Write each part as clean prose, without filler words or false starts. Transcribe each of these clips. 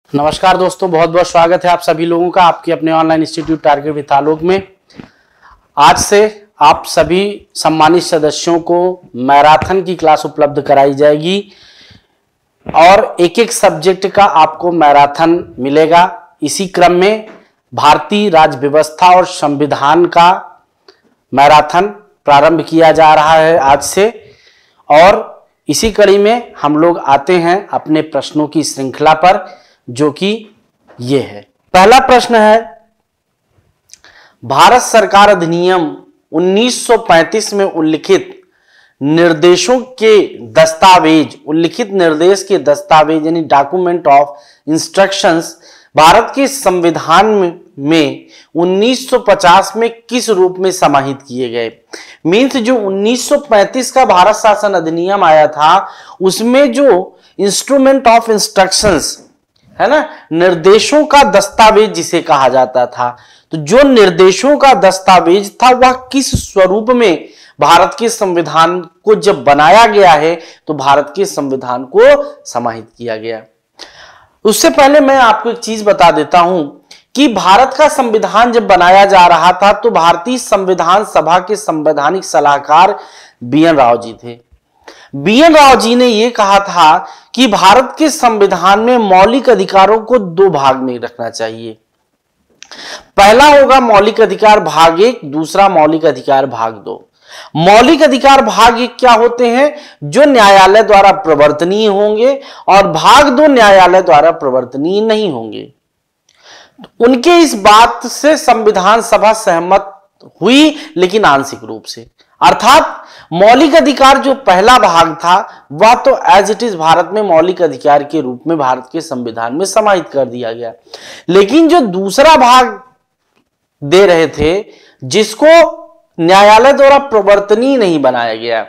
नमस्कार दोस्तों, बहुत बहुत स्वागत है आप सभी लोगों का आपके अपने online institute target with Alok में। आज से आप सभी सम्मानित सदस्यों को मैराथन की क्लास उपलब्ध कराई जाएगी और एक एक सब्जेक्ट का आपको मैराथन मिलेगा। इसी क्रम में भारतीय राज्य व्यवस्था और संविधान का मैराथन प्रारंभ किया जा रहा है आज से, और इसी कड़ी में हम लोग आते हैं अपने प्रश्नों की श्रृंखला पर, जो कि ये है। पहला प्रश्न है, भारत सरकार अधिनियम 1935 में उल्लिखित निर्देशों के दस्तावेज, उल्लिखित निर्देश के दस्तावेज यानी डॉक्यूमेंट ऑफ इंस्ट्रक्शंस भारत के संविधान में 1950 में किस रूप में समाहित किए गए। मीन्स जो 1935 का भारत शासन अधिनियम आया था उसमें जो इंस्ट्रूमेंट ऑफ इंस्ट्रक्शंस है ना, निर्देशों का दस्तावेज जिसे कहा जाता था, तो जो निर्देशों का दस्तावेज था वह किस स्वरूप में भारत के संविधान को जब बनाया गया है तो भारत के संविधान को समाहित किया गया। उससे पहले मैं आपको एक चीज बता देता हूं कि भारत का संविधान जब बनाया जा रहा था तो भारतीय संविधान सभा के संवैधानिक सलाहकार बी.एन. राव जी थे। बी.एन. राव जी ने यह कहा था कि भारत के संविधान में मौलिक अधिकारों को दो भाग में रखना चाहिए। पहला होगा मौलिक अधिकार भाग 1, दूसरा मौलिक अधिकार भाग 2। मौलिक अधिकार भाग 1 क्या होते हैं? जो न्यायालय द्वारा प्रवर्तनीय होंगे, और भाग 2 न्यायालय द्वारा प्रवर्तनीय नहीं होंगे। उनके इस बात से संविधान सभा सहमत हुई, लेकिन आंशिक रूप से। अर्थात मौलिक अधिकार जो पहला भाग था वह तो एज इट इज भारत में मौलिक अधिकार के रूप में भारत के संविधान में समाहित कर दिया गया, लेकिन जो दूसरा भाग दे रहे थे जिसको न्यायालय द्वारा प्रवर्तनीय नहीं बनाया गया,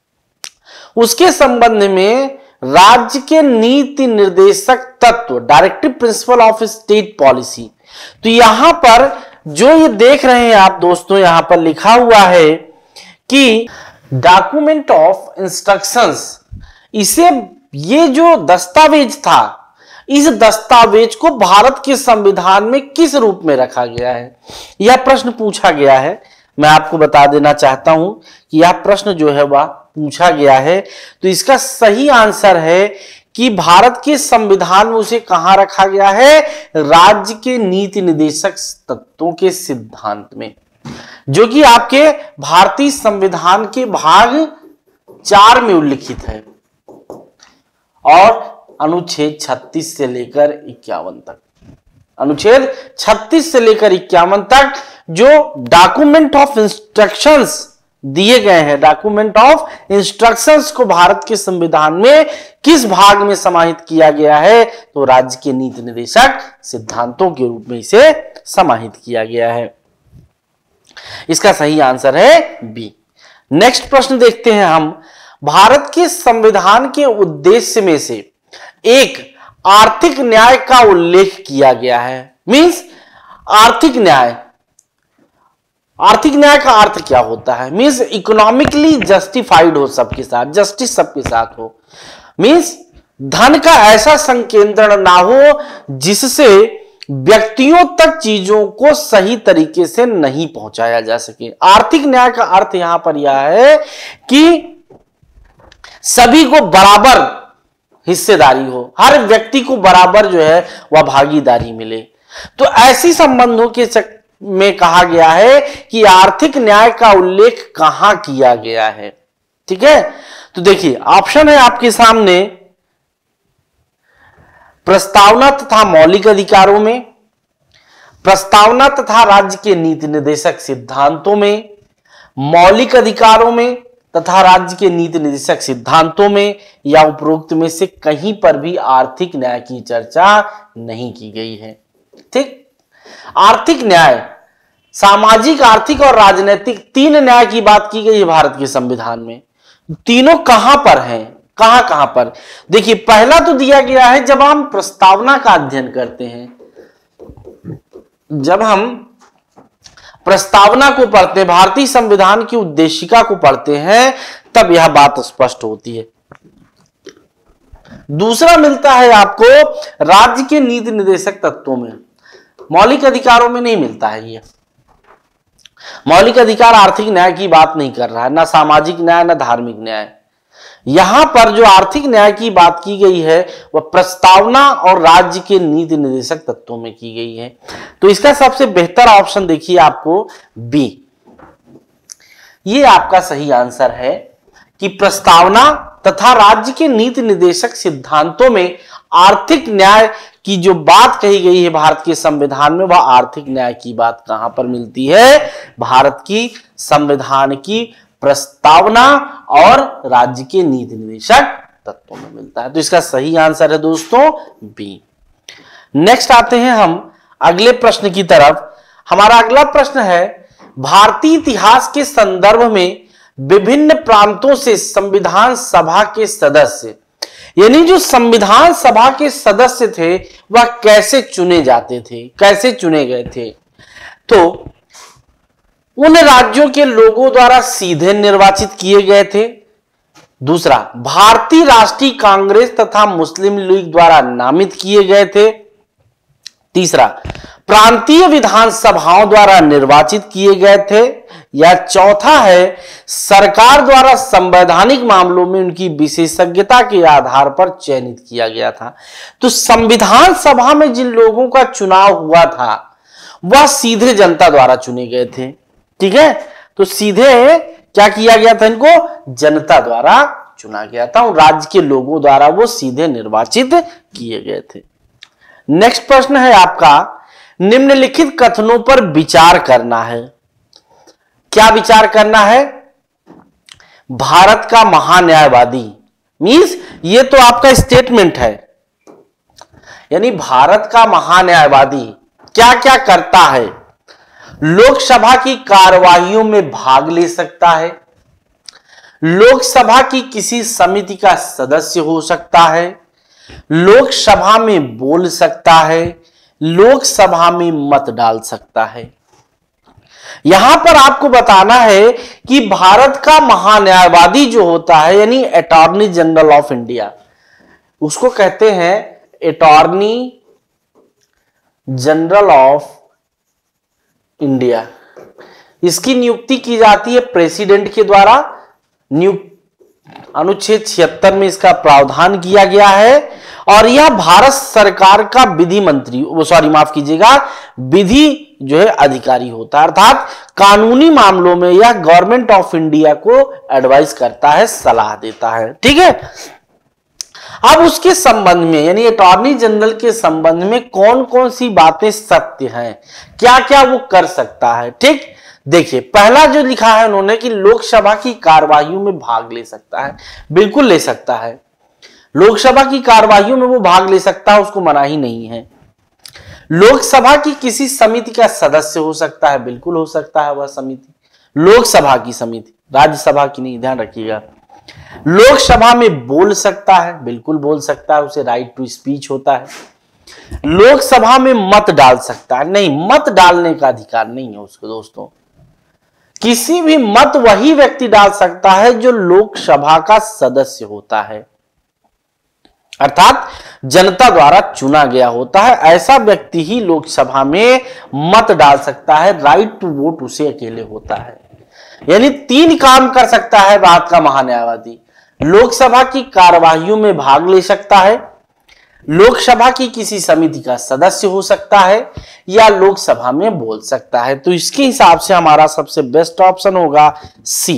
उसके संबंध में राज्य के नीति निर्देशक तत्व, directive principle of state policy, तो यहां पर जो ये देख रहे हैं आप दोस्तों, यहां पर लिखा हुआ है कि डॉक्यूमेंट ऑफ इंस्ट्रक्शंस, इसे ये जो दस्तावेज था, इस दस्तावेज को भारत के संविधान में किस रूप में रखा गया है, यह प्रश्न पूछा गया है। मैं आपको बता देना चाहता हूं कि यह प्रश्न जो है वह पूछा गया है, तो इसका सही आंसर है कि भारत के संविधान में उसे कहां रखा गया है? राज्य के नीति निर्देशक तत्वों के सिद्धांत में, जो कि आपके भारतीय संविधान के भाग 4 में उल्लिखित है, और अनुच्छेद 36 से लेकर 51 तक, अनुच्छेद 36 से लेकर 51 तक जो डॉक्यूमेंट ऑफ इंस्ट्रक्शंस दिए गए हैं, डॉक्यूमेंट ऑफ इंस्ट्रक्शंस को भारत के संविधान में किस भाग में समाहित किया गया है? तो राज्य के नीति निर्देशक सिद्धांतों के रूप में इसे समाहित किया गया है। इसका सही आंसर है बी। नेक्स्ट प्रश्न देखते हैं हम। भारत के संविधान के उद्देश्य में से एक आर्थिक न्याय का उल्लेख किया गया है। मींस आर्थिक न्याय, आर्थिक न्याय का अर्थ क्या होता है? मींस इकोनॉमिकली जस्टिफाइड हो सबके साथ, जस्टिस सबके साथ हो। मींस धन का ऐसा संकेंद्रण ना हो जिससे व्यक्तियों तक चीजों को सही तरीके से नहीं पहुंचाया जा सके। आर्थिक न्याय का अर्थ यहां पर यह है कि सभी को बराबर हिस्सेदारी हो, हर व्यक्ति को बराबर जो है वह भागीदारी मिले। तो ऐसी संबंधों के में कहा गया है कि आर्थिक न्याय का उल्लेख कहां किया गया है। ठीक है, तो देखिए ऑप्शन है आपके सामने, प्रस्तावना तथा मौलिक अधिकारों में, प्रस्तावना तथा राज्य के नीति निर्देशक सिद्धांतों में, मौलिक अधिकारों में तथा राज्य के नीति निर्देशक सिद्धांतों में, या उपरोक्त में से कहीं पर भी आर्थिक न्याय की चर्चा नहीं की गई है। ठीक, आर्थिक न्याय, सामाजिक, आर्थिक और राजनीतिक 3 न्याय की बात की गई है भारत के संविधान में। तीनों कहां पर हैं, कहां पर? देखिए पहला तो दिया गया है जब हम प्रस्तावना का अध्ययन करते हैं, जब हम प्रस्तावना को पढ़ते हैं, भारतीय संविधान की उद्देशिका को पढ़ते हैं, तब यह बात स्पष्ट होती है। दूसरा मिलता है आपको राज्य के नीति निर्देशक तत्वों में, मौलिक अधिकारों में नहीं मिलता है। ये मौलिक अधिकार आर्थिक न्याय की बात नहीं कर रहा है, ना सामाजिक न्याय ना धार्मिक न्याय। यहां पर जो आर्थिक न्याय की बात की गई है वह प्रस्तावना और राज्य के नीति निर्देशक तत्वों में की गई है। तो इसका सबसे बेहतर ऑप्शन देखिए आपको बी, ये आपका सही आंसर है कि प्रस्तावना तथा राज्य के नीति निर्देशक सिद्धांतों में आर्थिक न्याय की जो बात कही गई है भारत के संविधान में, वह आर्थिक न्याय की बात कहां पर मिलती है? भारत की संविधान की प्रस्तावना और राज्य के नीति निर्देशक तत्वों में मिलता है। तो इसका सही आंसर है दोस्तों बी। नेक्स्ट आते हैं हम अगले प्रश्न की तरफ। हमारा अगला प्रश्न है, भारतीय इतिहास के संदर्भ में विभिन्न प्रांतों से संविधान सभा के सदस्य, यानी जो संविधान सभा के सदस्य थे वह कैसे चुने जाते थे, कैसे चुने गए थे? तो उन राज्यों के लोगों द्वारा सीधे निर्वाचित किए गए थे। दूसरा, भारतीय राष्ट्रीय कांग्रेस तथा मुस्लिम लीग द्वारा नामित किए गए थे। तीसरा, प्रांतीय विधानसभाओं द्वारा निर्वाचित किए गए थे। या चौथा है, सरकार द्वारा संवैधानिक मामलों में उनकी विशेषज्ञता के आधार पर चयनित किया गया था। तो संविधान सभा में जिन लोगों का चुनाव हुआ था वह सीधे जनता द्वारा चुने गए थे। ठीक है, तो सीधे क्या किया गया था? इनको जनता द्वारा चुना गया था, राज्य के लोगों द्वारा वो सीधे निर्वाचित किए गए थे। नेक्स्ट प्रश्न है आपका, निम्नलिखित कथनों पर विचार करना है। क्या विचार करना है? भारत का महान्यायवादी, मींस ये तो आपका स्टेटमेंट है, यानी भारत का महान्यायवादी क्या क्या करता है? लोकसभा की कार्यवाहियों में भाग ले सकता है, लोकसभा की किसी समिति का सदस्य हो सकता है, लोकसभा में बोल सकता है, लोकसभा में मत डाल सकता है। यहां पर आपको बताना है कि भारत का महान्यायवादी जो होता है, यानी अटॉर्नी जनरल ऑफ इंडिया, उसको कहते हैं अटॉर्नी जनरल ऑफ इंडिया। इसकी नियुक्ति की जाती है प्रेसिडेंट के द्वारा। अनुच्छेद 76 में इसका प्रावधान किया गया है और यह भारत सरकार का विधि मंत्री, माफ कीजिएगा, विधि जो है अधिकारी होता है, अर्थात कानूनी मामलों में यह गवर्नमेंट ऑफ इंडिया को एडवाइस करता है, सलाह देता है। ठीक है, अब उसके संबंध में, यानी अटॉर्नी जनरल के संबंध में कौन कौन सी बातें सत्य हैं, क्या क्या वो कर सकता है। ठीक, देखिए पहला जो लिखा है उन्होंने कि लोकसभा की कार्यवाहियों में भाग ले सकता है, बिल्कुल ले सकता है, लोकसभा की कार्यवाहियों में वो भाग ले सकता है, उसको मना ही नहीं है। लोकसभा की किसी समिति का सदस्य हो सकता है, बिल्कुल हो सकता है वह समिति, लोकसभा की समिति, राज्यसभा की नहीं, ध्यान रखिएगा। लोकसभा में बोल सकता है, बिल्कुल बोल सकता है, उसे राइट टू स्पीच होता है। लोकसभा में मत डाल सकता है, नहीं, मत डालने का अधिकार नहीं है उसको दोस्तों। किसी भी मत वही व्यक्ति डाल सकता है जो लोकसभा का सदस्य होता है, अर्थात जनता द्वारा चुना गया होता है, ऐसा व्यक्ति ही लोकसभा में मत डाल सकता है, राइट टू वोट उसे अकेले होता है। यानी 3 काम कर सकता है भारत का महान्यायवादी, लोकसभा की कार्यवाहियों में भाग ले सकता है, लोकसभा की किसी समिति का सदस्य हो सकता है, या लोकसभा में बोल सकता है। तो इसके हिसाब से हमारा सबसे बेस्ट ऑप्शन होगा सी,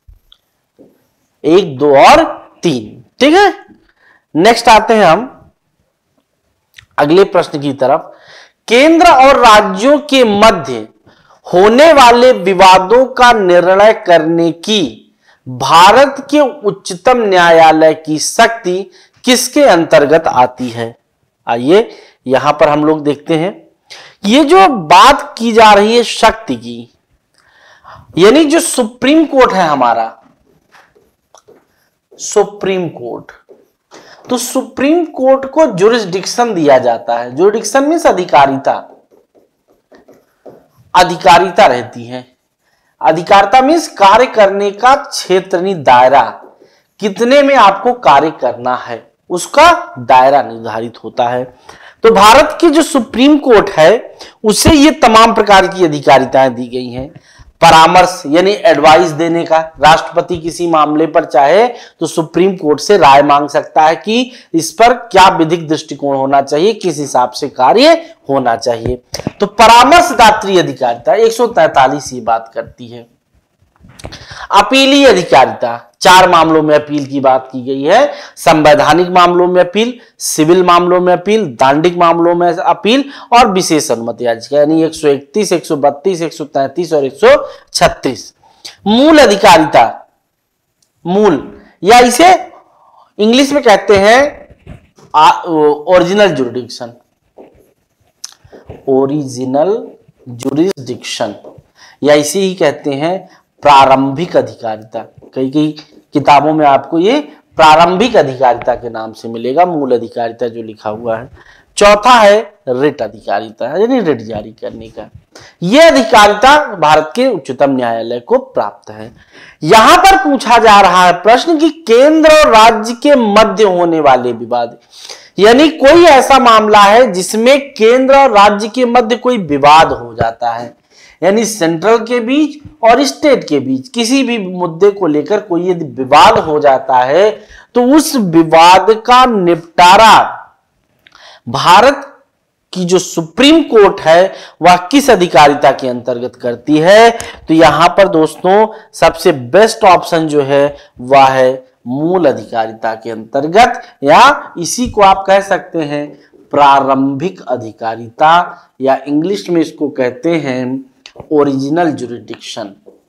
1, 2 और 3। ठीक है, नेक्स्ट आते हैं हम अगले प्रश्न की तरफ। केंद्र और राज्यों के मध्य होने वाले विवादों का निर्णय करने की भारत के उच्चतम न्यायालय की शक्ति किसके अंतर्गत आती है? आइए यहां पर हम लोग देखते हैं, ये जो बात की जा रही है शक्ति की, यानी जो सुप्रीम कोर्ट है हमारा, सुप्रीम कोर्ट, तो सुप्रीम कोर्ट को जुरिस्डिक्शन दिया जाता है। जुरिस्डिक्शन मीन्स अधिकारिता, अधिकारिता रहती है। अधिकारिता मीन्स कार्य करने का क्षेत्र, दायरा, कितने में आपको कार्य करना है। उसका दायरा निर्धारित होता है। तो भारत की जो सुप्रीम कोर्ट है उसे ये तमाम प्रकार की अधिकारिताएं दी गई हैं। परामर्श यानी एडवाइस देने का, राष्ट्रपति किसी मामले पर चाहे तो सुप्रीम कोर्ट से राय मांग सकता है कि इस पर क्या विधिक दृष्टिकोण होना चाहिए, किस हिसाब से कार्य होना चाहिए। तो परामर्शदात्री अधिकारिता 143 ये बात करती है। अपीली अधिकारिता, 4 मामलों में अपील की बात की गई है। संवैधानिक मामलों में अपील, सिविल मामलों में अपील, दांडिक मामलों में अपील और विशेष अनुमति याचिका, यानी 131, 132, 133 और 136। मूल अधिकारिता, मूल या इसे इंग्लिश में कहते हैं ओरिजिनल जुरिडिक्शन, ओरिजिनल जुरिडिक्शन या इसे ही कहते हैं प्रारंभिक अधिकारिता। कई कई किताबों में आपको ये प्रारंभिक अधिकारिता के नाम से मिलेगा, मूल अधिकारिता जो लिखा हुआ है। चौथा है रिट अधिकारिता, यानी रिट जारी करने का। यह अधिकारिता भारत के उच्चतम न्यायालय को प्राप्त है। यहां पर पूछा जा रहा है प्रश्न कि केंद्र और राज्य के मध्य होने वाले विवाद, यानी कोई ऐसा मामला है जिसमें केंद्र और राज्य के मध्य कोई विवाद हो जाता है, यानी सेंट्रल के बीच और स्टेट के बीच किसी भी मुद्दे को लेकर कोई यदि विवाद हो जाता है तो उस विवाद का निपटारा भारत की जो सुप्रीम कोर्ट है वह किस अधिकारिता के अंतर्गत करती है। तो यहां पर दोस्तों सबसे बेस्ट ऑप्शन जो है वह है मूल अधिकारिता के अंतर्गत, या इसी को आप कह सकते हैं प्रारंभिक अधिकारिता, या इंग्लिश में इसको कहते हैं ओरिजिनल जुरिडिक्शन,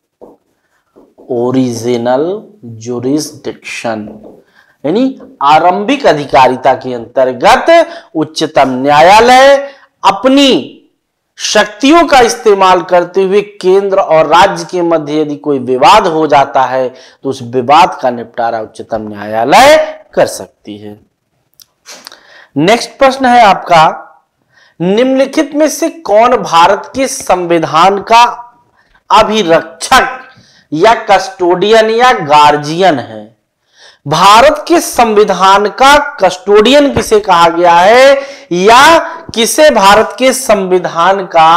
ओरिजिनल जुरिसडिक्शन, यानी आरंभिक अधिकारिता के अंतर्गत उच्चतम न्यायालय अपनी शक्तियों का इस्तेमाल करते हुए केंद्र और राज्य के मध्य यदि कोई विवाद हो जाता है तो उस विवाद का निपटारा उच्चतम न्यायालय कर सकती है। नेक्स्ट प्रश्न है आपका, निम्नलिखित में से कौन भारत के संविधान का अभिरक्षक या कस्टोडियन या गार्जियन है। भारत के संविधान का कस्टोडियन किसे कहा गया है या किसे भारत के संविधान का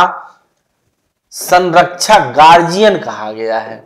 संरक्षक गार्जियन कहा गया है।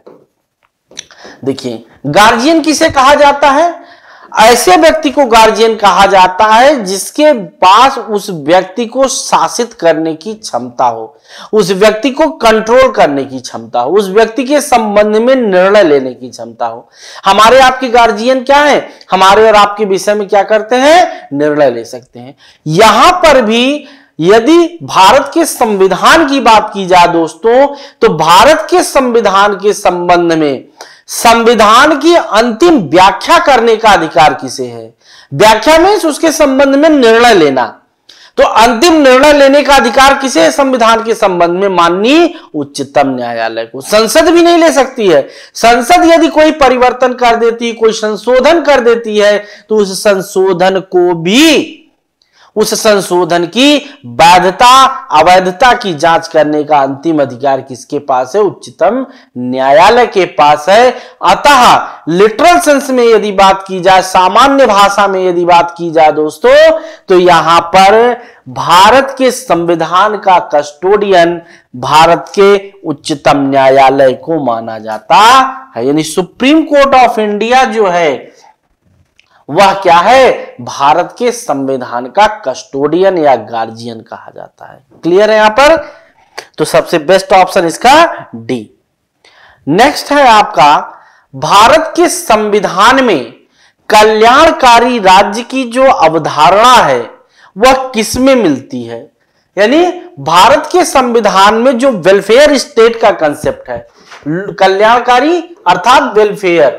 देखिए गार्जियन किसे कहा जाता है, ऐसे व्यक्ति को गार्जियन कहा जाता है जिसके पास उस व्यक्ति को शासित करने की क्षमता हो, उस व्यक्ति को कंट्रोल करने की क्षमता हो, उस व्यक्ति के संबंध में निर्णय लेने की क्षमता हो। हमारे आपके गार्जियन क्या है, हमारे और आपके विषय में क्या करते हैं, निर्णय ले सकते हैं। यहां पर भी यदि भारत के संविधान की बात की जाए दोस्तों, तो भारत के संविधान के संबंध में संविधान की अंतिम व्याख्या करने का अधिकार किसे है। व्याख्या में उसके संबंध में निर्णय लेना, तो अंतिम निर्णय लेने का अधिकार किसे है संविधान के संबंध में, माननीय उच्चतम न्यायालय को। संसद भी नहीं ले सकती है। संसद यदि कोई परिवर्तन कर देती है, कोई संशोधन कर देती है, तो उस संशोधन को भी, उस संशोधन की वैधता अवैधता की जांच करने का अंतिम अधिकार किसके पास है, उच्चतम न्यायालय के पास है। अतः लिटरल सेंस में यदि बात की जाए, सामान्य भाषा में यदि बात की जाए दोस्तों, तो यहां पर भारत के संविधान का कस्टोडियन भारत के उच्चतम न्यायालय को माना जाता है। यानी सुप्रीम कोर्ट ऑफ इंडिया जो है वह क्या है, भारत के संविधान का कस्टोडियन या गार्जियन कहा जाता है। क्लियर है यहां पर, तो सबसे बेस्ट ऑप्शन इसका डी। नेक्स्ट है आपका, भारत के संविधान में कल्याणकारी राज्य की जो अवधारणा है वह किसमें मिलती है। यानी भारत के संविधान में जो वेलफेयर स्टेट का कंसेप्ट है, कल्याणकारी अर्थात वेलफेयर,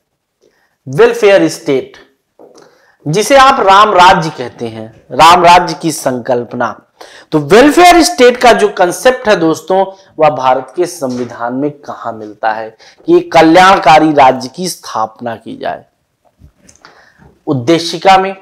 वेलफेयर स्टेट जिसे आप राम राज्य कहते हैं, राम राज्य की संकल्पना, तो वेलफेयर स्टेट का जो कंसेप्ट है दोस्तों वह भारत के संविधान में कहां मिलता है कि कल्याणकारी राज्य की स्थापना की जाए। उद्देशिका में,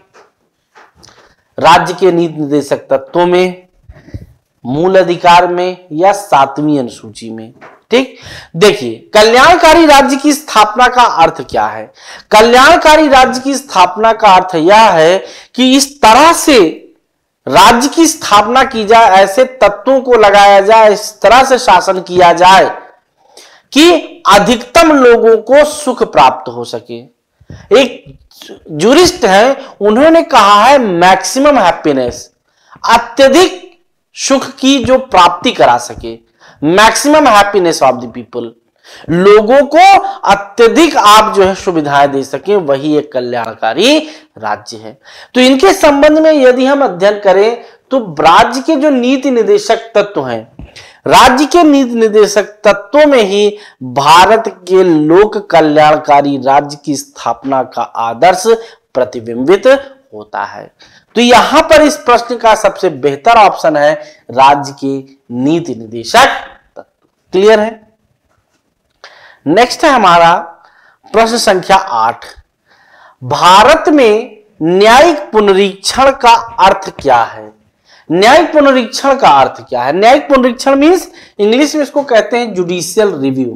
राज्य के नीति निर्देशक तत्वों में, मूल अधिकार में या 7वीं अनुसूची में। ठीक, देखिए कल्याणकारी राज्य की स्थापना का अर्थ क्या है। कल्याणकारी राज्य की स्थापना का अर्थ यह है कि इस तरह से राज्य की स्थापना की जाए, ऐसे तत्वों को लगाया जाए, इस तरह से शासन किया जाए कि अधिकतम लोगों को सुख प्राप्त हो सके। एक जूरिस्ट है, उन्होंने कहा है मैक्सिमम हैप्पीनेस, अत्यधिक सुख की जो प्राप्ति करा सके, maximum happiness of the people, लोगों को अत्यधिक आप जो है सुविधाएं दे सके, वही एक कल्याणकारी राज्य है। तो इनके संबंध में यदि हम अध्ययन करें तो राज्य के जो नीति निर्देशक तत्व हैं, राज्य के नीति निर्देशक तत्वों में ही भारत के लोक कल्याणकारी राज्य की स्थापना का आदर्श प्रतिबिंबित होता है। तो यहां पर इस प्रश्न का सबसे बेहतर ऑप्शन है राज्य के नीति निर्देशक तत्व। क्लियर है। नेक्स्ट है हमारा प्रश्न संख्या 8, भारत में न्यायिक पुनरीक्षण का अर्थ क्या है। न्यायिक पुनरीक्षण का अर्थ क्या है। न्यायिक पुनरीक्षण मींस इंग्लिश में इसको कहते हैं जुडिशियल रिव्यू।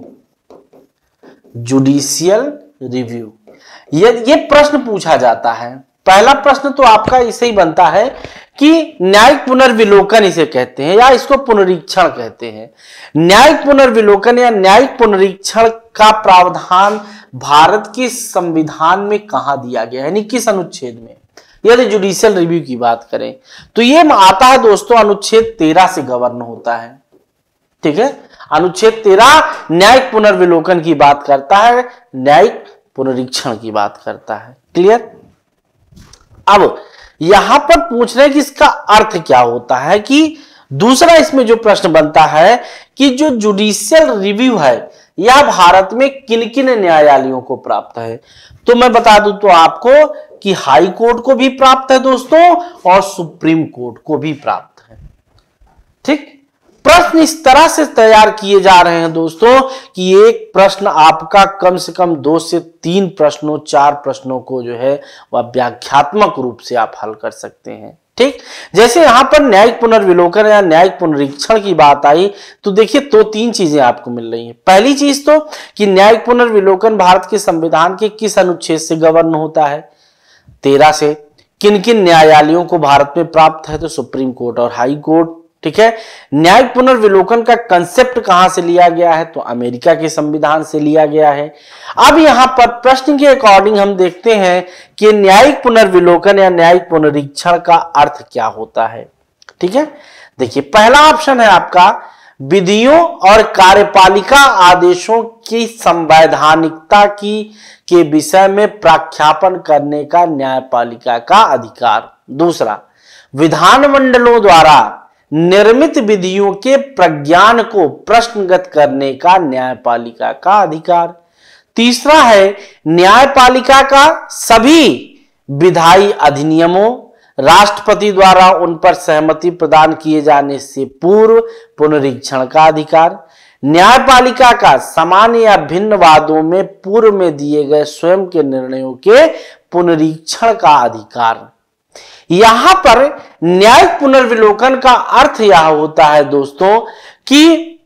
जुडिशियल रिव्यू ये प्रश्न पूछा जाता है। पहला प्रश्न तो आपका इसे ही बनता है कि न्यायिक पुनर्विलोकन इसे कहते हैं या इसको पुनरीक्षण कहते हैं। न्यायिक पुनर्विलोकन या न्यायिक पुनरीक्षण का प्रावधान भारत के संविधान में कहां दिया गया है, यानी किस अनुच्छेद में। यदि जुडिशियल रिव्यू की बात करें तो यह आता है दोस्तों अनुच्छेद 13 से गवर्न होता है। ठीक है, अनुच्छेद 13 न्यायिक पुनर्विलोकन की बात करता है, न्यायिक पुनरीक्षण की बात करता है। क्लियर। अब यहां पर पूछ रहे हैं कि इसका अर्थ क्या होता है, कि दूसरा इसमें जो प्रश्न बनता है कि जो जुडिशियल रिव्यू है यह भारत में किन किन न्यायालयों को प्राप्त है। तो मैं बता दूं तो आपको कि हाई कोर्ट को भी प्राप्त है दोस्तों और सुप्रीम कोर्ट को भी प्राप्त है। ठीक, प्रश्न इस तरह से तैयार किए जा रहे हैं दोस्तों कि एक प्रश्न आपका कम से कम 2 से 3 प्रश्नों 4 प्रश्नों को जो है वह व्याख्यात्मक रूप से आप हल कर सकते हैं। ठीक, जैसे यहां पर न्यायिक पुनर्विलोकन या न्यायिक पुनरीक्षण की बात आई तो देखिए 2-3 चीजें आपको मिल रही हैं। पहली चीज तो कि न्यायिक पुनर्विलोकन भारत के संविधान के किस अनुच्छेद से गवर्न होता है, 13 से। किन किन न्यायालयों को भारत में प्राप्त है, तो सुप्रीम कोर्ट और हाई कोर्ट। ठीक है, न्यायिक पुनर्विलोकन का कंसेप्ट कहां से लिया गया है, तो अमेरिका के संविधान से लिया गया है। अब यहां पर प्रश्न के अकॉर्डिंग हम देखते हैं कि न्यायिक पुनर्विलोकन या न्यायिक पुनरीक्षण का अर्थ क्या होता है। ठीक है, देखिए पहला ऑप्शन है आपका विधियों और कार्यपालिका आदेशों की संवैधानिकता के विषय में प्रख्यापन करने का न्यायपालिका का अधिकार। दूसरा, विधानमंडलों द्वारा निर्मित विधियों के प्रज्ञान को प्रश्नगत करने का न्यायपालिका का अधिकार। तीसरा है न्यायपालिका का सभी विधायी अधिनियमों राष्ट्रपति द्वारा उन पर सहमति प्रदान किए जाने से पूर्व पुनरीक्षण का अधिकार। न्यायपालिका का सामान्य या भिन्न वादों में पूर्व में दिए गए स्वयं के निर्णयों के पुनरीक्षण का अधिकार। यहां पर न्यायिक पुनर्विलोकन का अर्थ यह होता है दोस्तों कि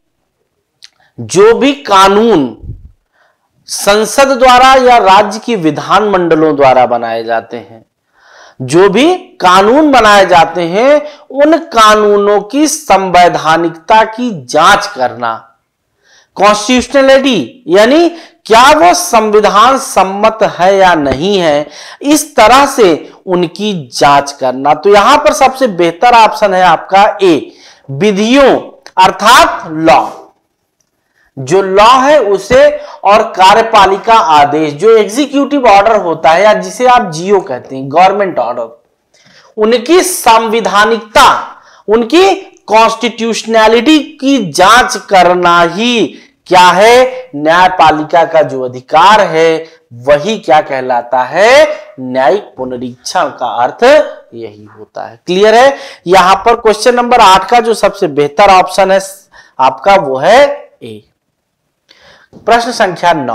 जो भी कानून संसद द्वारा या राज्य की विधानमंडलों द्वारा बनाए जाते हैं, जो भी कानून बनाए जाते हैं उन कानूनों की संवैधानिकता की जांच करना, कॉन्स्टिट्यूशनलिटी यानी क्या वो संविधान सम्मत है या नहीं है, इस तरह से उनकी जांच करना। तो यहां पर सबसे बेहतर ऑप्शन है आपका ए, विधियों अर्थात लॉ। जो लॉ है उसे और कार्यपालिका आदेश जो एग्जीक्यूटिव ऑर्डर होता है या जिसे आप जीओ कहते हैं, गवर्नमेंट ऑर्डर, उनकी संवैधानिकता, उनकी कॉन्स्टिट्यूशनैलिटी की जांच करना ही क्या है, न्यायपालिका का जो अधिकार है वही क्या कहलाता है, न्यायिक पुनरीक्षण का अर्थ यही होता है। क्लियर है। यहां पर क्वेश्चन नंबर 8 का जो सबसे बेहतर ऑप्शन है आपका वो है ए। प्रश्न संख्या 9,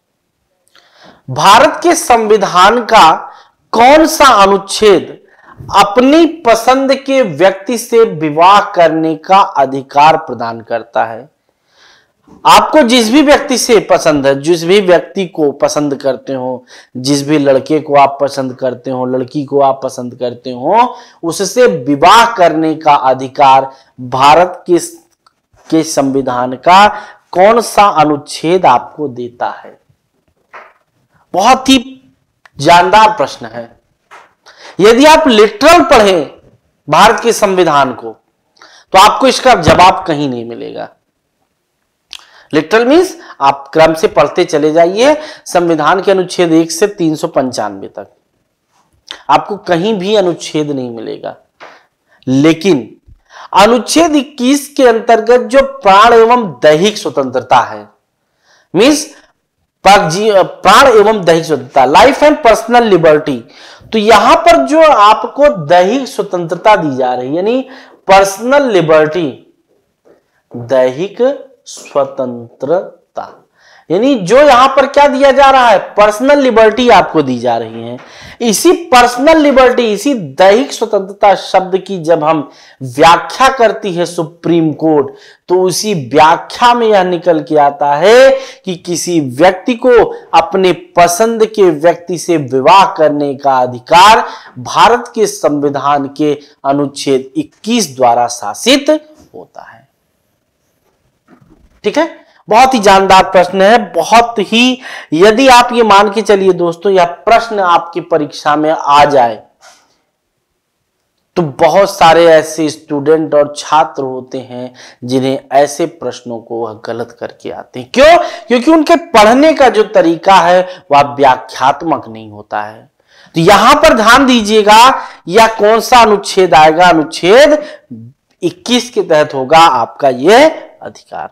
भारत के संविधान का कौन सा अनुच्छेद अपनी पसंद के व्यक्ति से विवाह करने का अधिकार प्रदान करता है। आपको जिस भी व्यक्ति से पसंद है, जिस भी व्यक्ति को पसंद करते हो, जिस भी लड़के को आप पसंद करते हो, लड़की को आप पसंद करते हो, उससे विवाह करने का अधिकार भारत के संविधान का कौन सा अनुच्छेद आपको देता है? बहुत ही जानदार प्रश्न है। यदि आप लिटरल पढ़ें भारत के संविधान को तो आपको इसका जवाब कहीं नहीं मिलेगा। लिटरल मीन्स आप क्रम से पढ़ते चले जाइए संविधान के अनुच्छेद 1 से 395 तक, आपको कहीं भी अनुच्छेद नहीं मिलेगा। लेकिन अनुच्छेद 21 के अंतर्गत जो प्राण एवं दैहिक स्वतंत्रता है, मीन्स प्राण एवं दैहिक स्वतंत्रता, लाइफ एंड पर्सनल लिबर्टी, तो यहां पर जो आपको दैहिक स्वतंत्रता दी जा रही है, यानी पर्सनल लिबर्टी, दैहिक स्वतंत्रता, यानी जो यहां पर क्या दिया जा रहा है, पर्सनल लिबर्टी आपको दी जा रही है। इसी पर्सनल लिबर्टी, इसी दैहिक स्वतंत्रता शब्द की जब हम व्याख्या करती है सुप्रीम कोर्ट, तो उसी व्याख्या में यह निकल के आता है कि किसी व्यक्ति को अपने पसंद के व्यक्ति से विवाह करने का अधिकार भारत के संविधान के अनुच्छेद 21 द्वारा शासित होता है। ठीक है, बहुत ही जानदार प्रश्न है, बहुत ही, यदि आप ये मान के चलिए दोस्तों यह प्रश्न आपकी परीक्षा में आ जाए तो बहुत सारे ऐसे स्टूडेंट और छात्र होते हैं जिन्हें ऐसे प्रश्नों को वह गलत करके आते हैं। क्यों? क्योंकि उनके पढ़ने का जो तरीका है वह व्याख्यात्मक नहीं होता है। तो यहां पर ध्यान दीजिएगा, यह कौन सा अनुच्छेद आएगा? अनुच्छेद 21 के तहत होगा आपका यह अधिकार।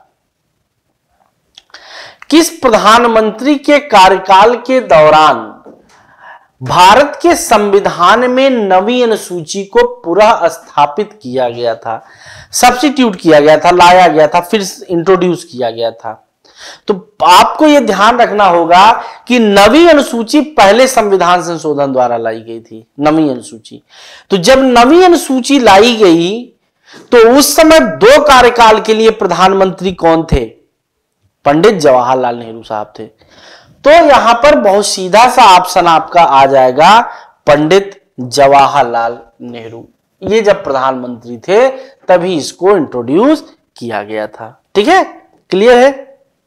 किस प्रधानमंत्री के कार्यकाल के दौरान भारत के संविधान में नवीं अनुसूची को पुनः स्थापित किया गया था, सब्स्टिट्यूट किया गया था, लाया गया था, फिर इंट्रोड्यूस किया गया था? तो आपको यह ध्यान रखना होगा कि नवीं अनुसूची पहले संविधान संशोधन द्वारा लाई गई थी, नवीं अनुसूची। तो जब नवीं अनुसूची लाई गई तो उस समय 2 कार्यकाल के लिए प्रधानमंत्री कौन थे? पंडित जवाहरलाल नेहरू साहब थे। तो यहां पर बहुत सीधा सा ऑप्शन आपका आ जाएगा, पंडित जवाहरलाल नेहरू। ये जब प्रधानमंत्री थे तभी इसको इंट्रोड्यूस किया गया था। ठीक है, क्लियर है?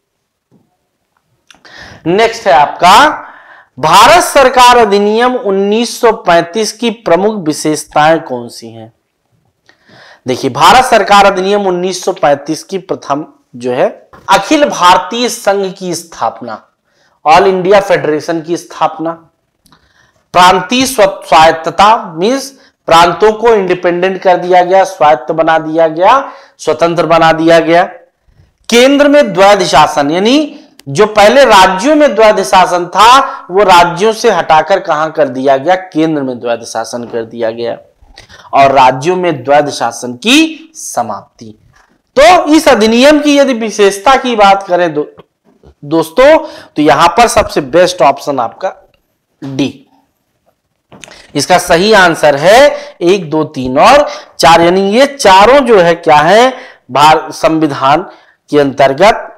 नेक्स्ट है आपका भारत सरकार अधिनियम 1935 की प्रमुख विशेषताएं कौन सी हैं? देखिए, भारत सरकार अधिनियम 1935 की प्रथम जो है अखिल भारतीय संघ की स्थापना, ऑल इंडिया फेडरेशन की स्थापना, प्रांतीय स्वायत्तता मींस प्रांतों को इंडिपेंडेंट कर दिया गया, स्वायत्त बना दिया गया, स्वतंत्र बना दिया गया। केंद्र में द्वैध शासन, यानी जो पहले राज्यों में द्वैध शासन था वो राज्यों से हटाकर कहां कर दिया गया? केंद्र में द्वैध शासन कर दिया गया। और राज्यों में द्वैध शासन की समाप्ति। तो इस अधिनियम की यदि विशेषता की बात करें दोस्तों तो यहां पर सबसे बेस्ट ऑप्शन आपका डी। इसका सही आंसर है 1, 2, 3 और 4, यानी ये चारों जो है क्या है? भारत संविधान के अंतर्गत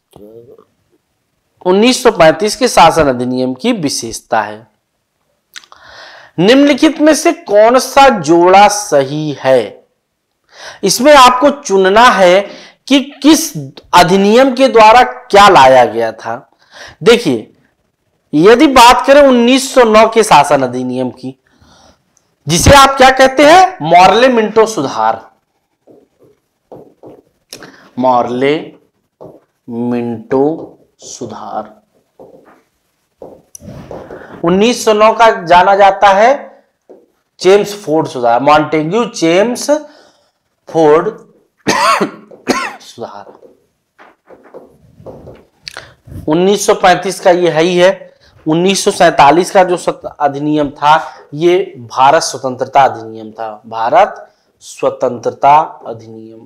1935 के शासन अधिनियम की विशेषता है। निम्नलिखित में से कौन सा जोड़ा सही है? इसमें आपको चुनना है कि किस अधिनियम के द्वारा क्या लाया गया था। देखिए, यदि बात करें 1909 के शासन अधिनियम की, जिसे आप क्या कहते हैं? मॉर्ले मिंटो सुधार, मॉर्ले मिंटो सुधार 1909 का जाना जाता है जेम्स फोर्ड सुधार, मॉन्टेग्यू जेम्स फोर्ड सुधार। 1935 का ये है ही है। 1947 का जो अधिनियम था ये भारत स्वतंत्रता अधिनियम था, भारत स्वतंत्रता अधिनियम,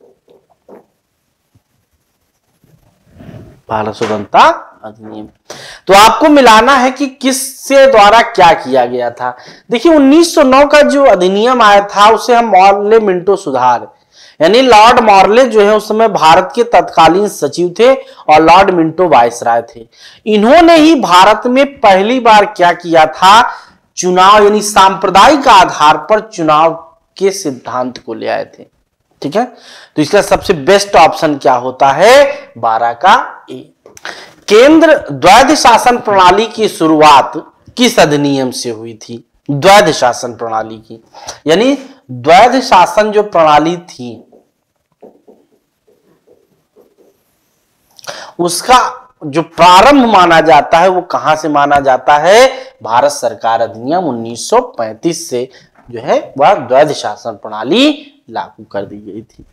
भारत स्वतंत्रता अधिनियम। तो आपको मिलाना है कि किससे द्वारा क्या किया गया था। देखिए, 1909 का जो अधिनियम आया था उसे हम मॉर्ले मिंटो सुधार, यानी लॉर्ड मॉर्ले जो है उस समय भारत के तत्कालीन सचिव थे और लॉर्ड मिंटो वायसराय थे। इन्होंने ही भारत में पहली बार क्या किया था, चुनाव यानी सांप्रदायिक आधार पर चुनाव के सिद्धांत को ले आए थे। ठीक है, तो इसका सबसे बेस्ट ऑप्शन क्या होता है, 12 का ए। केंद्र द्वैध शासन प्रणाली की शुरुआत किस अधिनियम से हुई थी, द्वैध शासन प्रणाली की, यानी द्वैध शासन जो प्रणाली थी उसका जो प्रारंभ माना जाता है वो कहां से माना जाता है, भारत सरकार अधिनियम 1935 से जो है वह द्वैध शासन प्रणाली लागू कर दी गई थी।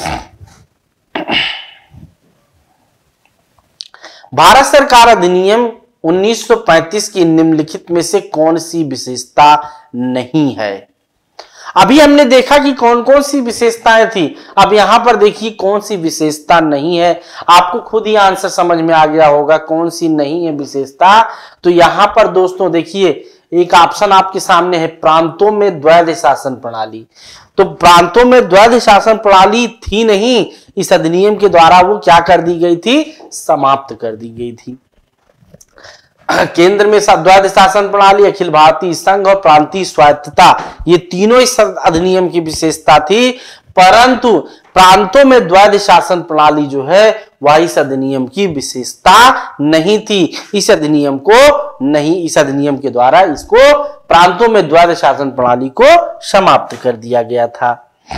भारत सरकार अधिनियम 1935 की निम्नलिखित में से कौन सी विशेषता नहीं है। अभी हमने देखा कि कौन कौन सी विशेषताएं थी, अब यहां पर देखिए कौन सी विशेषता नहीं है। आपको खुद ही आंसर समझ में आ गया होगा कौन सी नहीं है विशेषता। तो यहां पर दोस्तों देखिए एक ऑप्शन आपके सामने है, प्रांतों में द्वैध शासन प्रणाली। तो प्रांतों में द्वैध शासन प्रणाली थी नहीं, इस अधिनियम के द्वारा वो क्या कर दी गई थी, समाप्त कर दी गई थी। केंद्र में द्वैध शासन प्रणाली, अखिल भारतीय संघ और प्रांतीय स्वायत्तता, ये तीनों इस अधिनियम की विशेषता थी। परंतु प्रांतों में द्वैध शासन प्रणाली जो है वह इस अधिनियम की विशेषता नहीं थी। इस अधिनियम के द्वारा इसको प्रांतों में द्वैध शासन प्रणाली को समाप्त कर दिया गया था।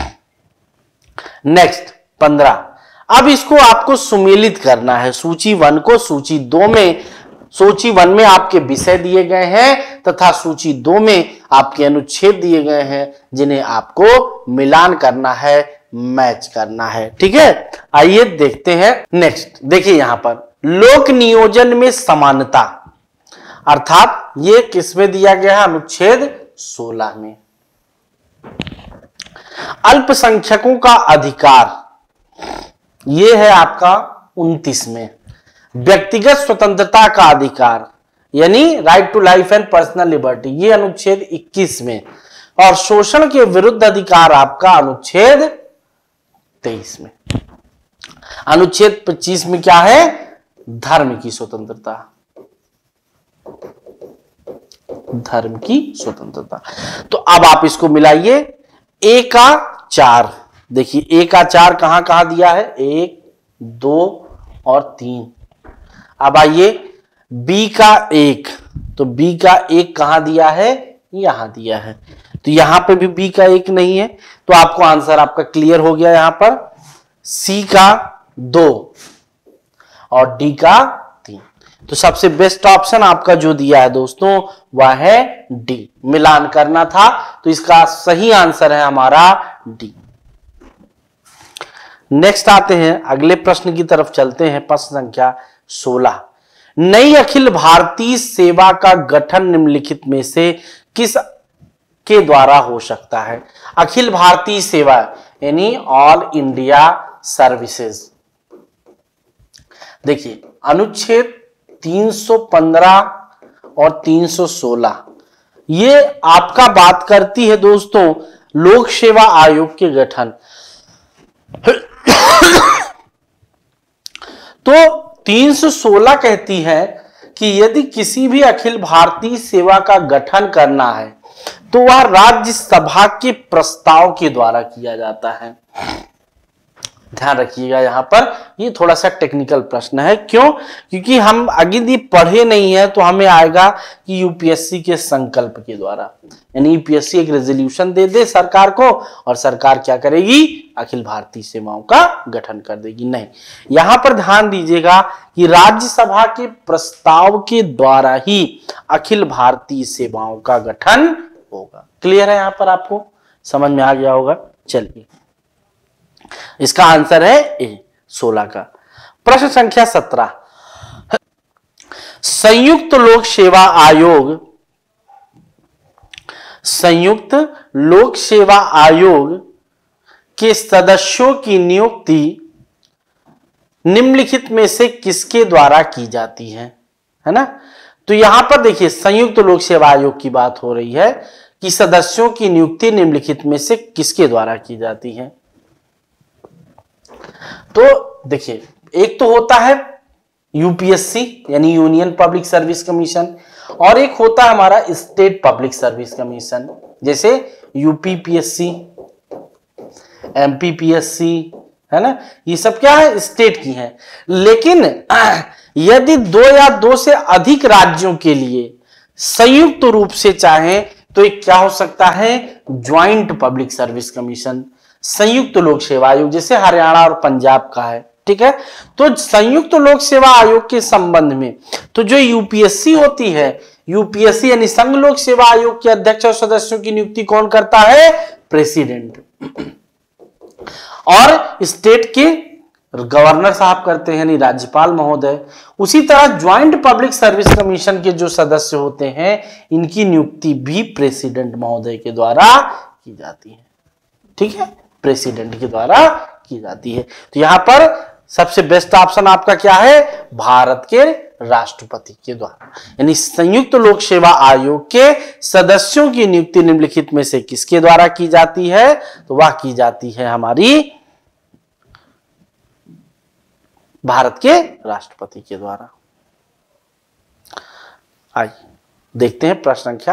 नेक्स्ट 15, अब इसको आपको सुमेलित करना है, सूची 1 को सूची 2 में। सूची 1 में आपके विषय दिए गए हैं तथा सूची 2 में आपके अनुच्छेद दिए गए हैं, जिन्हें आपको मिलान करना है, मैच करना है। ठीक है, आइए देखते हैं। नेक्स्ट देखिए यहां पर लोक नियोजन में समानता, अर्थात ये किसमें दिया गया है, अनुच्छेद 16 में। अल्पसंख्यकों का अधिकार, ये है आपका 29 में। व्यक्तिगत स्वतंत्रता का अधिकार यानी right to life and personal liberty, ये अनुच्छेद 21 में। और शोषण के विरुद्ध अधिकार आपका अनुच्छेद 23 में। अनुच्छेद 25 में क्या है, धर्म की स्वतंत्रता, धर्म की स्वतंत्रता। तो अब आप इसको मिलाइए, ए का 4, देखिए ए का 4 कहां कहां दिया है, 1 2 और 3। अब आइए बी का 1, तो बी का 1 कहां दिया है, यहां दिया है। तो यहां पे भी बी का 1 नहीं है, तो आपको आंसर आपका क्लियर हो गया। यहां पर सी का 2 और डी का 3। तो सबसे बेस्ट ऑप्शन आपका जो दिया है दोस्तों वह है डी, मिलान करना था। तो इसका सही आंसर है हमारा डी। नेक्स्ट आते हैं, अगले प्रश्न की तरफ चलते हैं। प्रश्न संख्या 16, नई अखिल भारतीय सेवा का गठन निम्नलिखित में से किस के द्वारा हो सकता है। अखिल भारतीय सेवा यानी ऑल इंडिया सर्विसेज। देखिए अनुच्छेद 315 और 316 ये आपका बात करती है दोस्तों लोक सेवा आयोग के गठन। तो 316 कहती है कि यदि किसी भी अखिल भारतीय सेवा का गठन करना है तो वह राज्यसभा के प्रस्ताव के द्वारा किया जाता है। ध्यान रखिएगा, यहां पर ये थोड़ा सा टेक्निकल प्रश्न है। क्यों? क्योंकि हम अगर यदि पढ़े नहीं है तो हमें आएगा कि यूपीएससी के संकल्प के द्वारा, यानी यूपीएससी एक रेजोल्यूशन दे दे सरकार को और सरकार क्या करेगी, अखिल भारतीय सेवाओं का गठन कर देगी। नहीं, यहां पर ध्यान दीजिएगा कि राज्यसभा के प्रस्ताव के द्वारा ही अखिल भारतीय सेवाओं का गठन होगा। क्लियर है? यहां पर आपको समझ में आ गया होगा। चलिए, इसका आंसर है ए 16 का। प्रश्न संख्या 17, संयुक्त लोक सेवा आयोग, संयुक्त लोक सेवा आयोग के सदस्यों की नियुक्ति निम्नलिखित में से किसके द्वारा की जाती है ना? तो यहां पर देखिए संयुक्त लोक सेवा आयोग की बात हो रही है कि सदस्यों की नियुक्ति निम्नलिखित में से किसके द्वारा की जाती है। तो देखिए, एक तो होता है यूपीएससी यानी यूनियन पब्लिक सर्विस कमीशन, और एक होता है हमारा स्टेट पब्लिक सर्विस कमीशन, जैसे यूपीपीएससी, एमपीपीएससी, है ना, ये सब क्या है, स्टेट की है। लेकिन यदि 2 या 2 से अधिक राज्यों के लिए संयुक्त रूप से चाहें तो ये क्या हो सकता है, ज्वाइंट पब्लिक सर्विस कमीशन, संयुक्त लोक सेवा आयोग, जैसे हरियाणा और पंजाब का है। ठीक है, तो संयुक्त लोक सेवा आयोग के संबंध में तो जो यूपीएससी होती है, यूपीएससी यानी संघ लोक सेवा आयोग के अध्यक्ष और सदस्यों की नियुक्ति कौन करता है, प्रेसिडेंट, और स्टेट के गवर्नर साहब करते हैं यानी राज्यपाल महोदय। उसी तरह ज्वाइंट पब्लिक सर्विस कमीशन के जो सदस्य होते हैं इनकी नियुक्ति भी प्रेसिडेंट महोदय के द्वारा की जाती है। ठीक है, प्रेसिडेंट के द्वारा की जाती है। तो यहां पर सबसे बेस्ट ऑप्शन आपका क्या है, भारत के राष्ट्रपति के द्वारा, यानी संयुक्त लोक सेवा आयोग के सदस्यों की नियुक्ति निम्नलिखित में से किसके द्वारा की जाती है, तो वह की जाती है हमारी भारत के राष्ट्रपति के द्वारा। आइए देखते हैं प्रश्न संख्या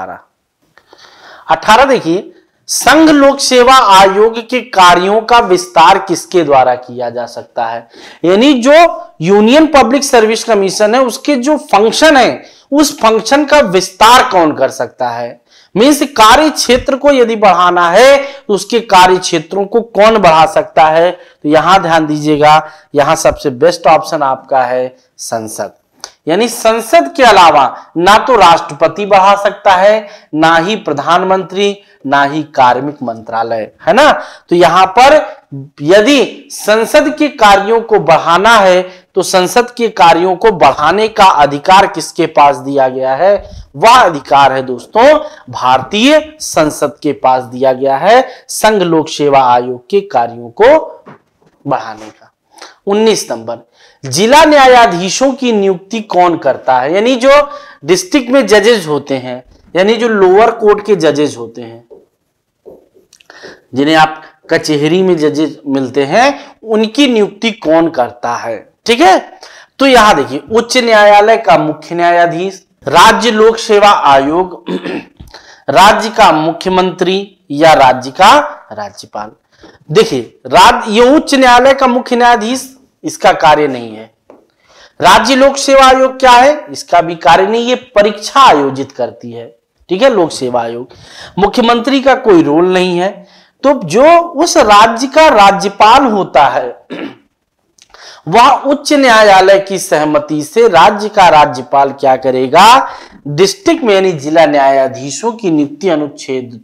18 देखिए, संघ लोक सेवा आयोग के कार्यों का विस्तार किसके द्वारा किया जा सकता है, यानी जो यूनियन पब्लिक सर्विस कमीशन है उसके जो फंक्शन है उस फंक्शन का विस्तार कौन कर सकता है, मीन्स कार्य क्षेत्र को यदि बढ़ाना है तो उसके कार्य क्षेत्रों को कौन बढ़ा सकता है। तो यहां ध्यान दीजिएगा, यहां सबसे बेस्ट ऑप्शन आपका है संसद, यानी संसद के अलावा ना तो राष्ट्रपति बढ़ा सकता है, ना ही प्रधानमंत्री, ना ही कार्मिक मंत्रालय, है ना। तो यहां पर यदि संसद के कार्यों को बढ़ाना है तो संसद के कार्यों को बढ़ाने का अधिकार किसके पास दिया गया है, वह अधिकार है दोस्तों भारतीय संसद के पास दिया गया है, संघ लोक सेवा आयोग के कार्यों को बढ़ाने का। 19 नंबर, जिला न्यायाधीशों की नियुक्ति कौन करता है, यानी जो डिस्ट्रिक्ट में जजेज होते हैं, यानी जो लोअर कोर्ट के जजेज होते हैं, जिन्हें आप कचहरी में जजेज मिलते हैं, उनकी नियुक्ति कौन करता है। ठीक है, तो यहां देखिए, उच्च न्यायालय का मुख्य न्यायाधीश, राज्य लोक सेवा आयोग, राज्य का मुख्यमंत्री या राज्य का राज्यपाल। देखिए, ये उच्च न्यायालय का मुख्य न्यायाधीश, इसका कार्य नहीं है। राज्य लोक सेवा आयोग क्या है, इसका भी कार्य नहीं, ये परीक्षा आयोजित करती है। ठीक है, लोक सेवा आयोग, मुख्यमंत्री का कोई रोल नहीं है। तो जो उस राज्य का राज्यपाल होता है वह उच्च न्यायालय की सहमति से राज्य का राज्यपाल क्या करेगा, डिस्ट्रिक्ट में यानी जिला न्यायाधीशों की नियुक्ति अनुच्छेद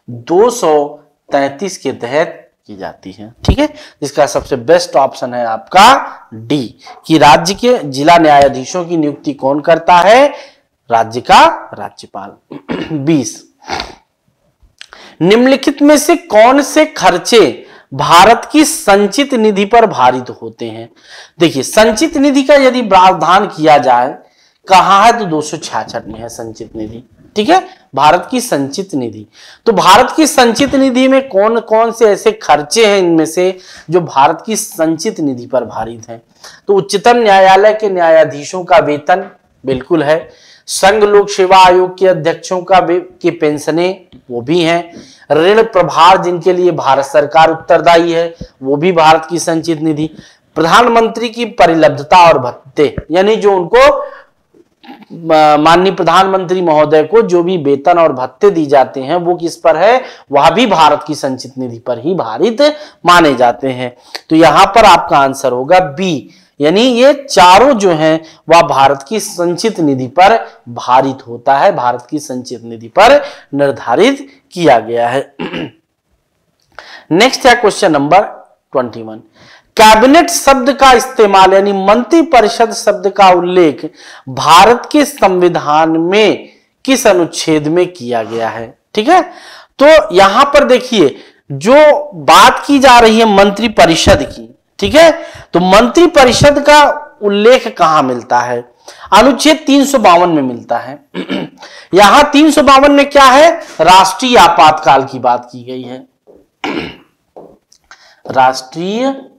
233 के तहत की जाती है। ठीक है, जिसका सबसे बेस्ट ऑप्शन है आपका डी, कि राज्य के जिला न्यायाधीशों की नियुक्ति कौन करता है, राज्य का राज्यपाल। 20, निम्नलिखित में से कौन से खर्चे भारत की संचित निधि पर भारित होते हैं। देखिए, संचित निधि का यदि प्रावधान किया जाए, कहां है, तो 266 में है संचित निधि। ठीक है, भारत की संचित निधि। तो भारत की संचित निधि में कौन कौन से ऐसे खर्चे हैं इनमें से जो भारत की संचित निधि पर भारित हैं, तो उच्चतम न्यायालय के न्यायाधीशों का वेतन बिल्कुल है, संघ लोक सेवा आयोग के अध्यक्षों की पेंशने वो भी हैं, ऋण प्रभार जिनके लिए भारत सरकार उत्तरदायी है वो भी भारत की संचित निधि, प्रधानमंत्री की परिलब्धता और भत्ते, यानी जो उनको माननीय प्रधानमंत्री महोदय को जो भी वेतन और भत्ते दी जाते हैं वो किस पर है, वह भी भारत की संचित निधि पर ही भारित माने जाते हैं। तो यहां पर आपका आंसर होगा बी, यानी ये चारों जो हैं वह भारत की संचित निधि पर भारित होता है, भारत की संचित निधि पर निर्धारित किया गया है। नेक्स्ट है क्वेश्चन नंबर 21, कैबिनेट शब्द का इस्तेमाल यानी मंत्रिपरिषद शब्द का उल्लेख भारत के संविधान में किस अनुच्छेद में किया गया है। ठीक है, तो यहां पर देखिए जो बात की जा रही है मंत्रिपरिषद की, ठीक है, तो मंत्रिपरिषद का उल्लेख कहां मिलता है, अनुच्छेद 352 में मिलता है। यहां 352 में क्या है, राष्ट्रीय आपातकाल की बात की गई है, राष्ट्रीय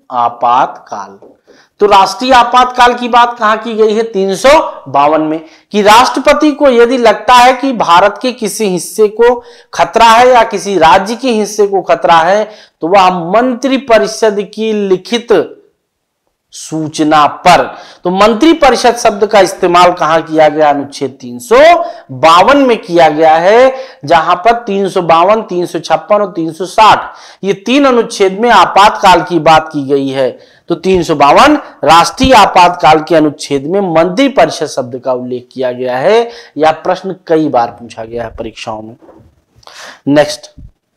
आपातकाल। तो राष्ट्रीय आपातकाल की बात कहां की गई है? 352 में, कि राष्ट्रपति को यदि लगता है कि भारत के किसी हिस्से को खतरा है या किसी राज्य के हिस्से को खतरा है, तो वह मंत्रिपरिषद की लिखित सूचना पर, तो मंत्रिपरिषद शब्द का इस्तेमाल कहां किया गया? अनुच्छेद 352 में किया गया है, जहां पर 352, 356 और 360 ये 3 अनुच्छेद में आपातकाल की बात की गई है। तो 352 राष्ट्रीय आपातकाल के अनुच्छेद में मंत्रिपरिषद शब्द का उल्लेख किया गया है। यह प्रश्न कई बार पूछा गया है परीक्षाओं में। नेक्स्ट,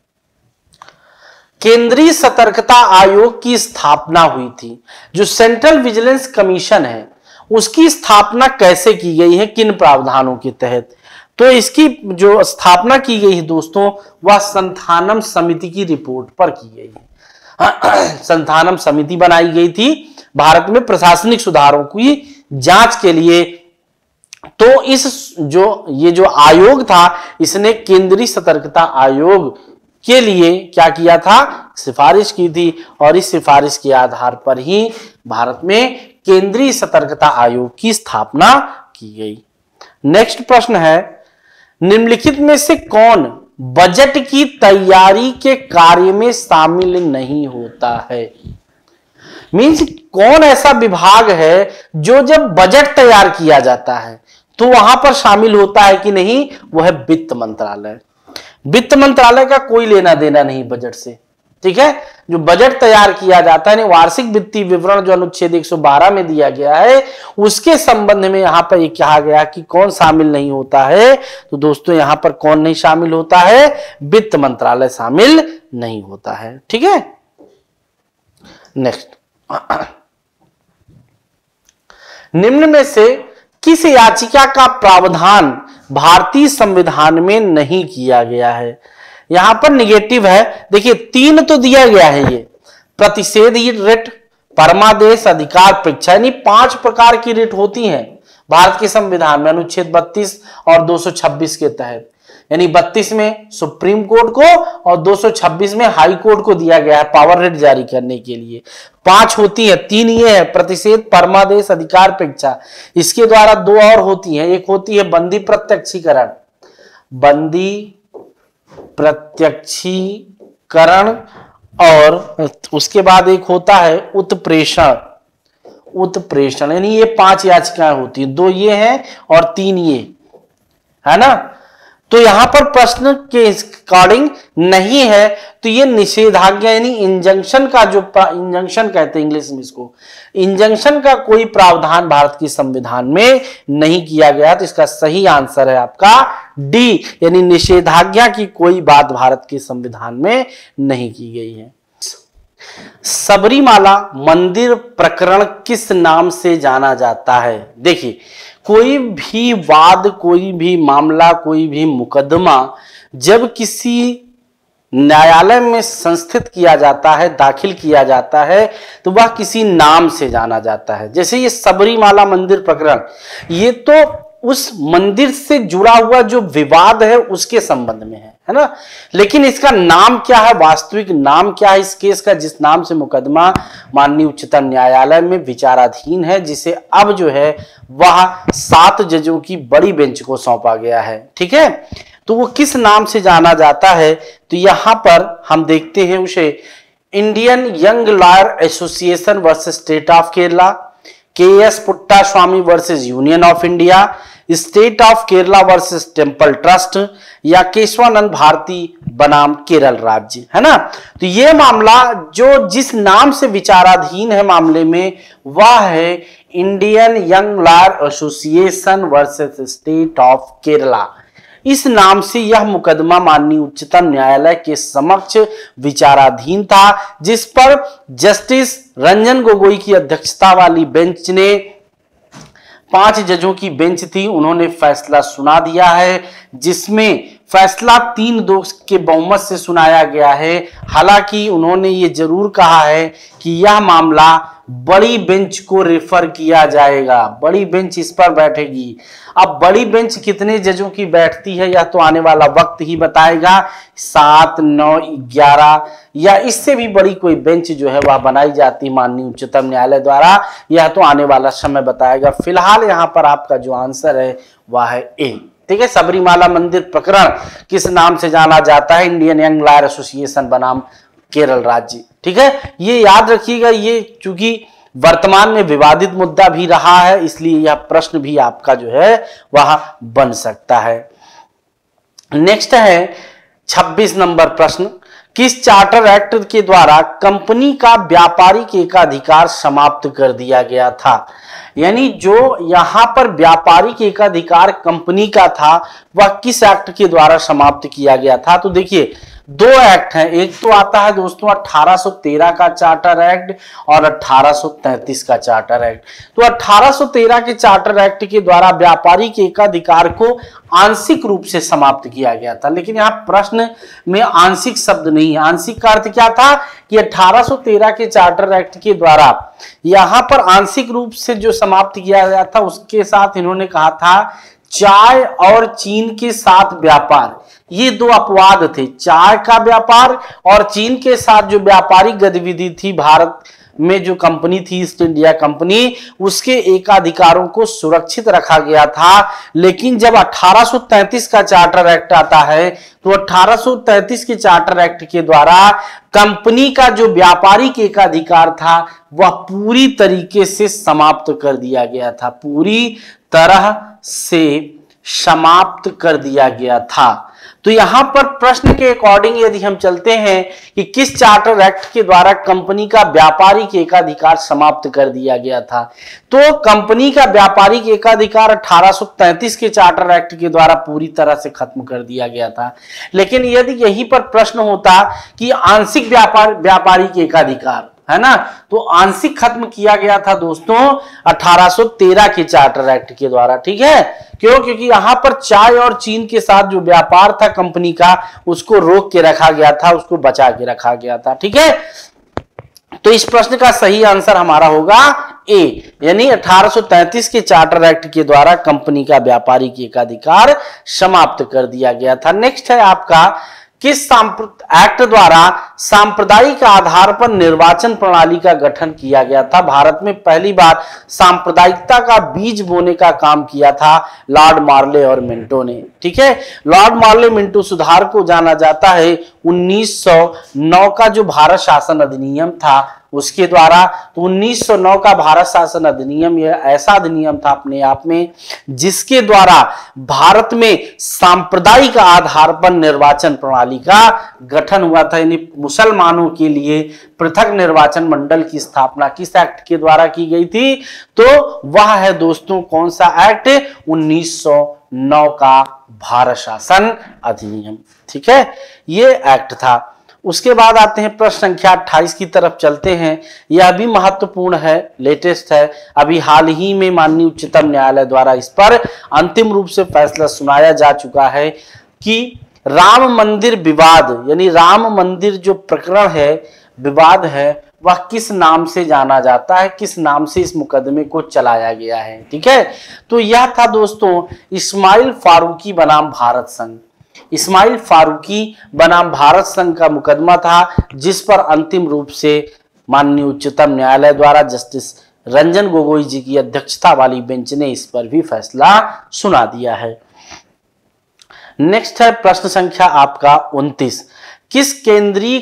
केंद्रीय सतर्कता आयोग की स्थापना हुई थी। जो सेंट्रल विजिलेंस कमीशन है उसकी स्थापना कैसे की गई है, किन प्रावधानों के तहत? तो इसकी जो स्थापना की गई है दोस्तों, वह संथानम समिति की रिपोर्ट पर की गई है। संथानम समिति बनाई गई थी भारत में प्रशासनिक सुधारों की जांच के लिए। तो ये जो आयोग था, इसने केंद्रीय सतर्कता आयोग के लिए क्या किया था? सिफारिश की थी, और इस सिफारिश के आधार पर ही भारत में केंद्रीय सतर्कता आयोग की स्थापना की गई। नेक्स्ट प्रश्न है, निम्नलिखित में से कौन बजट की तैयारी के कार्य में शामिल नहीं होता है? मींस कौन ऐसा विभाग है जो जब बजट तैयार किया जाता है तो वहां पर शामिल होता है कि नहीं? वह है वित्त मंत्रालय। वित्त मंत्रालय का कोई लेना देना नहीं बजट से, ठीक है। जो बजट तैयार किया जाता है, वार्षिक वित्तीय विवरण जो अनुच्छेद 112 में दिया गया है, उसके संबंध में यहां पर यह कहा गया कि कौन शामिल नहीं होता है। तो दोस्तों यहां पर कौन नहीं शामिल होता है? वित्त मंत्रालय शामिल नहीं होता है, ठीक है। नेक्स्ट, निम्न में से किस याचिका का प्रावधान भारतीय संविधान में नहीं किया गया है? यहां पर निगेटिव है। देखिए 3 तो दिया गया है, ये प्रतिषेध रिट, परमादेश, अधिकार परीक्षा, यानी 5 प्रकार की रिट होती हैं भारत के संविधान में अनुच्छेद 32 और 226 के तहत। यानी 32 में सुप्रीम कोर्ट को और 226 में हाई कोर्ट को दिया गया है पावर रिट जारी करने के लिए। 5 होती है, 3 ये है प्रतिषेध, परमादेश, अधिकार परीक्षा। इसके द्वारा 2 और होती है, एक होती है बंदी प्रत्यक्षीकरण, बंदी प्रत्यक्षीकरण, और उसके बाद एक होता है उत्प्रेषण। उत्प्रेषण यानी ये 5 याचिकाएं होती हैं, 2 ये हैं और 3 ये है ना। तो यहां पर प्रश्न के अकॉर्डिंग नहीं है, तो ये निषेधाज्ञा यानी इंजंक्शन का जो इंजंक्शन कहते हैं इंग्लिश में इसको, इंजंक्शन का कोई प्रावधान भारत के संविधान में नहीं किया गया। तो इसका सही आंसर है आपका डी, यानी निषेधाज्ञा की कोई बात भारत के संविधान में नहीं की गई है। सबरीमाला मंदिर प्रकरण किस नाम से जाना जाता है? देखिए कोई भी वाद, कोई भी मामला, कोई भी मुकदमा जब किसी न्यायालय में संस्थित किया जाता है, दाखिल किया जाता है, तो वह किसी नाम से जाना जाता है। जैसे ये सबरीमाला मंदिर प्रकरण, ये तो उस मंदिर से जुड़ा हुआ जो विवाद है उसके संबंध में है ना। लेकिन इसका नाम क्या है, वास्तविक नाम क्या है इस केस का, जिस नाम से मुकदमा माननीय उच्चतम न्यायालय में विचाराधीन है, जिसे अब जो है वह 7 जजों की बड़ी बेंच को सौंपा गया है, ठीक है। तो वो किस नाम से जाना जाता है? तो यहां पर हम देखते हैं उसे Indian young lawyer association versus state of Kerala, K S. Puttaswamy versus union of India, state of Kerala versus temple trust, या केशवानंद भारती बनाम केरल राज्य, है ना। तो ये मामला जो जिस नाम से विचाराधीन है मामले में, वह है Indian young lawyer association versus state of Kerala. इस नाम से यह मुकदमा माननीय उच्चतम न्यायालय के समक्ष विचाराधीन था, जिस पर जस्टिस रंजन गोगोई की अध्यक्षता वाली बेंच ने 5 जजों की बेंच थी, उन्होंने फैसला सुना दिया है, जिसमें फैसला 3-2 के बहुमत से सुनाया गया है। हालांकि उन्होंने ये जरूर कहा है कि यह मामला बड़ी बेंच को रेफर किया जाएगा, बड़ी बेंच इस पर बैठेगी। अब बड़ी बेंच कितने जजों की बैठती है यह तो आने वाला वक्त ही बताएगा, 7, 9, 11 या इससे भी बड़ी कोई बेंच जो है वह बनाई जाती है माननीय उच्चतम न्यायालय द्वारा, यह तो आने वाला समय बताएगा। फिलहाल यहाँ पर आपका जो आंसर है वह है ए। ठीक है, सबरीमाला मंदिर प्रकरण किस नाम से जाना जाता है? इंडियन यंग लॉयर एसोसिएशन बनाम केरल राज्य। ठीक है, ये याद रखिएगा, ये चूंकि वर्तमान में विवादित मुद्दा भी रहा है इसलिए यह प्रश्न भी आपका जो है वह बन सकता है। नेक्स्ट है 26 नंबर प्रश्न, किस चार्टर एक्ट के द्वारा कंपनी का व्यापारिक एकाधिकार समाप्त कर दिया गया था? यानी जो यहां पर व्यापारिक एकाधिकार कंपनी का था वह किस एक्ट के द्वारा समाप्त किया गया था? तो देखिए 2 एक्ट हैं, एक तो आता है दोस्तों 1813 का चार्टर एक्ट और 1833 का चार्टर एक्ट। तो 1813 के चार्टर एक्ट के द्वारा व्यापारिक एकाधिकार को आंशिक रूप से समाप्त किया गया था, लेकिन यहाँ प्रश्न में आंशिक शब्द नहीं है। आंशिक का अर्थ क्या था कि 1813 के चार्टर एक्ट के द्वारा यहां पर आंशिक रूप से जो समाप्त किया गया था उसके साथ इन्होंने कहा था चाय और चीन के साथ व्यापार, ये 2 अपवाद थे, चाय का व्यापार और चीन के साथ जो व्यापारिक गतिविधि थी भारत में जो कंपनी थी ईस्ट इंडिया कंपनी, उसके एकाधिकारों को सुरक्षित रखा गया था। लेकिन जब 1833 का चार्टर एक्ट आता है तो 1833 के चार्टर एक्ट के द्वारा कंपनी का जो व्यापारिक एकाधिकार था वह पूरी तरीके से समाप्त कर दिया गया था, पूरी तरह से समाप्त कर दिया गया था। तो यहां पर प्रश्न के अकॉर्डिंग यदि हम चलते हैं कि किस चार्टर एक्ट के द्वारा कंपनी का व्यापारिक एकाधिकार समाप्त कर दिया गया था, तो कंपनी का व्यापारिक एकाधिकार 1833 के चार्टर एक्ट के द्वारा पूरी तरह से खत्म कर दिया गया था। लेकिन यदि यहीं पर प्रश्न होता कि आंशिक व्यापारिक एकाधिकार है ना, तो आंशिक खत्म किया गया था दोस्तों 1813 के चार्टर एक्ट के द्वारा। ठीक है, क्यों? क्योंकि यहां पर चाय और चीन के साथ जो व्यापार था कंपनी का उसको रोक के रखा गया था, उसको बचा के रखा गया था। ठीक है, तो इस प्रश्न का सही आंसर हमारा होगा ए, यानी 1833 के चार्टर एक्ट के द्वारा कंपनी का व्यापारिक एकाधिकार समाप्त कर दिया गया था। नेक्स्ट है आपका, किस एक्ट द्वारा सांप्रदायिक आधार पर निर्वाचन प्रणाली का गठन किया गया था? भारत में पहली बार सांप्रदायिकता का बीज बोने का काम किया था लॉर्ड मार्ले और मिंटो ने। ठीक है, लॉर्ड मार्ले मिंटो सुधार को जाना जाता है 1909 का जो भारत शासन अधिनियम था उसके द्वारा। तो 1909 का भारत शासन अधिनियम यह ऐसा अधिनियम था अपने आप में जिसके द्वारा भारत में सांप्रदायिक आधार पर निर्वाचन प्रणाली का गठन हुआ था, यानी मुसलमानों के लिए पृथक निर्वाचन मंडल की स्थापना किस एक्ट के द्वारा की गई थी? तो वह है दोस्तों कौन सा एक्ट? 1909 का भारत शासन अधिनियम। ठीक है, ये एक्ट था। उसके बाद आते हैं प्रश्न संख्या 28 की तरफ चलते हैं। यह भी महत्वपूर्ण है, लेटेस्ट है, अभी हाल ही में माननीय उच्चतम न्यायालय द्वारा इस पर अंतिम रूप से फैसला सुनाया जा चुका है कि राम मंदिर विवाद, यानी राम मंदिर जो प्रकरण है, विवाद है, वह किस नाम से जाना जाता है, किस नाम से इस मुकदमे को चलाया गया है। ठीक है, तो यह था दोस्तों इस्माइल फारूकी बनाम भारत संघ। इस्माइल फारूकी बनाम भारत संघ का मुकदमा था जिस पर अंतिम रूप से माननीय उच्चतम न्यायालय द्वारा जस्टिस रंजन गोगोई जी की अध्यक्षता वाली बेंच ने इस पर भी फैसला सुना दिया है। नेक्स्ट है प्रश्न संख्या आपका 29, किस केंद्रीय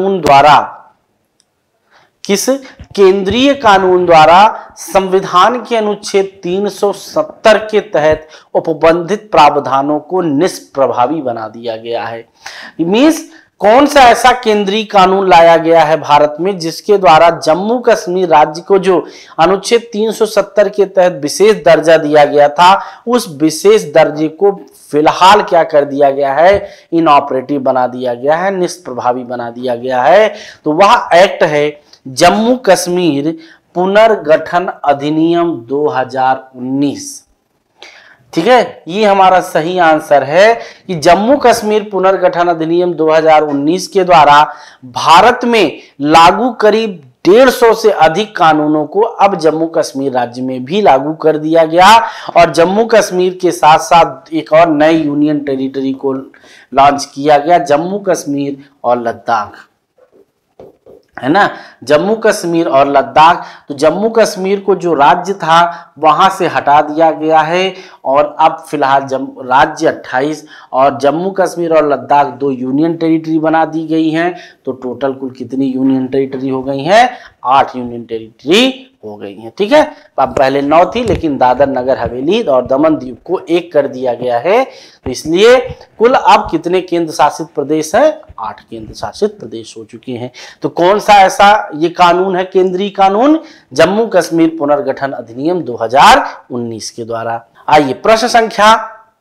कानून द्वारा संविधान के अनुच्छेद 370 के तहत उपबंधित प्रावधानों को निष्प्रभावी बना दिया गया है? मींस कौन सा ऐसा केंद्रीय कानून लाया गया है भारत में जिसके द्वारा जम्मू कश्मीर राज्य को जो अनुच्छेद 370 के तहत विशेष दर्जा दिया गया था उस विशेष दर्जे को फिलहाल क्या कर दिया गया है? इनऑपरेटिव बना दिया गया है, निष्प्रभावी बना दिया गया है। तो वह एक्ट है जम्मू कश्मीर पुनर्गठन अधिनियम 2019। ठीक है, ये हमारा सही आंसर है कि जम्मू कश्मीर पुनर्गठन अधिनियम 2019 के द्वारा भारत में लागू करीब 150 से अधिक कानूनों को अब जम्मू कश्मीर राज्य में भी लागू कर दिया गया और जम्मू कश्मीर के साथ साथ एक और नई यूनियन टेरिटरी को लॉन्च किया गया, जम्मू कश्मीर और लद्दाख, है ना, जम्मू कश्मीर और लद्दाख। तो जम्मू कश्मीर को जो राज्य था वहां से हटा दिया गया है और अब फिलहाल राज्य 28 और जम्मू कश्मीर और लद्दाख 2 यूनियन टेरिटरी बना दी गई हैं। तो टोटल कुल कितनी यूनियन टेरिटरी हो गई हैं? 8 यूनियन टेरिटरी हो गई हैं। ठीक है, अब पहले 9 थी लेकिन दादर नगर हवेली और दमन दीव को 1 कर दिया गया है। तो इसलिए कुल अब कितने केंद्र शासित प्रदेश हैं? 8 केंद्र शासित प्रदेश हो चुके हैं। तो कौन सा ऐसा ये कानून है, केंद्रीय कानून? जम्मू कश्मीर पुनर्गठन अधिनियम 2019 के द्वारा। आइए प्रश्न संख्या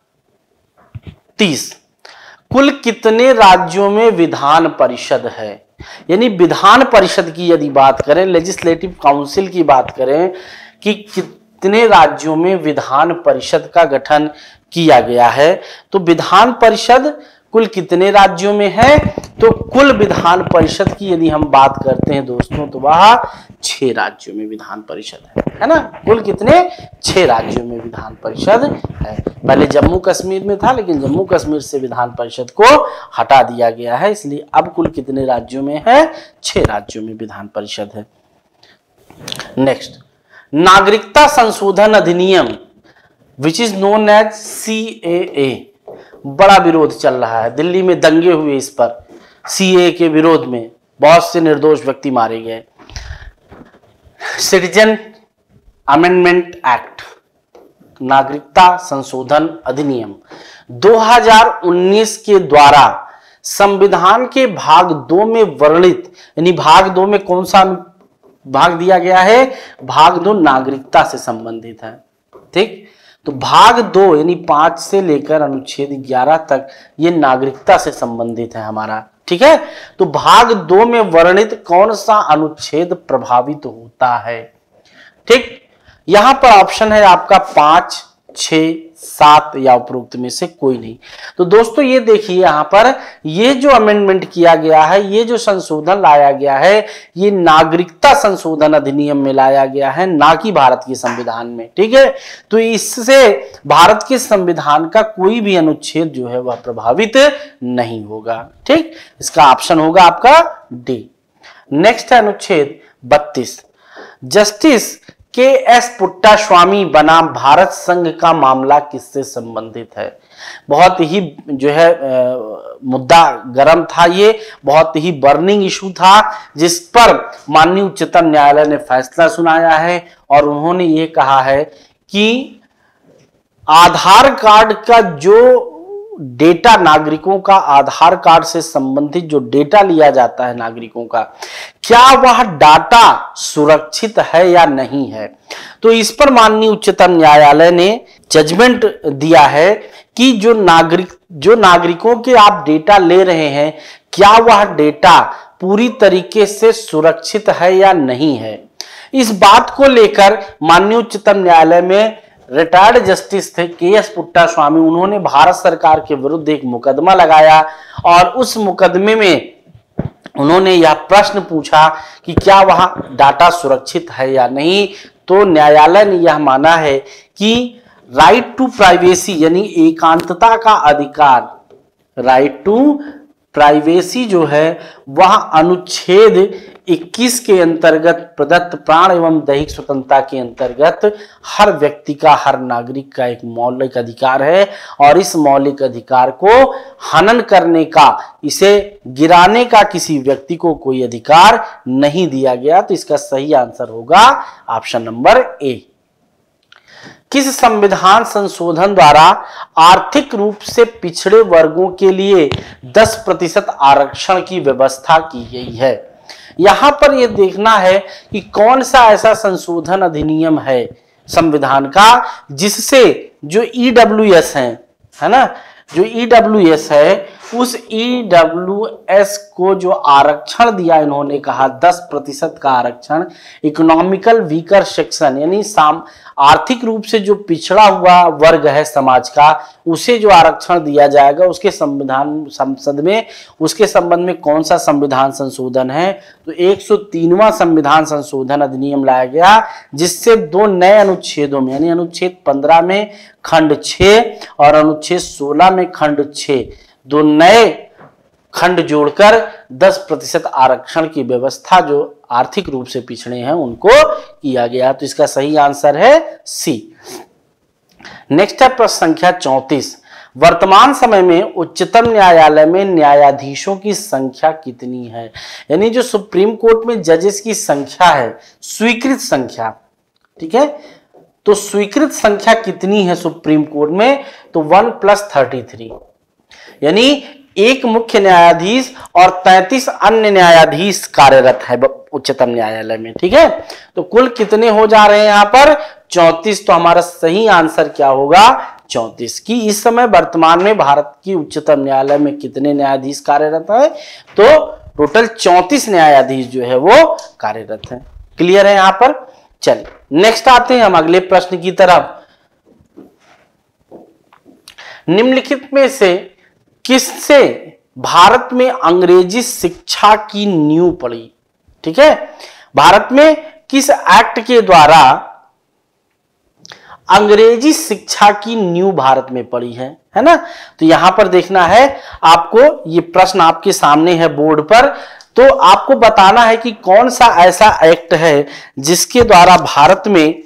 30, कुल कितने राज्यों में विधान परिषद है? यानी विधान परिषद की यदि बात करें, लेजिस्लेटिव काउंसिल की बात करें कि कितने राज्यों में विधान परिषद का गठन किया गया है, तो विधान परिषद कुल कितने राज्यों में है? तो कुल विधान परिषद की यदि हम बात करते हैं दोस्तों तो वह 6 राज्यों में विधान परिषद है ना। कुल कितने? 6 राज्यों में विधान परिषद है। पहले जम्मू कश्मीर में था लेकिन जम्मू कश्मीर से विधान परिषद को हटा दिया गया है, इसलिए अब कुल कितने राज्यों में है? 6 राज्यों में विधान परिषद है। नेक्स्ट, नागरिकता संशोधन अधिनियम which is known as CAA, बड़ा विरोध चल रहा है, दिल्ली में दंगे हुए इस पर, CAA के विरोध में बहुत से निर्दोष व्यक्ति मारे गए। सिटीजन अमेंडमेंट एक्ट, नागरिकता संशोधन अधिनियम 2019 के द्वारा संविधान के भाग 2 में वर्णित, यानी भाग 2 में कौन सा भाग दिया गया है? भाग 2 नागरिकता से संबंधित है। ठीक, तो भाग 2 यानी 5 से लेकर अनुच्छेद 11 तक ये नागरिकता से संबंधित है हमारा। ठीक है, तो भाग 2 में वर्णित कौन सा अनुच्छेद प्रभावित होता है? ठीक, यहां पर ऑप्शन है आपका 5, 6, 7 या उपरोक्त में से कोई नहीं। तो दोस्तों ये देखिए यहां पर ये जो अमेंडमेंट किया गया है, ये जो संशोधन लाया गया है, ये नागरिकता संशोधन अधिनियम में लाया गया है, ना कि भारत के संविधान में। ठीक है, तो इससे भारत के संविधान का कोई भी अनुच्छेद जो है वह प्रभावित नहीं होगा। ठीक, इसका ऑप्शन होगा आपका डी। नेक्स्ट है अनुच्छेद 32, जस्टिस KS पुट्टास्वामी बनाम भारत संघ का मामला किससे संबंधित है? बहुत ही जो है मुद्दा गर्म था, ये बहुत ही बर्निंग इशू था जिस पर माननीय उच्चतम न्यायालय ने फैसला सुनाया है और उन्होंने ये कहा है कि आधार कार्ड का जो डेटा, नागरिकों का आधार कार्ड से संबंधित जो डेटा लिया जाता है नागरिकों का, क्या वह डाटा सुरक्षित है या नहीं है? तो इस पर माननीय उच्चतम न्यायालय ने जजमेंट दिया है कि जो नागरिकों के आप डेटा ले रहे हैं, क्या वह डेटा पूरी तरीके से सुरक्षित है या नहीं है। इस बात को लेकर माननीय उच्चतम न्यायालय में रिटायर्ड जस्टिस थे KS पुट्टास्वामी, उन्होंने भारत सरकार के विरुद्ध एक मुकदमा लगाया और उस मुकदमे में उन्होंने यह प्रश्न पूछा कि क्या वहां डाटा सुरक्षित है या नहीं। तो न्यायालय ने यह माना है कि राइट टू प्राइवेसी यानी एकांतता का अधिकार, राइट टू प्राइवेसी जो है वह अनुच्छेद 21 के अंतर्गत प्रदत्त प्राण एवं दैहिक स्वतंत्रता के अंतर्गत हर व्यक्ति का, हर नागरिक का एक मौलिक अधिकार है और इस मौलिक अधिकार को हनन करने का, इसे गिराने का किसी व्यक्ति को कोई अधिकार नहीं दिया गया। तो इसका सही आंसर होगा ऑप्शन नंबर ए। किस संविधान संशोधन द्वारा आर्थिक रूप से पिछड़े वर्गों के लिए 10% आरक्षण की व्यवस्था की गई है? यहां पर यह देखना है कि कौन सा ऐसा संशोधन अधिनियम है संविधान का जिससे जो EWS है ना, जो EWS है उस EWS को जो आरक्षण दिया इन्होंने, कहा 10% का आरक्षण, इकोनॉमिकल वीकर सेक्शन यानी आर्थिक रूप से जो पिछड़ा हुआ वर्ग है समाज का, उसे जो आरक्षण दिया जाएगा उसके संसद में, उसके संबंध में कौन सा संविधान संशोधन है, तो 103वां संविधान संशोधन अधिनियम लाया गया, जिससे 2 नए अनुच्छेदों में यानी अनुच्छेद 15 में खंड 6 और अनुच्छेद 16 में खंड 6 2 नए खंड जोड़कर 10% आरक्षण की व्यवस्था जो आर्थिक रूप से पिछड़े हैं उनको किया गया। तो इसका सही आंसर है सी। नेक्स्ट है प्रश्न संख्या 34। वर्तमान समय में उच्चतम न्यायालय में न्यायाधीशों की संख्या कितनी है? यानी जो सुप्रीम कोर्ट में जजेस की संख्या है, स्वीकृत संख्या, ठीक है, तो स्वीकृत संख्या कितनी है सुप्रीम कोर्ट में? तो 1 + 33, यानी एक मुख्य न्यायाधीश और 33 अन्य न्यायाधीश कार्यरत है उच्चतम न्यायालय में, ठीक है। तो कुल कितने हो जा रहे हैं यहाँ पर? 34। तो हमारा सही आंसर क्या होगा? 34। की इस समय वर्तमान में भारत की उच्चतम न्यायालय में कितने न्यायाधीश कार्यरत है? तो टोटल 34 न्यायाधीश जो है वो कार्यरत है। क्लियर है यहाँ पर? चलिए नेक्स्ट आते हैं हम अगले प्रश्न की तरफ। निम्नलिखित में से किससे भारत में अंग्रेजी शिक्षा की नींव पड़ी? ठीक है, भारत में किस एक्ट के द्वारा अंग्रेजी शिक्षा की नींव भारत में पड़ी है ना? तो यहां पर देखना है आपको, ये प्रश्न आपके सामने है बोर्ड पर, तो आपको बताना है कि कौन सा ऐसा एक्ट है जिसके द्वारा भारत में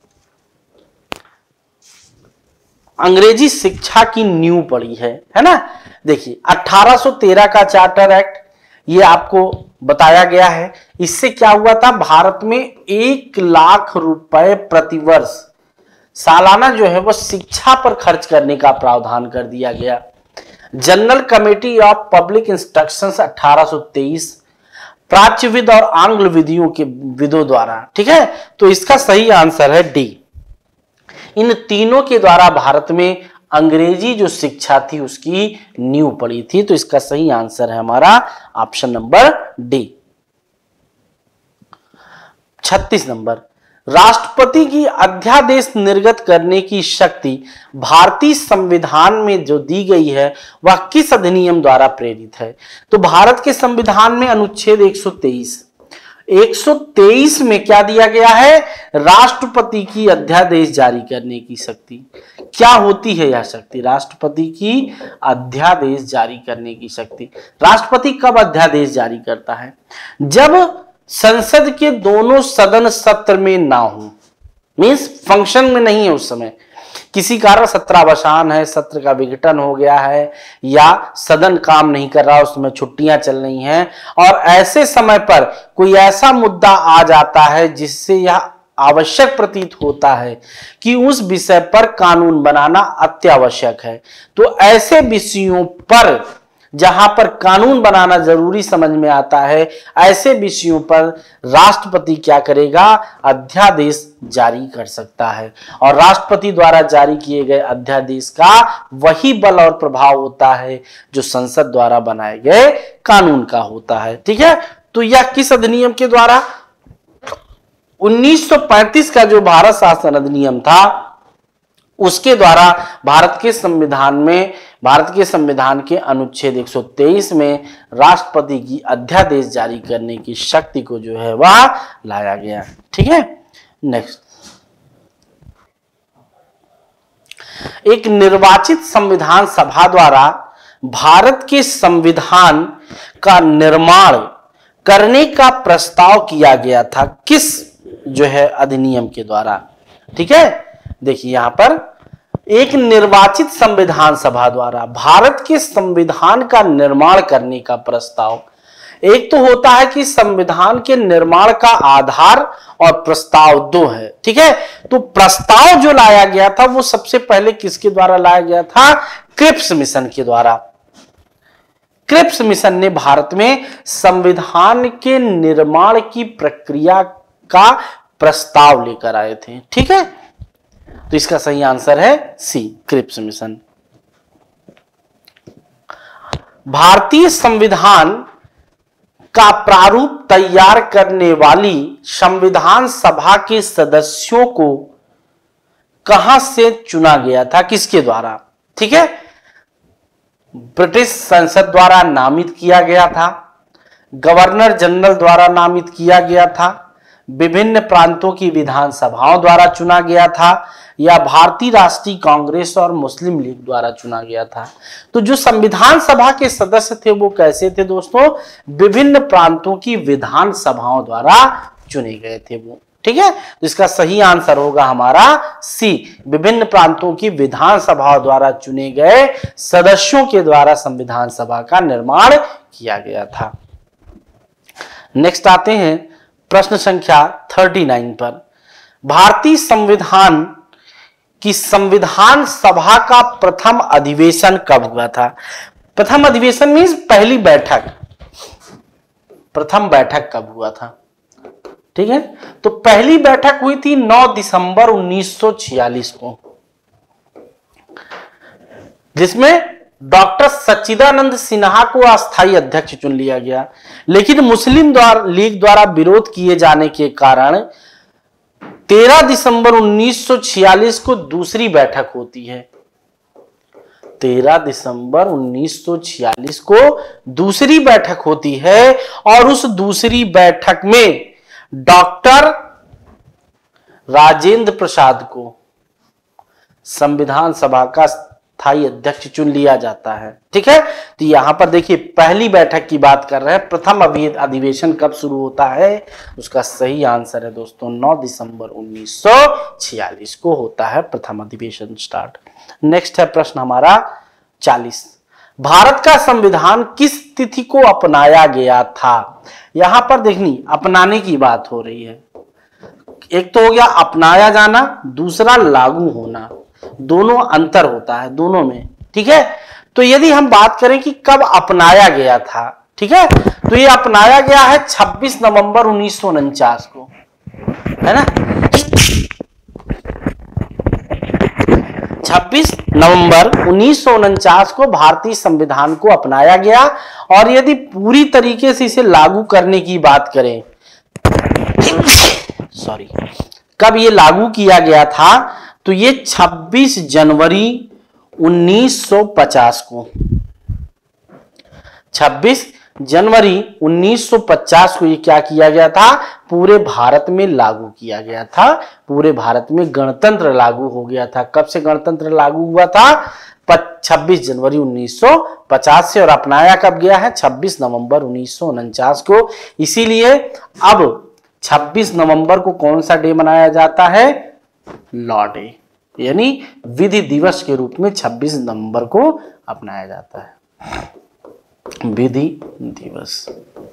अंग्रेजी शिक्षा की नींव पड़ी है ना? देखिए 1813 का चार्टर एक्ट, ये आपको बताया गया है। इससे क्या हुआ था? भारत में 1 लाख रुपए प्रतिवर्ष सालाना जो है वो शिक्षा पर खर्च करने का प्रावधान कर दिया गया। General committee of public instructions 1823, प्राच्यविद और आंग्ल विदों द्वारा, ठीक है। तो इसका सही आंसर है डी। इन तीनों के द्वारा भारत में अंग्रेजी जो शिक्षा थी उसकी नींव पड़ी थी। तो इसका सही आंसर है हमारा ऑप्शन नंबर डी। 36 नंबर, राष्ट्रपति की अध्यादेश निर्गत करने की शक्ति भारतीय संविधान में जो दी गई है वह किस अधिनियम द्वारा प्रेरित है? तो भारत के संविधान में अनुच्छेद 123 में क्या दिया गया है? राष्ट्रपति की अध्यादेश जारी करने की शक्ति। क्या होती है यह शक्ति? राष्ट्रपति की अध्यादेश जारी करने की शक्ति। राष्ट्रपति कब अध्यादेश जारी करता है? जब संसद के दोनों सदन सत्र में ना हो, मींस फंक्शन में नहीं है, उस समय किसी कारण सत्रावसान है, सत्र का विघटन हो गया है या सदन काम नहीं कर रहा, उसमें छुट्टियां चल रही हैं, और ऐसे समय पर कोई ऐसा मुद्दा आ जाता है जिससे यह आवश्यक प्रतीत होता है कि उस विषय पर कानून बनाना अत्यावश्यक है। तो ऐसे विषयों पर जहां पर कानून बनाना जरूरी समझ में आता है, ऐसे विषयों पर राष्ट्रपति क्या करेगा? अध्यादेश जारी कर सकता है। और राष्ट्रपति द्वारा जारी किए गए अध्यादेश का वही बल और प्रभाव होता है जो संसद द्वारा बनाए गए कानून का होता है। ठीक है, तो यह किस अधिनियम के द्वारा? 1935 का जो भारत शासन अधिनियम था उसके द्वारा भारत के संविधान के अनुच्छेद 123 में राष्ट्रपति की अध्यादेश जारी करने की शक्ति को जो है वह लाया गया। ठीक है, नेक्स्ट, एक निर्वाचित संविधान सभा द्वारा भारत के संविधान का निर्माण करने का प्रस्ताव किया गया था किस जो है अधिनियम के द्वारा? ठीक है, देखिए यहां पर एक निर्वाचित संविधान सभा द्वारा भारत के संविधान का निर्माण करने का प्रस्ताव, एक तो होता है कि संविधान के निर्माण का आधार और प्रस्ताव दो है। ठीक है, तो प्रस्ताव जो लाया गया था वो सबसे पहले किसके द्वारा लाया गया था? क्रिप्स मिशन के द्वारा। क्रिप्स मिशन ने भारत में संविधान के निर्माण की प्रक्रिया का प्रस्ताव लेकर आए थे। ठीक है, तो इसका सही आंसर है सी, क्रिप्स मिशन। भारतीय संविधान का प्रारूप तैयार करने वाली संविधान सभा के सदस्यों को कहां से चुना गया था, किसके द्वारा? ठीक है, ब्रिटिश संसद द्वारा नामित किया गया था, गवर्नर जनरल द्वारा नामित किया गया था, विभिन्न प्रांतों की विधानसभाओं द्वारा चुना गया था, या भारतीय राष्ट्रीय कांग्रेस और मुस्लिम लीग द्वारा चुना गया था। तो जो संविधान सभा के सदस्य थे वो कैसे थे दोस्तों? विभिन्न प्रांतों की विधानसभाओं द्वारा चुने गए थे वो। ठीक है, तो इसका सही आंसर होगा हमारा सी, विभिन्न प्रांतों की विधानसभाओं द्वारा चुने गए सदस्यों के द्वारा संविधान सभा का निर्माण किया गया था। नेक्स्ट आते हैं प्रश्न संख्या 39 पर। भारतीय संविधान की संविधान सभा का प्रथम अधिवेशन कब हुआ था? प्रथम अधिवेशन मीन्स पहली बैठक, प्रथम बैठक कब हुआ था? ठीक है, तो पहली बैठक हुई थी 9 दिसंबर 1946 को, जिसमें डॉक्टर सच्चिदानंद सिन्हा को अस्थायी अध्यक्ष चुन लिया गया। लेकिन मुस्लिम लीग द्वारा विरोध किए जाने के कारण 13 दिसंबर 1946 को दूसरी बैठक होती है। 13 दिसंबर 1946 को दूसरी बैठक होती है और उस दूसरी बैठक में डॉक्टर राजेंद्र प्रसाद को संविधान सभा का स्थायी अध्यक्ष चुन लिया जाता है। ठीक है, तो यहां पर देखिए पहली बैठक की बात कर रहे हैं। प्रथम अधिवेशन कब शुरू होता है? उसका सही आंसर है दोस्तों 9 दिसंबर 1946 को होता है प्रथम अधिवेशन स्टार्ट। नेक्स्ट है प्रश्न हमारा 40। भारत का संविधान किस तिथि को अपनाया गया था? यहां पर देखनी अपनाने की बात हो रही है। एक तो हो गया अपनाया जाना, दूसरा लागू होना, दोनों अंतर होता है दोनों में। ठीक है, तो यदि हम बात करें कि कब अपनाया गया था, ठीक है, तो ये अपनाया गया है 26 नवंबर 1949 को, है ना। 26 नवंबर 1949 को भारतीय संविधान को अपनाया गया। और यदि पूरी तरीके से इसे लागू करने की बात करें, सॉरी, कब ये लागू किया गया था, तो ये 26 जनवरी 1950 को, 26 जनवरी 1950 को ये क्या किया गया था? पूरे भारत में लागू किया गया था। पूरे भारत में गणतंत्र लागू हो गया था। कब से गणतंत्र लागू हुआ था? 26 जनवरी 1950 से, और अपनाया कब गया है? 26 नवंबर 1949 को। इसीलिए अब 26 नवंबर को कौन सा डे मनाया जाता है? लॉ डे, यानी विधि दिवस के रूप में 26 नवंबर को अपनाया जाता है, विधि दिवस।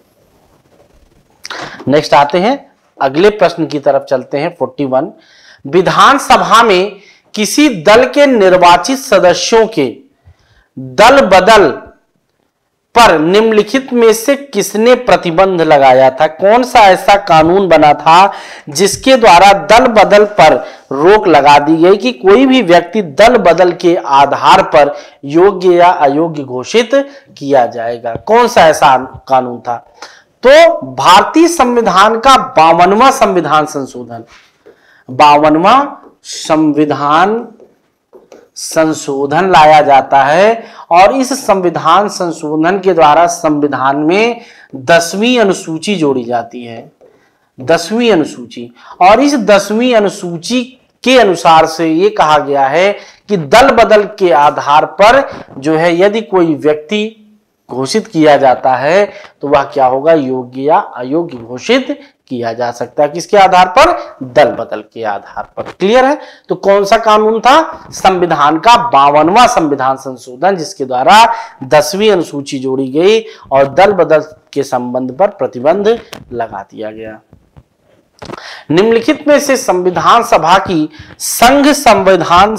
नेक्स्ट आते हैं अगले प्रश्न की तरफ चलते हैं 41। विधानसभा में किसी दल के निर्वाचित सदस्यों के दल बदल पर निम्नलिखित में से किसने प्रतिबंध लगाया था? कौन सा ऐसा कानून बना था जिसके द्वारा दल बदल पर रोक लगा दी गई कि कोई भी व्यक्ति दल बदल के आधार पर योग्य या अयोग्य घोषित किया जाएगा? कौन सा ऐसा कानून था? तो भारतीय संविधान का 52वां संविधान संशोधन, 52वां संविधान संशोधन लाया जाता है। और इस संविधान संशोधन के द्वारा संविधान में 10वीं अनुसूची जोड़ी जाती है, 10वीं अनुसूची। और इस 10वीं अनुसूची के अनुसार से ये कहा गया है कि दल बदल के आधार पर जो है यदि कोई व्यक्ति घोषित किया जाता है तो वह क्या होगा? योग्य या अयोग्य घोषित किया जा सकता है। किसके आधार पर? दल बदल के आधार पर। क्लियर है? तो कौन सा कानून था? संविधान का 52वां संविधान संशोधन, जिसके द्वारा 10वीं अनुसूची जोड़ी गई और दल बदल के संबंध पर प्रतिबंध लगा दिया गया। निम्नलिखित में से संविधान सभा की संघ संविधान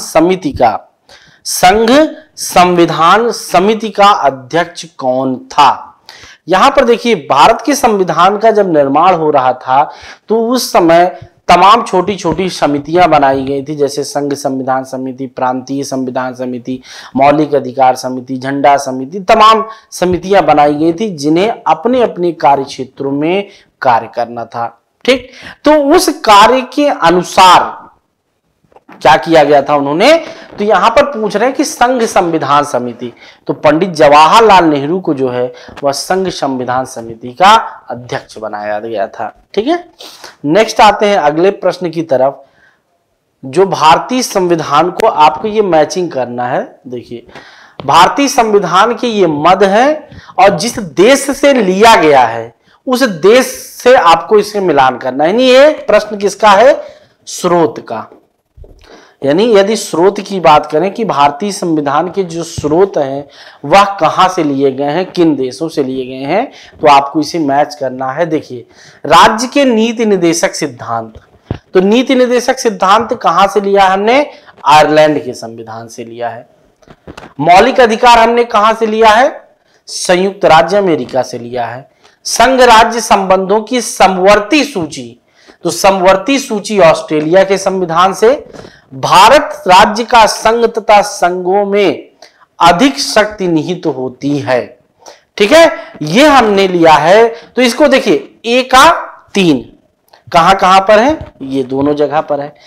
समिति का अध्यक्ष कौन था? यहां पर देखिए भारत के संविधान का जब निर्माण हो रहा था तो उस समय तमाम छोटी छोटी समितियां बनाई गई थी, जैसे संघ संविधान समिति, प्रांतीय संविधान समिति, मौलिक अधिकार समिति, झंडा समिति, तमाम समितियां बनाई गई थी जिन्हें अपने अपने कार्य क्षेत्रों में कार्य करना था। ठीक, तो उस कार्य के अनुसार क्या किया गया था उन्होंने, तो यहां पर पूछ रहे हैं कि संघ संविधान समिति, तो पंडित जवाहरलाल नेहरू को जो है वह संघ संविधान समिति का अध्यक्ष बनाया गया था। ठीक है, नेक्स्ट आते हैं अगले प्रश्न की तरफ, जो भारतीय संविधान को आपको ये मैचिंग करना है। देखिए, भारतीय संविधान के ये मद है और जिस देश से लिया गया है उस देश से आपको इसे मिलान करना है। यानी ये प्रश्न किसका है, स्रोत का। यानी यदि स्रोत की बात करें कि भारतीय संविधान के जो स्रोत हैं वह कहां से लिए गए हैं, किन देशों से लिए गए हैं, तो आपको इसे मैच करना है। देखिए, राज्य के नीति निर्देशक सिद्धांत, तो नीति निर्देशक सिद्धांत कहां से लिया है हमने, आयरलैंड के संविधान से लिया है। मौलिक अधिकार हमने कहां से लिया है, संयुक्त राज्य अमेरिका से लिया है। संघ राज्य संबंधों की समवर्ती सूची, तो समवर्ती सूची ऑस्ट्रेलिया के संविधान से। भारत राज्य का संघ तथा संघों में अधिक शक्ति निहित होती है। ठीक है, ये हमने लिया है। तो इसको देखिए, ए का 3 कहां कहां पर है, ये दोनों जगह पर है।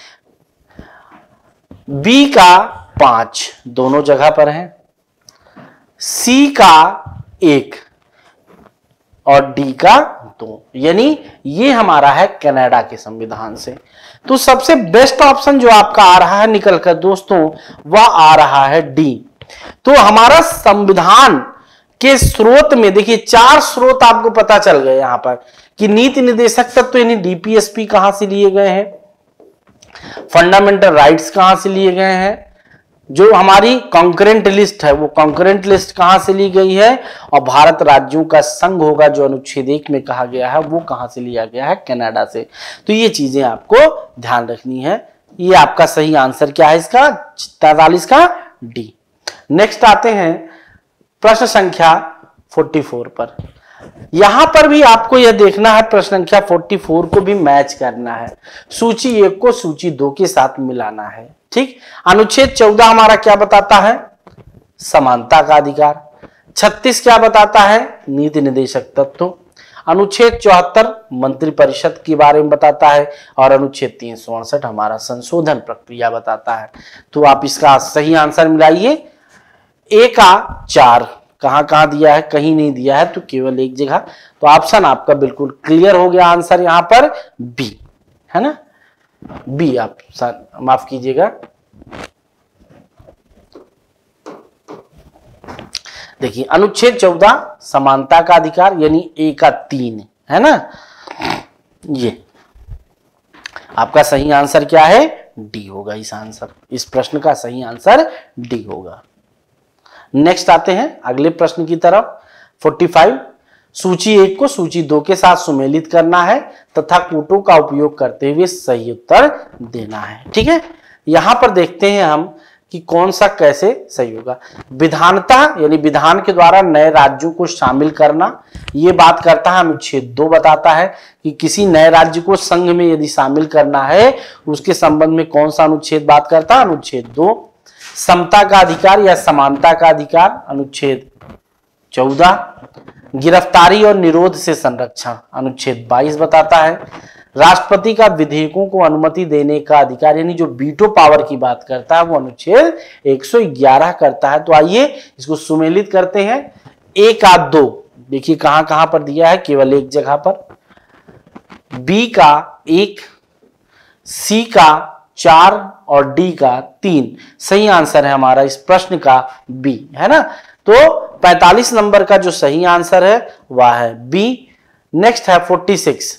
बी का 5 दोनों जगह पर है। सी का 1 और डी का 2, यानी ये हमारा है कनाडा के संविधान से। तो सबसे बेस्ट ऑप्शन जो आपका आ रहा है निकल कर दोस्तों, वह आ रहा है डी। तो हमारा संविधान के स्रोत में देखिए 4 स्रोत आपको पता चल गए यहां पर कि नीति निर्देशक तत्व यानी डीपीएसपी कहां से लिए गए हैं, फंडामेंटल राइट्स कहां से लिए गए हैं, जो हमारी कॉन्करेंट लिस्ट है वो कॉन्करेंट लिस्ट कहां से ली गई है, और भारत राज्यों का संघ होगा जो अनुच्छेद 1 में कहा गया है वो कहां से लिया गया है, कनाडा से। तो ये चीजें आपको ध्यान रखनी है। ये आपका सही आंसर क्या है इसका, 43 का डी। नेक्स्ट आते हैं प्रश्न संख्या 44 पर। यहां पर भी आपको यह देखना है, प्रश्न संख्या 44 को भी मैच करना है, सूची 1 को सूची 2 के साथ मिलाना है। ठीक, अनुच्छेद 14 हमारा क्या बताता है, समानता का अधिकार। 36 क्या बताता है, नीति निर्देशक तत्व। अनुच्छेद 74 मंत्रिपरिषद के बारे में बताता है, और अनुच्छेद 368 हमारा संशोधन प्रक्रिया बताता है। तो आप इसका सही आंसर मिलाइए। ए का 4 कहां कहां दिया है, कहीं नहीं दिया है, तो केवल एक जगह। तो ऑप्शन आपका बिल्कुल क्लियर हो गया, आंसर यहां पर बी है ना, बी। आप माफ कीजिएगा, देखिए अनुच्छेद 14 समानता का अधिकार यानी ए का 3 है ना, ये आपका सही आंसर क्या है, डी होगा। इस आंसर, इस प्रश्न का सही आंसर डी होगा। नेक्स्ट आते हैं अगले प्रश्न की तरफ। 45, सूची 1 को सूची 2 के साथ सुमेलित करना है तथा कूटों का उपयोग करते हुए सही उत्तर देना है। ठीक है, यहां पर देखते हैं हम कि कौन सा कैसे सही होगा। विधानता यानी विधान के द्वारा नए राज्यों को शामिल करना, ये बात करता है अनुच्छेद 2 बताता है कि किसी नए राज्य को संघ में यदि शामिल करना है उसके संबंध में कौन सा अनुच्छेद बात करता है, अनुच्छेद 2। समता का अधिकार या समानता का अधिकार, अनुच्छेद 14। गिरफ्तारी और निरोध से संरक्षण, अनुच्छेद 22 बताता है। राष्ट्रपति का विधेयकों को अनुमति देने का अधिकार यानी जो वीटो पावर की बात करता है वो अनुच्छेद 111 करता है। तो आइए इसको सुमेलित करते हैं। ए का 2 देखिए कहां कहां पर दिया है, केवल एक जगह पर। बी का 1, सी का 4 और डी का 3। सही आंसर है हमारा इस प्रश्न का बी है ना। तो 45 नंबर का जो सही आंसर है वह है बी। नेक्स्ट है 46।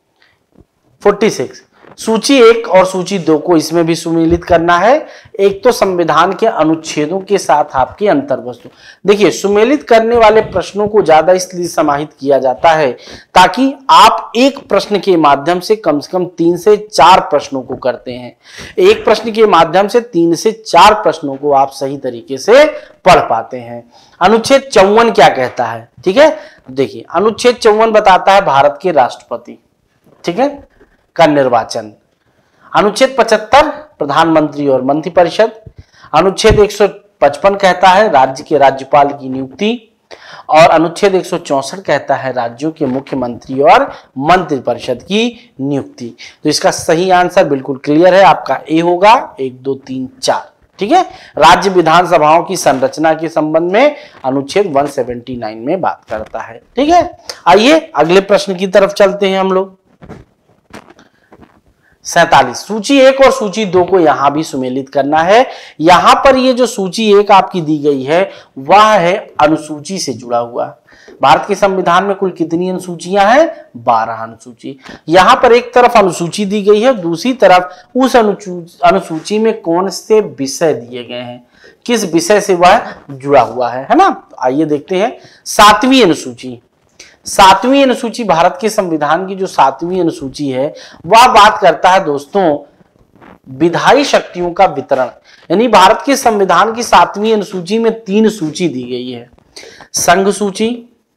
सूची 1 और सूची 2 को इसमें भी सुमेलित करना है। एक तो संविधान के अनुच्छेदों के साथ आपकी अंतर वस्तु। देखिए सुमेलित करने वाले प्रश्नों को ज्यादा इसलिए समाहित किया जाता है ताकि आप एक प्रश्न के माध्यम से कम 3 से 4 प्रश्नों को करते हैं। एक प्रश्न के माध्यम से 3 से 4 प्रश्नों को आप सही तरीके से पढ़ पाते हैं। अनुच्छेद 54 क्या कहता है, ठीक है, देखिए अनुच्छेद 54 बताता है भारत के राष्ट्रपति, ठीक है, का निर्वाचन। अनुच्छेद 75 प्रधानमंत्री और मंत्रिपरिषद। अनुच्छेद 155 कहता है राज्य के राज्यपाल की नियुक्ति, और अनुच्छेद 164 कहता है राज्यों के मुख्यमंत्री और मंत्रिपरिषद की नियुक्ति। तो इसका सही आंसर बिल्कुल क्लियर है, आपका ए होगा, 1 2 3 4। ठीक है, राज्य विधानसभाओं की संरचना के संबंध में अनुच्छेद 179 में बात करता है। ठीक है, आइए अगले प्रश्न की तरफ चलते हैं हम लोग। 47 सूची 1 और सूची 2 को यहां भी सुमेलित करना है। यहां पर ये जो सूची 1 आपकी दी गई है वह है अनुसूची से जुड़ा हुआ। भारत के संविधान में कुल कितनी अनुसूचियां हैं? 12 अनुसूची। यहां पर एक तरफ अनुसूची दी गई है, दूसरी तरफ उस अनुसूची में कौन से विषय दिए गए हैं, किस विषय से वह जुड़ा हुआ है ना। तो आइए देखते हैं 7वीं अनुसूची। 7वीं अनुसूची भारत के संविधान की जो 7वीं अनुसूची है वह बात करता है दोस्तों विधायी शक्तियों का वितरण। यानी भारत के संविधान की 7वीं अनुसूची में 3 सूची दी गई है, संघ सूची,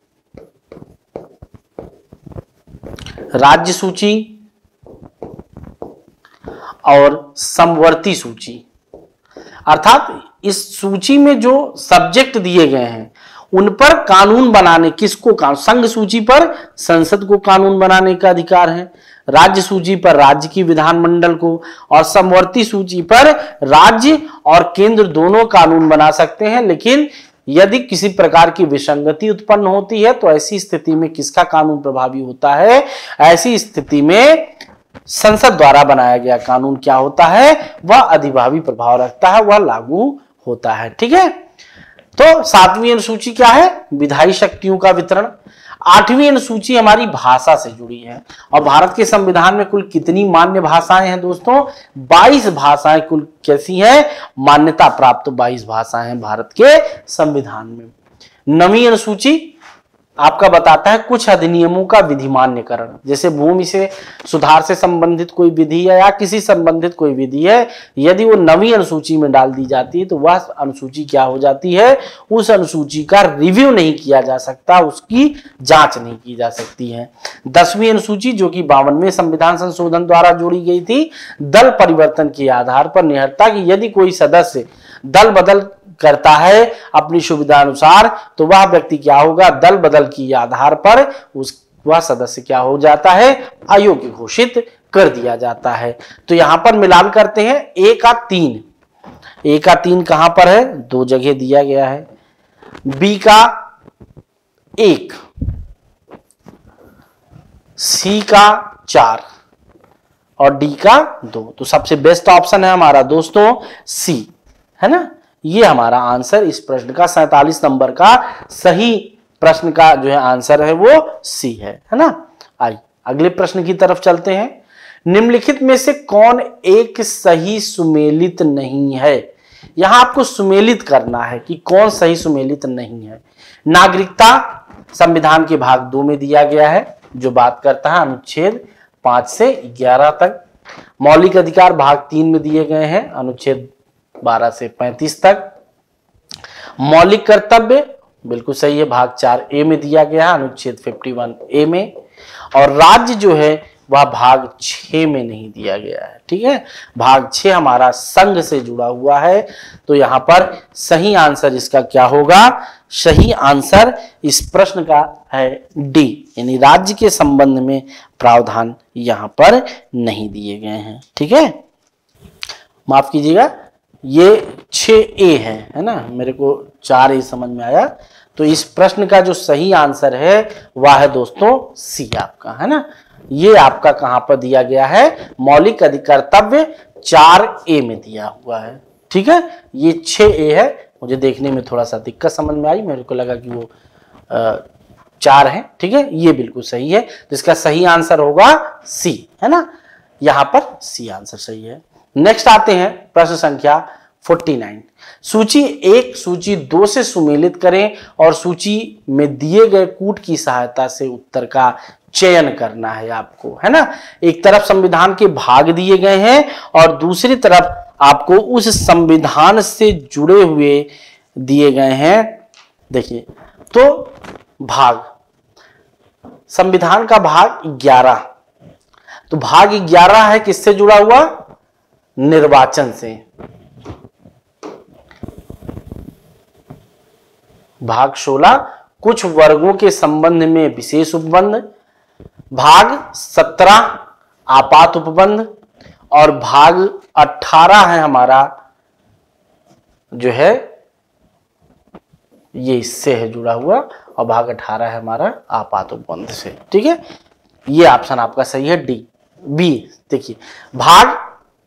राज्य सूची और समवर्ती सूची। अर्थात इस सूची में जो सब्जेक्ट दिए गए हैं उन पर कानून बनाने, किसको कानून? संघ सूची पर संसद को कानून बनाने का अधिकार है, राज्य सूची पर राज्य की विधानमंडल को, और समवर्ती सूची पर राज्य और केंद्र दोनों कानून बना सकते हैं। लेकिन यदि किसी प्रकार की विसंगति उत्पन्न होती है तो ऐसी स्थिति में किसका कानून प्रभावी होता है? ऐसी स्थिति में संसद द्वारा बनाया गया कानून क्या होता है? वह अधिभावी प्रभाव रखता है, वह लागू होता है। ठीक है, तो 7वीं अनुसूची क्या है? विधायी शक्तियों का वितरण। 8वीं अनुसूची हमारी भाषा से जुड़ी है, और भारत के संविधान में कुल कितनी मान्य भाषाएं हैं दोस्तों? 22 भाषाएं कुल कैसी हैं? मान्यता प्राप्त 22 भाषाएं हैं भारत के संविधान में। 9वीं अनुसूची आपका बताता है कुछ अधिनियमों का विधिमान्यकरण, जैसे भूमि से सुधार से संबंधित कोई विधि है या किसी संबंधित कोई विधि है, यदि वो 9वीं अनुसूची में डाल दी जाती है तो वह अनुसूची क्या हो जाती है? उस अनुसूची का रिव्यू नहीं किया जा सकता, उसकी जांच नहीं की जा सकती है। 10वीं अनुसूची जो कि 52वें संविधान संशोधन द्वारा जोड़ी गई थी, दल परिवर्तन के आधार पर निहत्ता कि यदि कोई सदस्य दल बदल करता है अपनी सुविधा अनुसार तो वह व्यक्ति क्या होगा? दल बदल के आधार पर वह सदस्य क्या हो जाता है? अयोग्य घोषित कर दिया जाता है। तो यहां पर मिलान करते हैं, ए का 3, ए का 3 कहां पर है? 2 जगह दिया गया है, बी का 1, सी का 4 और डी का 2। तो सबसे बेस्ट ऑप्शन है हमारा दोस्तों सी, है ना। ये हमारा आंसर इस प्रश्न का 47 नंबर का सही प्रश्न का जो है आंसर है वो सी है ना। आइए अगले प्रश्न की तरफ चलते हैं। निम्नलिखित में से कौन एक सही सुमेलित नहीं है? यहां आपको सुमेलित करना है कि कौन सही सुमेलित नहीं है। नागरिकता संविधान के भाग 2 में दिया गया है जो बात करता है अनुच्छेद 5 से 11 तक। मौलिक अधिकार भाग 3 में दिए गए हैं अनुच्छेद 12 से 35 तक। मौलिक कर्तव्य बिल्कुल सही है, भाग 4A में दिया गया है अनुच्छेद 51A में। और राज्य जो है वह भाग 6 में नहीं दिया गया है। ठीक है, भाग 6 हमारा संघ से जुड़ा हुआ है। तो यहां पर सही आंसर इसका क्या होगा? सही आंसर इस प्रश्न का है डी, यानी राज्य के संबंध में प्रावधान यहां पर नहीं दिए गए हैं। ठीक है, माफ कीजिएगा, ये 6A है ना, मेरे को 4A समझ में आया। तो इस प्रश्न का जो सही आंसर है वह है दोस्तों सी आपका, है ना। ये आपका कहां पर दिया गया है? मौलिक कर्तव्य 4A में दिया हुआ है। ठीक है, ये 6A है। मुझे देखने में थोड़ा सा दिक्कत समझ में आई, मेरे को लगा कि वो 4 है। ठीक है, ये बिल्कुल सही है। तो इसका सही आंसर होगा सी, है ना। यहां पर सी आंसर सही है। नेक्स्ट आते हैं प्रश्न संख्या 49। सूची 1 सूची 2 से सुमेलित करें और सूची में दिए गए कूट की सहायता से उत्तर का चयन करना है आपको, है ना। एक तरफ संविधान के भाग दिए गए हैं और दूसरी तरफ आपको उस संविधान से जुड़े हुए दिए गए हैं। देखिए, तो भाग, संविधान का भाग 11, तो भाग 11 है किससे जुड़ा हुआ? निर्वाचन से। भाग 16 कुछ वर्गों के संबंध में विशेष उपबंध, भाग 17 आपात उपबंध, और भाग 18 है हमारा जो है ये इससे है जुड़ा हुआ, और भाग 18 है हमारा आपात उपबंध से। ठीक है, ये ऑप्शन आपका सही है डी। बी देखिए, भाग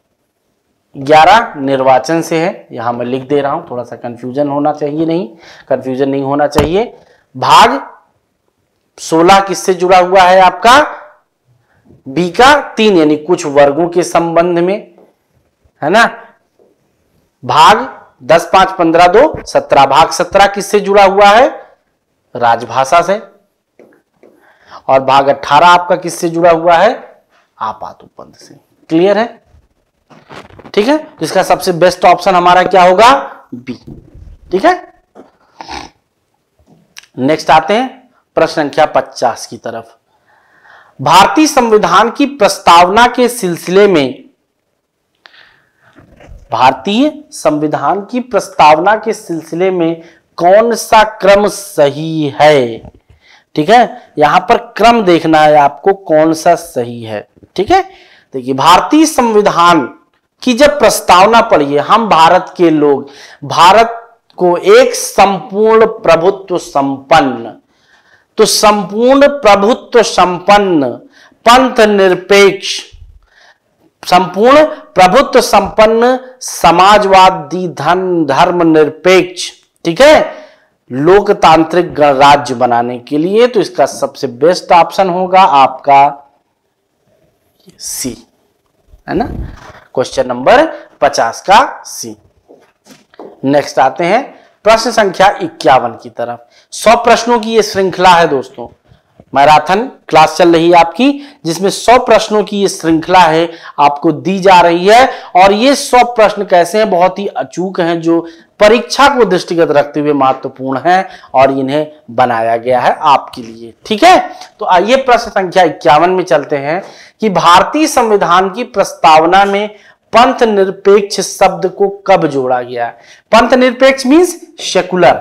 11 निर्वाचन से है, यहां मैं लिख दे रहा हूं, थोड़ा सा कंफ्यूजन होना चाहिए, कंफ्यूजन नहीं होना चाहिए। भाग 16 किससे जुड़ा हुआ है आपका, बी का 3 यानी कुछ वर्गों के संबंध में, है ना। भाग 10, 5, 15, 2, 17, भाग 17 किससे जुड़ा हुआ है, राजभाषा से, और भाग 18 आपका किससे जुड़ा हुआ है, आपात उपबंध से। क्लियर है, ठीक है। तो इसका सबसे बेस्ट ऑप्शन हमारा क्या होगा, बी। ठीक है, नेक्स्ट आते हैं प्रश्न संख्या 50 की तरफ। भारतीय संविधान की प्रस्तावना के सिलसिले में, भारतीय संविधान की प्रस्तावना के सिलसिले में कौन सा क्रम सही है। ठीक है, यहां पर क्रम देखना है आपको, कौन सा सही है। ठीक है, देखिए भारतीय संविधान की जब प्रस्तावना पढ़िए, हम भारत के लोग भारत को एक संपूर्ण प्रभुत्व संपन्न, तो संपूर्ण प्रभुत्व संपन्न, पंथ निरपेक्ष, संपूर्ण प्रभुत्व संपन्न, समाजवादी, धर्म निरपेक्ष, ठीक है, लोकतांत्रिक गणराज्य बनाने के लिए, तो इसका सबसे बेस्ट ऑप्शन होगा आपका सी, है ना। क्वेश्चन नंबर 50 का सी। नेक्स्ट आते हैं प्रश्न संख्या 51 की तरफ। 100 प्रश्नों की ये श्रृंखला है दोस्तों, मैराथन क्लास चल रही है आपकी, जिसमें 100 प्रश्नों की ये श्रृंखला है आपको दी जा रही है। और ये 100 प्रश्न कैसे हैं, बहुत ही अचूक हैं, जो परीक्षा को दृष्टिगत रखते हुए महत्वपूर्ण हैं, और इन्हें बनाया गया है आपके लिए। ठीक है, तो आइए प्रश्न संख्या 51 में चलते हैं कि भारतीय संविधान की प्रस्तावना में पंथ निरपेक्ष शब्द को कब जोड़ा गया। पंथ निरपेक्ष मींस सेकुलर।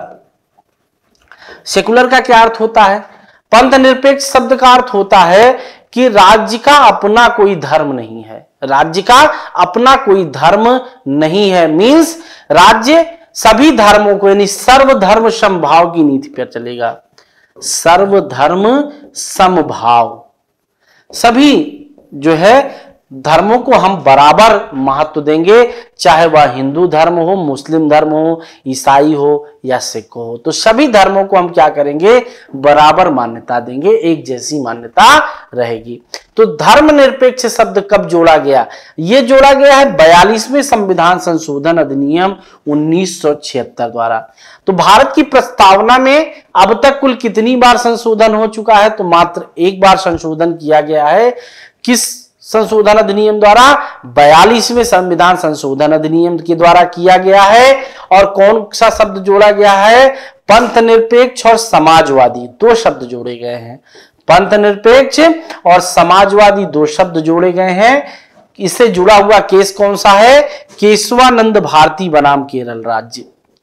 सेकुलर का क्या अर्थ होता है, पंथ निरपेक्ष शब्द का अर्थ होता है कि राज्य का अपना कोई धर्म नहीं है, राज्य का अपना कोई धर्म नहीं है, मींस राज्य सभी धर्मों को, यानी सर्वधर्म समभाव की नीति पर चलेगा। सर्वधर्म समभाव, सभी जो है धर्मों को हम बराबर महत्व देंगे, चाहे वह हिंदू धर्म हो, मुस्लिम धर्म हो, ईसाई हो या सिख हो, तो सभी धर्मों को हम क्या करेंगे, बराबर मान्यता देंगे, एक जैसी मान्यता रहेगी। तो धर्म निरपेक्ष शब्द कब जोड़ा गया, यह जोड़ा गया है 42वें संविधान संशोधन अधिनियम 1976 द्वारा। तो भारत की प्रस्तावना में अब तक कुल कितनी बार संशोधन हो चुका है, तो मात्र एक बार संशोधन किया गया है। किस संशोधन अधिनियम द्वारा, 42वें संविधान संशोधन अधिनियम के द्वारा किया गया है। और कौन सा शब्द जोड़ा गया है, पंथ निरपेक्ष और समाजवादी, दो शब्द जोड़े गए हैं। पंथ निरपेक्ष और समाजवादी दो शब्द जोड़े गए हैं। इससे जुड़ा हुआ केस कौन सा है, केशवानंद भारती बनाम केरल राज्य,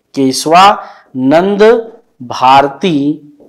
केशवानंद भारती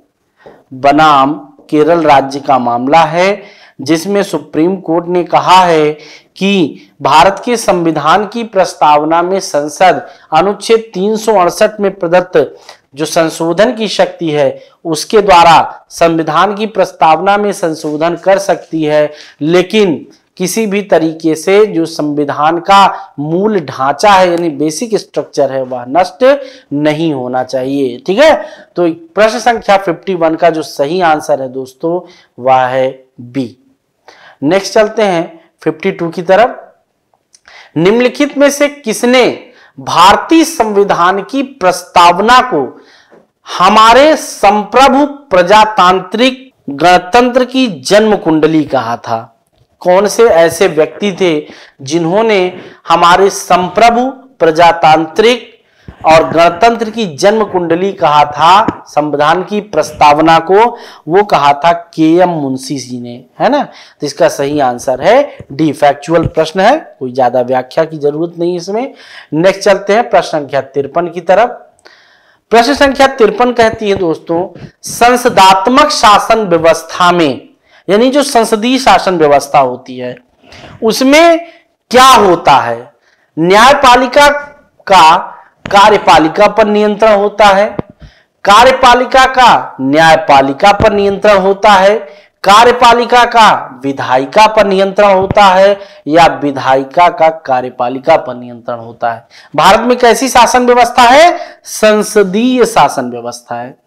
बनाम केरल राज्य का मामला है, जिसमें सुप्रीम कोर्ट ने कहा है कि भारत के संविधान की प्रस्तावना में संसद अनुच्छेद 368 में प्रदत्त जो संशोधन की शक्ति है, उसके द्वारा संविधान की प्रस्तावना में संशोधन कर सकती है, लेकिन किसी भी तरीके से जो संविधान का मूल ढांचा है, यानी बेसिक स्ट्रक्चर है, वह नष्ट नहीं होना चाहिए। ठीक है, तो प्रश्न संख्या 51 का जो सही आंसर है दोस्तों, वह है बी। नेक्स्ट चलते हैं 52 की तरफ। निम्नलिखित में से किसने भारतीय संविधान की प्रस्तावना को हमारे संप्रभु प्रजातांत्रिक गणतंत्र की जन्म कुंडली कहा था। कौन से ऐसे व्यक्ति थे जिन्होंने हमारे संप्रभु प्रजातांत्रिक और गणतंत्र की जन्म कुंडली कहा था, संविधान की प्रस्तावना को वो कहा था के.एम. मुंशी जी ने, है ना। तो इसका सही आंसर है डी, फैक्चुअल प्रश्न है, कोई ज्यादा व्याख्या की जरूरत नहीं इसमें। नेक्स्ट चलते हैं प्रश्न संख्या 53 की तरफ। प्रश्न संख्या 53 कहती है दोस्तों, संसदात्मक शासन व्यवस्था में, यानी जो संसदीय शासन व्यवस्था होती है उसमें क्या होता है। न्यायपालिका का कार्यपालिका पर नियंत्रण होता है, कार्यपालिका का न्यायपालिका पर नियंत्रण होता है, कार्यपालिका का विधायिका पर नियंत्रण होता है, या विधायिका का कार्यपालिका पर नियंत्रण होता है। भारत में कैसी शासन व्यवस्था है? संसदीय शासन व्यवस्था है,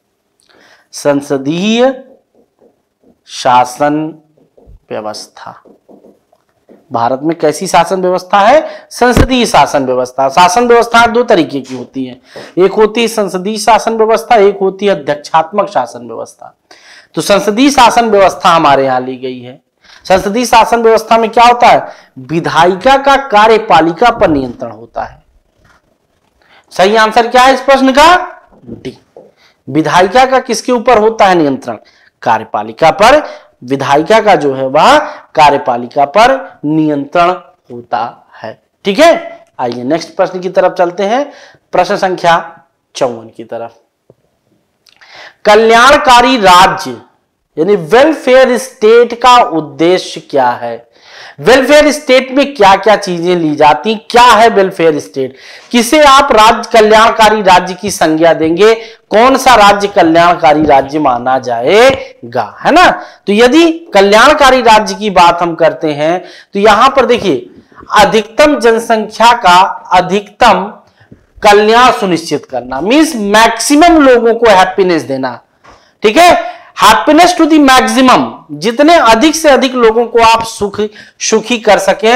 संसदीय शासन व्यवस्था। भारत में कैसी शासन व्यवस्था है? संसदीय शासन व्यवस्था। शासन व्यवस्था दो तरीके की होती है, एक होती है संसदीय शासन व्यवस्था, एक होती है अध्यक्षात्मक शासन व्यवस्था। तो संसदीय शासन व्यवस्था हमारे यहां ली गई है। संसदीय शासन व्यवस्था में क्या होता है? विधायिका का कार्यपालिका पर नियंत्रण होता है। सही आंसर क्या है इस प्रश्न का? डी। विधायिका का किसके ऊपर होता है नियंत्रण? कार्यपालिका पर। विधायिका का जो है वह कार्यपालिका पर नियंत्रण होता है। ठीक है, आइए नेक्स्ट प्रश्न की तरफ चलते हैं, प्रश्न संख्या 54 की तरफ। कल्याणकारी राज्य यानी वेलफेयर स्टेट का उद्देश्य क्या है? वेलफेयर स्टेट में क्या क्या चीजें ली जाती, क्या है वेलफेयर स्टेट? किसे आप राज्य कल्याणकारी राज्य की संज्ञा देंगे? कौन सा राज्य कल्याणकारी राज्य माना जाएगा, है ना। तो यदि कल्याणकारी राज्य की बात हम करते हैं तो यहां पर देखिए, अधिकतम जनसंख्या का अधिकतम कल्याण सुनिश्चित करना, मींस मैक्सिमम लोगों को हैप्पीनेस देना। ठीक है, हैप्पीनेस टू द मैक्सिमम, जितने अधिक से अधिक लोगों को आप सुखी कर सके,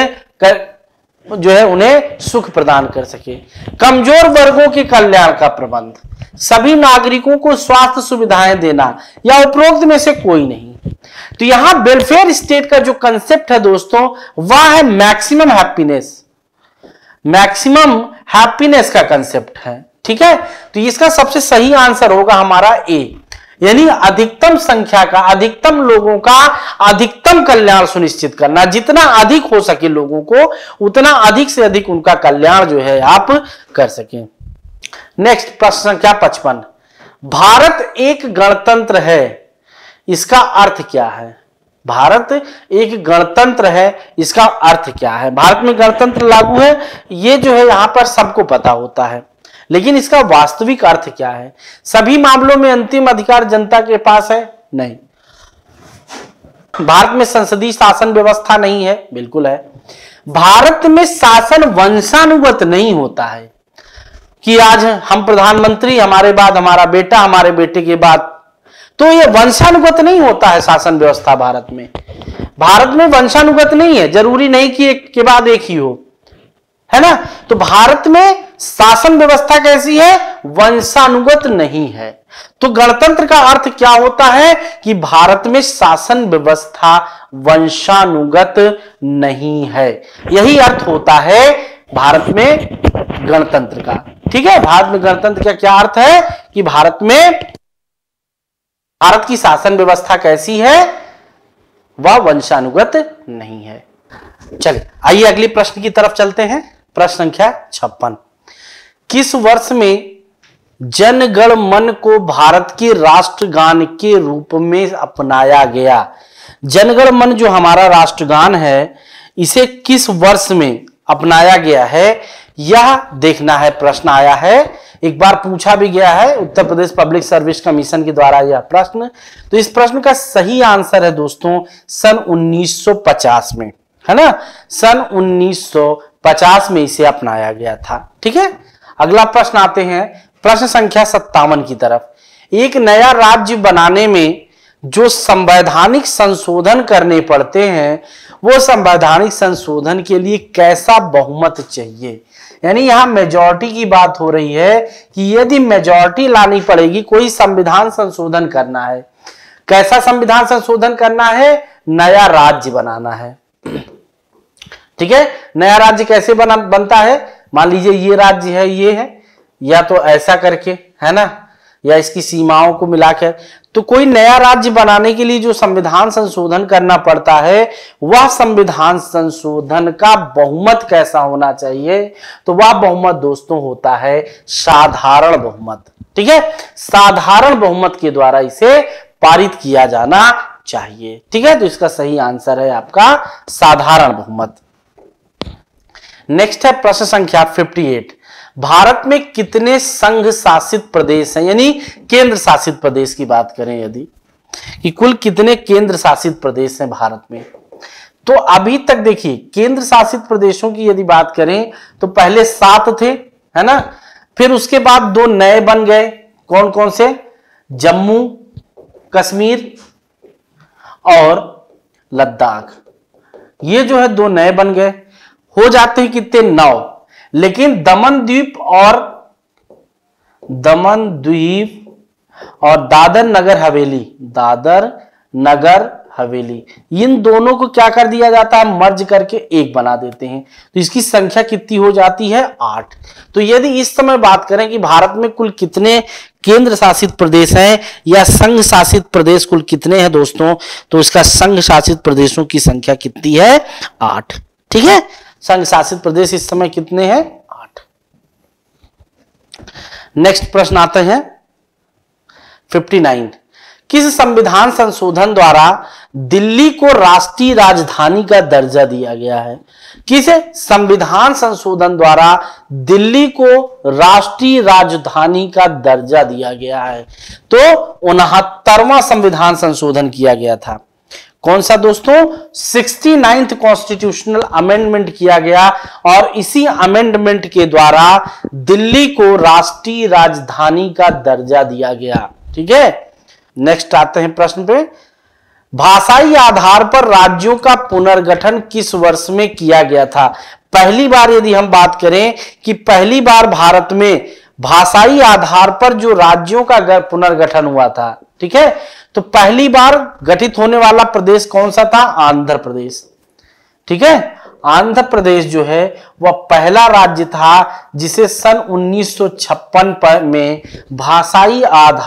जो है उन्हें सुख प्रदान कर सके। कमजोर वर्गों के कल्याण का प्रबंध, सभी नागरिकों को स्वास्थ्य सुविधाएं देना, या उपरोक्त में से कोई नहीं। तो यहां वेलफेयर स्टेट का जो कंसेप्ट है दोस्तों, वह है मैक्सिमम हैप्पीनेस। मैक्सिमम हैप्पीनेस का कंसेप्ट है। ठीक है, तो इसका सबसे सही आंसर होगा हमारा ए, यानी अधिकतम संख्या का, अधिकतम लोगों का अधिकतम कल्याण सुनिश्चित करना। जितना अधिक हो सके लोगों को, उतना अधिक से अधिक उनका कल्याण जो है आप कर सकें। नेक्स्ट प्रश्न संख्या 55, भारत एक गणतंत्र है, इसका अर्थ क्या है? भारत एक गणतंत्र है, इसका अर्थ क्या है? भारत में गणतंत्र लागू है, ये जो है यहां पर सबको पता होता है, लेकिन इसका वास्तविक अर्थ क्या है? सभी मामलों में अंतिम अधिकार जनता के पास है? नहीं। भारत में संसदीय शासन व्यवस्था नहीं है? बिल्कुल है। भारत में शासन वंशानुगत नहीं होता है कि आज हम प्रधानमंत्री, हमारे बाद हमारा बेटा, हमारे बेटे के बाद, तो ये वंशानुगत नहीं होता है शासन व्यवस्था भारत में। भारत में वंशानुगत नहीं है, जरूरी नहीं कि एक के बाद एक ही हो, है ना। तो भारत में शासन व्यवस्था कैसी है? वंशानुगत नहीं है। तो गणतंत्र का अर्थ क्या होता है कि भारत में शासन व्यवस्था वंशानुगत नहीं है, यही अर्थ होता है भारत में गणतंत्र का। ठीक है, भारत में गणतंत्र का क्या अर्थ है कि भारत की शासन व्यवस्था कैसी है? वह वंशानुगत नहीं है। चलिए आइए अगले प्रश्न की तरफ चलते हैं, प्रश्न संख्या 56। किस वर्ष में जन गण मन को भारत के राष्ट्रगान के रूप में अपनाया गया? जन गण मन जो हमारा राष्ट्रगान है, इसे किस वर्ष में अपनाया गया है, यह देखना है। प्रश्न आया है, एक बार पूछा भी गया है Uttar Pradesh public service commission के द्वारा यह प्रश्न। तो इस प्रश्न का सही आंसर है दोस्तों सन 1950 में, है ना। सन 1950 में इसे अपनाया गया था। ठीक है, अगला प्रश्न आते हैं प्रश्न संख्या 57 की तरफ। एक नया राज्य बनाने में जो संवैधानिक संशोधन करने पड़ते हैं, वो संवैधानिक संशोधन के लिए कैसा बहुमत चाहिए? यानी यहां मेजॉरिटी की बात हो रही है कि यदि मेजॉरिटी लानी पड़ेगी, कोई संविधान संशोधन करना है, कैसा संविधान संशोधन करना है? नया राज्य बनाना है। ठीक है, नया राज्य कैसे बनता है? मान लीजिए ये राज्य है, ये है, या तो ऐसा करके, है ना, या इसकी सीमाओं को मिलाकर। तो कोई नया राज्य बनाने के लिए जो संविधान संशोधन करना पड़ता है, वह संविधान संशोधन का बहुमत कैसा होना चाहिए? तो वह बहुमत दोस्तों होता है साधारण बहुमत। ठीक है, साधारण बहुमत के द्वारा इसे पारित किया जाना चाहिए। ठीक है, तो इसका सही आंसर है आपका साधारण बहुमत। नेक्स्ट है प्रश्न संख्या 58। भारत में कितने संघ शासित प्रदेश हैं, यानी केंद्र शासित प्रदेश की बात करें यदि, कि कुल कितने केंद्र शासित प्रदेश हैं भारत में? तो अभी तक देखिए केंद्र शासित प्रदेशों की यदि बात करें तो पहले 7 थे, है ना, फिर उसके बाद 2 नए बन गए। कौन कौन से? जम्मू कश्मीर और लद्दाख। ये जो है 2 नए बन गए, हो जाते हैं कितने? 9। लेकिन दमन द्वीप और दादर नगर हवेली, इन दोनों को क्या कर दिया जाता है? मर्ज करके एक बना देते हैं। तो इसकी संख्या कितनी हो जाती है? 8। तो यदि इस समय बात करें कि भारत में कुल कितने केंद्र शासित प्रदेश हैं या संघ शासित प्रदेश कुल कितने हैं दोस्तों, तो इसका संघ शासित प्रदेशों की संख्या कितनी है? 8। ठीक है, संघ शासित प्रदेश इस समय कितने हैं? 8। नेक्स्ट प्रश्न आते हैं 59। किस संविधान संशोधन द्वारा दिल्ली को राष्ट्रीय राजधानी का दर्जा दिया गया है? किस संविधान संशोधन द्वारा दिल्ली को राष्ट्रीय राजधानी का दर्जा दिया गया है? तो 69वां संविधान संशोधन किया गया था। कौन सा दोस्तों? 69th कॉन्स्टिट्यूशनल अमेंडमेंट किया गया और इसी अमेंडमेंट के द्वारा दिल्ली को राष्ट्रीय राजधानी का दर्जा दिया गया। ठीक है, नेक्स्ट आते हैं प्रश्न पे। भाषाई आधार पर राज्यों का पुनर्गठन किस वर्ष में किया गया था? पहली बार यदि हम बात करें कि पहली बार भारत में भाषाई आधार पर जो राज्यों का पुनर्गठन हुआ था, ठीक है, तो पहली बार गठित होने वाला प्रदेश कौन सा था? आंध्र प्रदेश। ठीक है, आंध्र प्रदेश जो है वह पहला राज्य था जिसे सन 1956 में भाषाई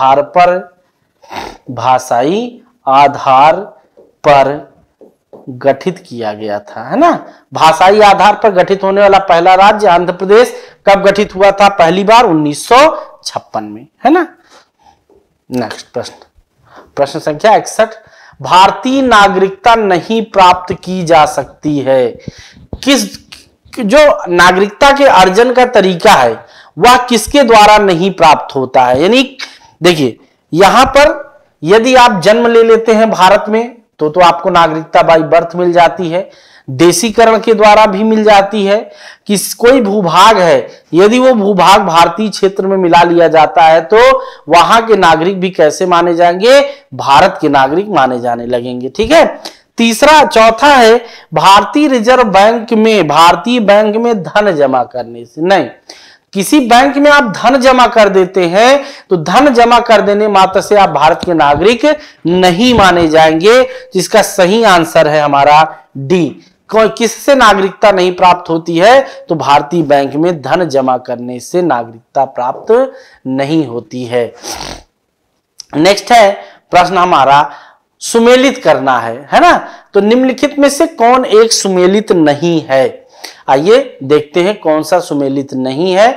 आधार पर गठित किया गया था, है ना। भाषाई आधार पर गठित होने वाला पहला राज्य आंध्र प्रदेश कब गठित हुआ था? पहली बार 1956 में, है ना। नेक्स्ट प्रश्न संख्या 61। भारतीय नागरिकता नहीं प्राप्त की जा सकती है। जो नागरिकता के अर्जन का तरीका है वह किसके द्वारा नहीं प्राप्त होता है? यानी देखिए यहां पर यदि आप जन्म ले लेते हैं भारत में तो आपको नागरिकता बाई बर्थ मिल जाती है, देशीकरण के द्वारा भी मिल जाती है। कि कोई भूभाग है, यदि वो भूभाग भारतीय क्षेत्र में मिला लिया जाता है तो वहां के नागरिक भी कैसे माने जाएंगे? भारत के नागरिक माने जाने लगेंगे। ठीक है, चौथा है भारतीय रिजर्व बैंक में धन जमा करने से। नहीं, किसी बैंक में आप धन जमा कर देते हैं तो धन जमा कर देने मात्र से आप भारत के नागरिक नहीं माने जाएंगे। जिसका सही आंसर है हमारा डी। किससे नागरिकता नहीं प्राप्त होती है? तो भारतीय बैंक में धन जमा करने से नागरिकता प्राप्त नहीं होती है। नेक्स्ट है प्रश्न हमारा सुमेलित करना है ना। तो निम्नलिखित में से कौन एक सुमेलित नहीं है? आइए देखते हैं कौन सा सुमेलित नहीं है।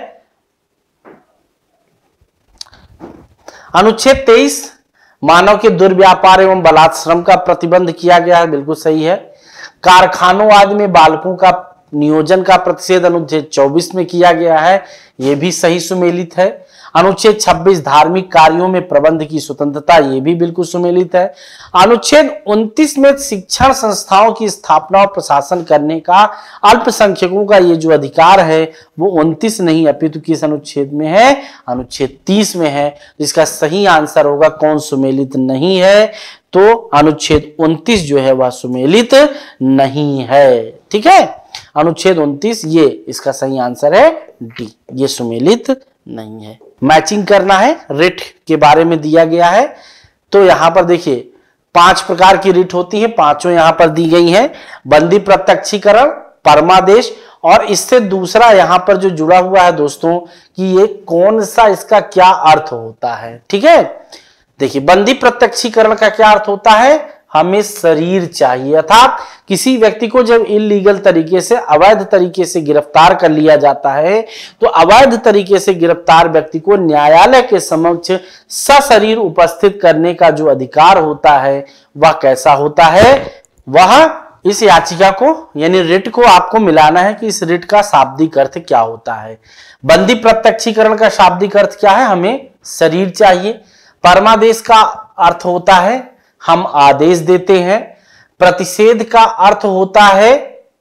अनुच्छेद 23 मानव के दुर्व्यापार एवं बलात् श्रम का प्रतिबंध किया गया है, बिल्कुल सही है। कारखानों आदि में बालकों का नियोजन का प्रतिषेध अनुच्छेद 24 में किया गया है, यह भी सही सुमेलित है। अनुच्छेद 26 धार्मिक कार्यों में प्रबंध की स्वतंत्रता, ये भी बिल्कुल सुमेलित है। अनुच्छेद 29 में शिक्षण संस्थाओं की स्थापना और प्रशासन करने का अल्पसंख्यकों का ये जो अधिकार है वो 29 नहीं अपितु किस अनुच्छेद में है? अनुच्छेद 30 में है। इसका सही आंसर होगा कौन सुमेलित नहीं है? तो अनुच्छेद 29 जो है वह सुमेलित नहीं है। ठीक है, अनुच्छेद 29 ये इसका सही आंसर है डी, ये सुमेलित नहीं है। मैचिंग करना है, रिट के बारे में दिया गया है। तो यहां पर देखिए 5 प्रकार की रिट होती है, 5 यहां पर दी गई हैं। बंदी प्रत्यक्षीकरण, परमादेश। और इससे दूसरा यहां पर जो जुड़ा हुआ है दोस्तों कि ये कौन सा, इसका क्या अर्थ होता है। ठीक है, देखिए बंदी प्रत्यक्षीकरण का क्या अर्थ होता है, हमें शरीर चाहिए, अर्थात किसी व्यक्ति को जब इलीगल तरीके से, अवैध तरीके से गिरफ्तार कर लिया जाता है तो अवैध तरीके से गिरफ्तार व्यक्ति को न्यायालय के समक्ष सशरीर उपस्थित करने का जो अधिकार होता है वह कैसा होता है, वह इस याचिका को यानी रिट को आपको मिलाना है कि इस रिट का शाब्दिक अर्थ क्या होता है। बंदी प्रत्यक्षीकरण का शाब्दिक अर्थ क्या है, हमें शरीर चाहिए। परमादेश का अर्थ होता है हम आदेश देते हैं। प्रतिषेध का अर्थ होता है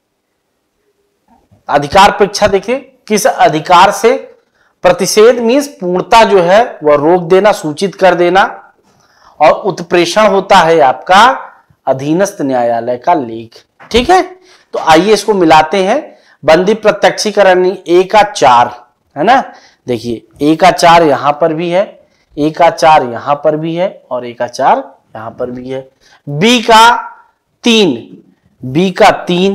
अधिकार परीक्षा, देखिए किस अधिकार से, प्रतिषेध मीन्स पूर्णता जो है वह रोक देना, सूचित कर देना। और उत्प्रेषण होता है आपका अधीनस्थ न्यायालय का लेख। ठीक है, तो आइए इसको मिलाते हैं। बंदी प्रत्यक्षीकरण ए का 4 है ना, देखिए ए का 4 यहां पर भी है, ए का 4 यहां पर भी है और ए का 4 यहां पर भी है। बी का 3, बी का 3,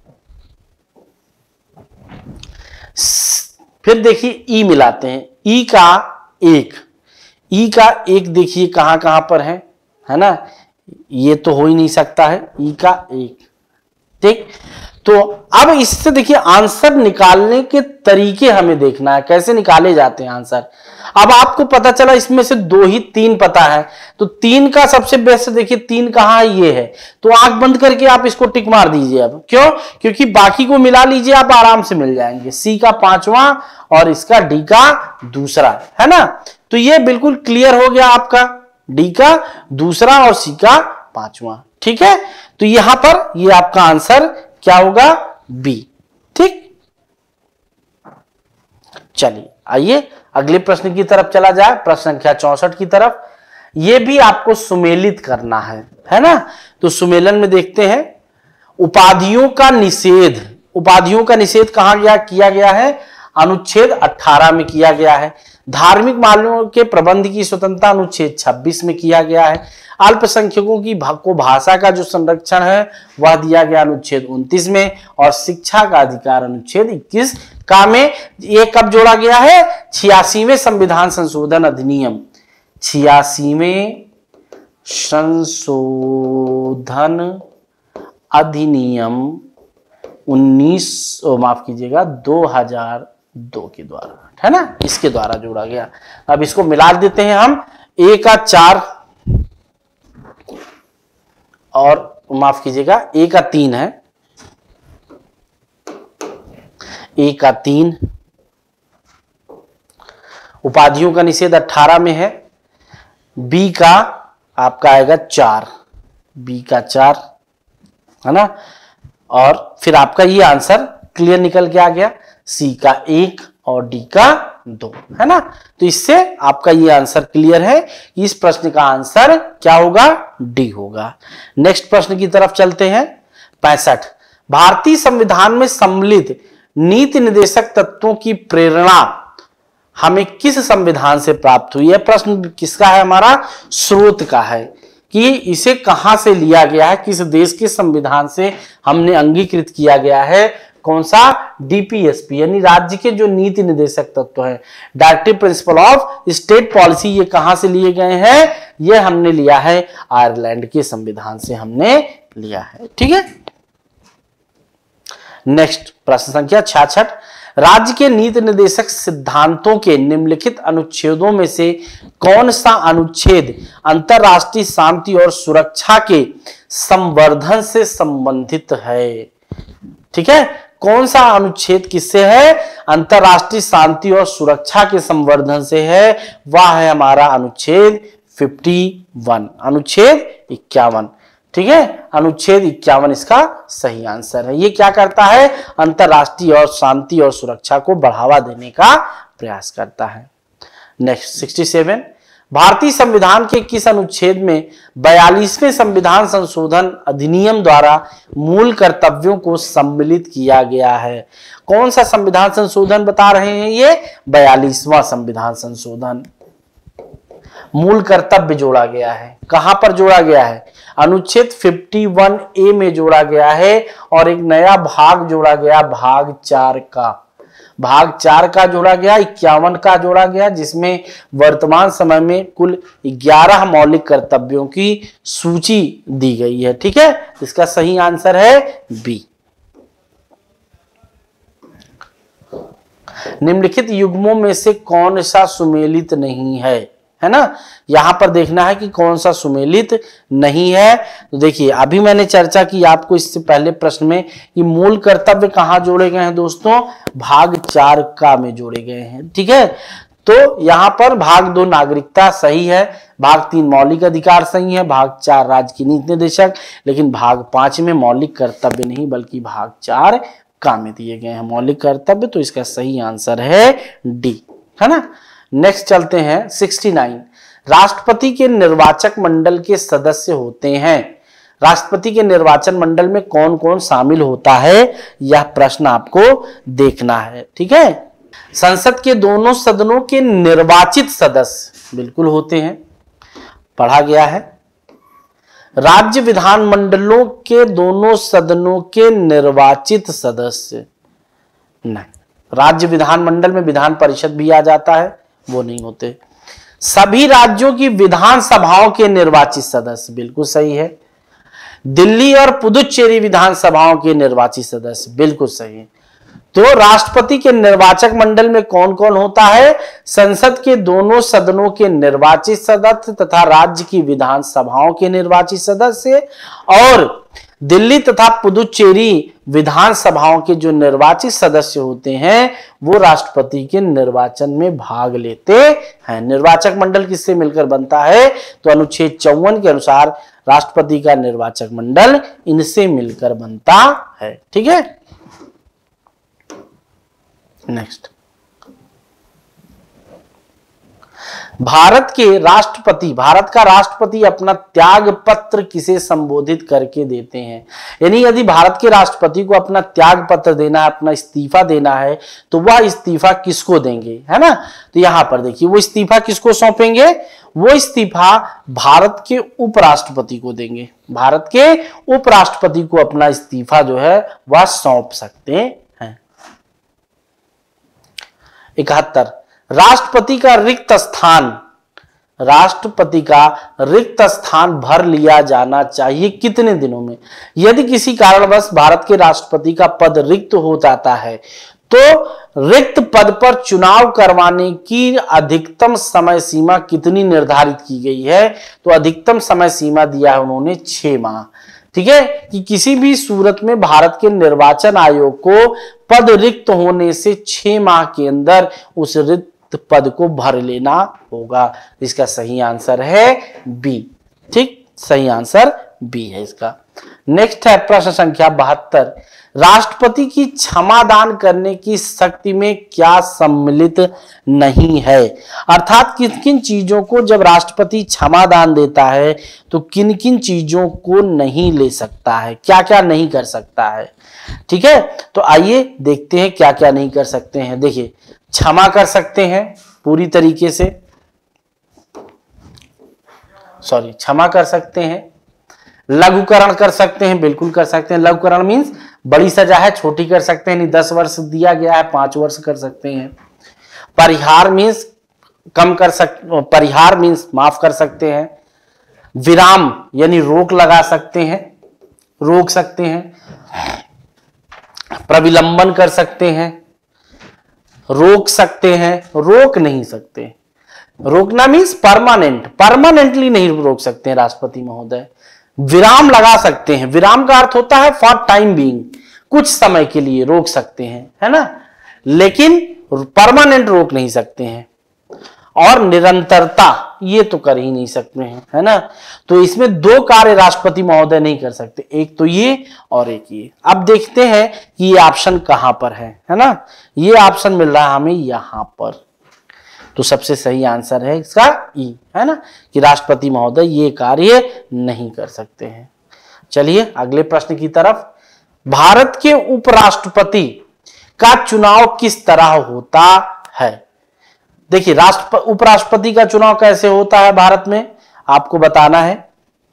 फिर देखिए ई मिलाते हैं, ई का 1, ई का 1 देखिए कहां कहां पर है ना, ये तो हो ही नहीं सकता है, ई का 1। ठीक, तो अब इससे देखिए आंसर निकालने के तरीके हमें देखना है, कैसे निकाले जाते हैं आंसर। अब आपको पता चला इसमें से 2 ही 3 पता है, तो 3 का सबसे बेस्ट देखिए 3 कहां है, ये है, तो आंख बंद करके आप इसको टिक मार दीजिए। अब क्यों, क्योंकि बाकी को मिला लीजिए, आप आराम से मिल जाएंगे। सी का 5वां और इसका डी का दूसरा, है ना, तो ये बिल्कुल क्लियर हो गया आपका, डी का दूसरा और सी का 5वां। ठीक है, तो यहां पर ये आपका आंसर क्या होगा, बी। ठीक, चलिए आइए अगले प्रश्न की तरफ चला जाए, प्रश्न संख्या 64 की तरफ। यह भी आपको सुमेलित करना है ना, तो सुमेलन में देखते हैं उपाधियों का निषेध। उपाधियों का निषेध कहां किया गया है, अनुच्छेद 18 में किया गया है। धार्मिक मामलों के प्रबंध की स्वतंत्रता अनुच्छेद 26 में किया गया है। अल्पसंख्यकों की को भाषा का जो संरक्षण है वह दिया गया अनुच्छेद 29 में, और शिक्षा का अधिकार अनुच्छेद 21 का में। ये कब जोड़ा गया है, 86वें संविधान संशोधन अधिनियम, 86वें संशोधन अधिनियम 2002 के द्वारा, है ना, इसके द्वारा जोड़ा गया। अब इसको मिला देते हैं हम, ए का 4 और माफ कीजिएगा ए का 3 है, ए का 3, उपाधियों का निषेध 18 में है। बी का आपका आएगा 4, बी का 4, है ना, और फिर आपका ये आंसर क्लियर निकल के आ गया, सी का 1 और डी का 2, है ना। तो इससे आपका ये आंसर क्लियर है, इस प्रश्न का आंसर क्या होगा, डी होगा। नेक्स्ट प्रश्न की तरफ चलते हैं, 65। भारतीय संविधान में सम्मिलित नीति निर्देशक तत्वों की प्रेरणा हमें किस संविधान से प्राप्त हुई है। प्रश्न किसका है, हमारा स्रोत का है, कि इसे कहां से लिया गया है, किस देश के संविधान से हमने अंगीकृत किया गया है। कौन सा, डीपीएसपी, यानी राज्य के जो नीति निर्देशक तत्व है, directive principle of state policy, ये कहां से लिए गए हैं, ये हमने लिया है आयरलैंड के संविधान से हमने लिया है। ठीक है, नेक्स्ट प्रश्न संख्या 66। राज्य के नीति निर्देशक सिद्धांतों के निम्नलिखित अनुच्छेदों में से कौन सा अनुच्छेद अंतरराष्ट्रीय शांति और सुरक्षा के संवर्धन से संबंधित है। ठीक है, कौन सा अनुच्छेद किससे है, अंतरराष्ट्रीय शांति और सुरक्षा के संवर्धन से है, वह है हमारा अनुच्छेद 51, अनुच्छेद 51। ठीक है, अनुच्छेद 51 इसका सही आंसर है। ये क्या करता है, अंतरराष्ट्रीय और शांति और सुरक्षा को बढ़ावा देने का प्रयास करता है। नेक्स्ट 67। भारतीय संविधान के किस अनुच्छेद में 42वें संविधान संशोधन अधिनियम द्वारा मूल कर्तव्यों को सम्मिलित किया गया है। कौन सा संविधान संशोधन बता रहे हैं, ये 42वां संविधान संशोधन। मूल कर्तव्य जोड़ा गया है। कहां पर जोड़ा गया है? अनुच्छेद 51A में जोड़ा गया है और एक नया भाग जोड़ा गया, भाग 4 का। भाग 4 का जोड़ा गया, 51 का जोड़ा गया, जिसमें वर्तमान समय में कुल 11 मौलिक कर्तव्यों की सूची दी गई है। ठीक है, इसका सही आंसर है बी। निम्नलिखित युग्मों में से कौन सा सुमेलित नहीं है? है ना, यहां पर देखना है कि कौन सा सुमेलित नहीं है। तो देखिए, अभी मैंने चर्चा की आपको इससे पहले प्रश्न में कि मूल कर्तव्य कहां जोड़े गए हैं दोस्तों? भाग 4 का में जोड़े गए हैं। ठीक है, तो यहां पर भाग 2 नागरिकता सही है, भाग 3 मौलिक अधिकार सही है, भाग 4 राज्य की नीति निर्देशक, लेकिन भाग 5 में मौलिक कर्तव्य नहीं बल्कि भाग 4 का में दिए गए हैं मौलिक कर्तव्य। तो इसका सही आंसर है डी, है ना। नेक्स्ट चलते हैं 69। राष्ट्रपति के निर्वाचक मंडल के सदस्य होते हैं। राष्ट्रपति के निर्वाचन मंडल में कौन कौन शामिल होता है, यह प्रश्न आपको देखना है। ठीक है, संसद के दोनों सदनों के निर्वाचित सदस्य बिल्कुल होते हैं, पढ़ा गया है। राज्य विधानमंडलों के दोनों सदनों के निर्वाचित सदस्य नहीं। राज्य विधानमंडल में विधान परिषद भी आ जाता है, वो नहीं होते। सभी राज्यों की विधानसभाओं के निर्वाचित सदस्य बिल्कुल सही है। दिल्ली और पुदुचेरी विधानसभाओं के निर्वाचित सदस्य बिल्कुल सही है। तो राष्ट्रपति के निर्वाचक मंडल में कौन कौन होता है? संसद के दोनों सदनों के निर्वाचित सदस्य तथा राज्य की विधानसभाओं के निर्वाचित सदस्य और दिल्ली तथा पुदुचेरी विधानसभाओं के जो निर्वाचित सदस्य होते हैं वो राष्ट्रपति के निर्वाचन में भाग लेते हैं। निर्वाचक मंडल किससे मिलकर बनता है? तो अनुच्छेद 54 के अनुसार राष्ट्रपति का निर्वाचक मंडल इनसे मिलकर बनता है। ठीक है, नेक्स्ट। भारत का राष्ट्रपति अपना त्याग पत्र किसे संबोधित करके देते हैं? यानी यदि भारत के राष्ट्रपति को अपना त्याग पत्र देना है, अपना इस्तीफा देना है, तो वह इस्तीफा किसको देंगे, है ना। तो यहां पर देखिए, वो इस्तीफा किसको सौंपेंगे? वो इस्तीफा भारत के उपराष्ट्रपति को देंगे। भारत के उपराष्ट्रपति को अपना इस्तीफा जो है वह सौंप सकते हैं। 71। राष्ट्रपति का रिक्त स्थान भर लिया जाना चाहिए कितने दिनों में? यदि किसी कारणवश भारत के राष्ट्रपति का पद रिक्त हो जाता है तो रिक्त पद पर चुनाव करवाने की अधिकतम समय सीमा कितनी निर्धारित की गई है? तो अधिकतम समय सीमा दिया है उन्होंने 6 माह। ठीक है, कि किसी भी सूरत में भारत के निर्वाचन आयोग को पद रिक्त होने से 6 माह के अंदर उस रिक्त पद को भर लेना होगा। इसका सही आंसर है बी। ठीक, सही आंसर बी है इसका। नेक्स्ट है प्रश्न संख्या 72। राष्ट्रपति की क्षमादान करने की शक्ति में क्या सम्मिलित नहीं है? अर्थात किन किन चीजों को जब राष्ट्रपति क्षमादान देता है तो किन किन चीजों को नहीं ले सकता है, क्या क्या नहीं कर सकता है। ठीक है, तो आइए देखते हैं क्या क्या नहीं कर सकते हैं। देखिए, क्षमा कर सकते हैं पूरी तरीके से, क्षमा कर सकते हैं। लघुकरण कर सकते हैं, बिल्कुल कर सकते हैं। लघुकरण मीन्स बड़ी सजा है, छोटी कर सकते हैं, नहीं 10 वर्ष दिया गया है 5 वर्ष कर सकते हैं। परिहार मीन्स परिहार मीन्स माफ कर सकते हैं। विराम यानी रोक लगा सकते हैं, रोक सकते हैं। प्रविलंबन कर सकते हैं, रोक सकते हैं, रोक नहीं सकते। रोकना मीन्स परमानेंटली नहीं रोक सकते हैं राष्ट्रपति महोदय। विराम लगा सकते हैं, विराम का अर्थ होता है फॉर टाइम बीइंग, कुछ समय के लिए रोक सकते हैं, है ना, लेकिन परमानेंट रोक नहीं सकते हैं। और निरंतरता ये तो कर ही नहीं सकते हैं, है ना। तो इसमें 2 कार्य राष्ट्रपति महोदय नहीं कर सकते, एक तो ये और एक ये। अब देखते हैं कि ये ऑप्शन कहां पर है ना। ये ऑप्शन मिल रहा है हमें यहां पर, तो सबसे सही आंसर है इसका ई, है ना, कि राष्ट्रपति महोदय ये कार्य नहीं कर सकते हैं। चलिए अगले प्रश्न की तरफ। भारत के उपराष्ट्रपति का चुनाव किस तरह होता है? देखिए उपराष्ट्रपति का चुनाव कैसे होता है भारत में, आपको बताना है।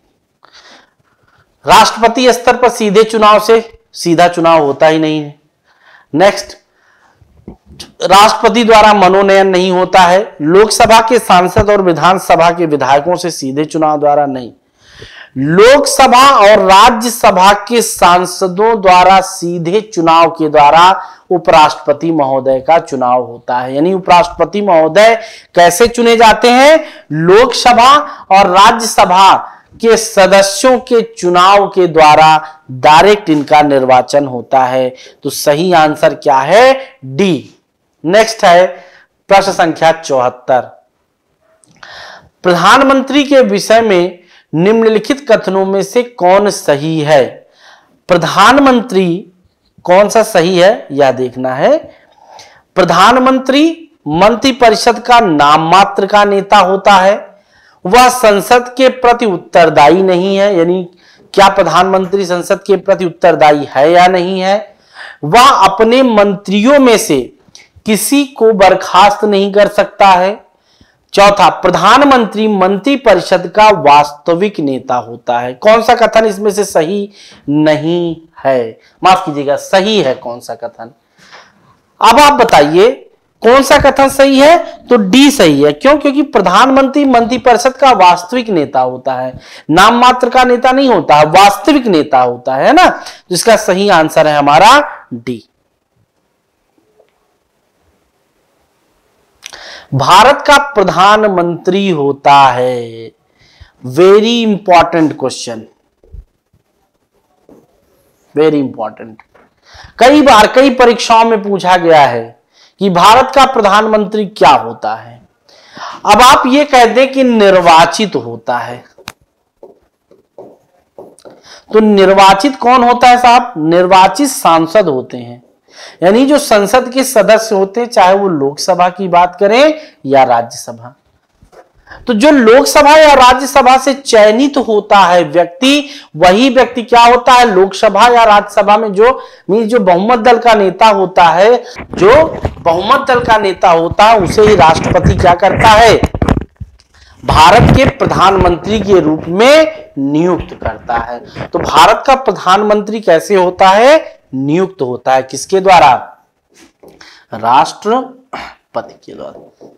राष्ट्रपति स्तर पर सीधा चुनाव होता ही नहीं है। नेक्स्ट, राष्ट्रपति द्वारा मनोनयन नहीं होता है। लोकसभा के सांसद और विधानसभा के विधायकों से सीधे चुनाव द्वारा नहीं, लोकसभा और राज्यसभा के सांसदों द्वारा सीधे चुनाव के द्वारा उपराष्ट्रपति महोदय का चुनाव होता है। यानी उपराष्ट्रपति महोदय कैसे चुने जाते हैं, लोकसभा और राज्यसभा के सदस्यों के चुनाव के द्वारा डायरेक्ट इनका निर्वाचन होता है। तो सही आंसर क्या है, डी। नेक्स्ट है प्रश्न संख्या 74। प्रधानमंत्री के विषय में निम्नलिखित कथनों में से कौन सही है। प्रधानमंत्री कौन सा सही है यह देखना है। प्रधानमंत्री मंत्रिपरिषद का नाम मात्र का नेता होता है, वह संसद के प्रति उत्तरदायी नहीं है। यानी क्या प्रधानमंत्री संसद के प्रति उत्तरदायी है या नहीं है। वह अपने मंत्रियों में से किसी को बर्खास्त नहीं कर सकता है। चौथा, प्रधानमंत्री मंत्रिपरिषद का वास्तविक नेता होता है। कौन सा कथन इसमें से सही नहीं है, माफ कीजिएगा, सही है कौन सा कथन। अब आप बताइए कौन सा कथन सही है, तो डी सही है। क्यों, क्योंकि प्रधानमंत्री मंत्रिपरिषद का वास्तविक नेता होता है, नाम मात्र का नेता नहीं होता है, वास्तविक नेता होता है ना। तो इसका सही आंसर है हमारा डी। भारत का प्रधानमंत्री होता है, very important question, very important. कई बार कई परीक्षाओं में पूछा गया है कि भारत का प्रधानमंत्री क्या होता है। अब आप ये कह दें कि निर्वाचित होता है, तो निर्वाचित कौन होता है साहब, निर्वाचित सांसद होते हैं। यानी जो संसद के सदस्य होते हैं, चाहे वो लोकसभा की बात करें या राज्यसभा, तो जो लोकसभा या राज्यसभा से चयनित होता है व्यक्ति, वही व्यक्ति क्या होता है, लोकसभा या राज्यसभा में जो बहुमत दल का नेता होता है, जो बहुमत दल का नेता होता है, उसे ही राष्ट्रपति क्या करता है, भारत के प्रधानमंत्री के रूप में नियुक्त करता है। तो भारत का प्रधानमंत्री कैसे होता है, नियुक्त होता है, किसके द्वारा, राष्ट्रपति के द्वारा।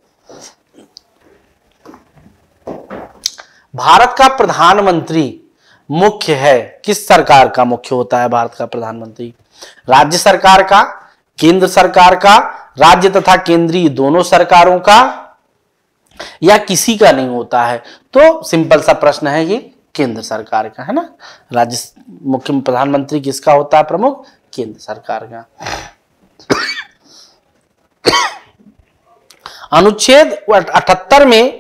भारत का प्रधानमंत्री मुख्य है, किस सरकार का मुख्य होता है भारत का प्रधानमंत्री, राज्य सरकार का, केंद्र सरकार का, राज्य तथा केंद्रीय दोनों सरकारों का, या किसी का नहीं होता है। तो सिंपल सा प्रश्न है ये, केंद्र सरकार का है ना। राज्य मुख्य प्रधानमंत्री किसका होता है प्रमुख, केंद्र सरकार का। अनुच्छेद 78 में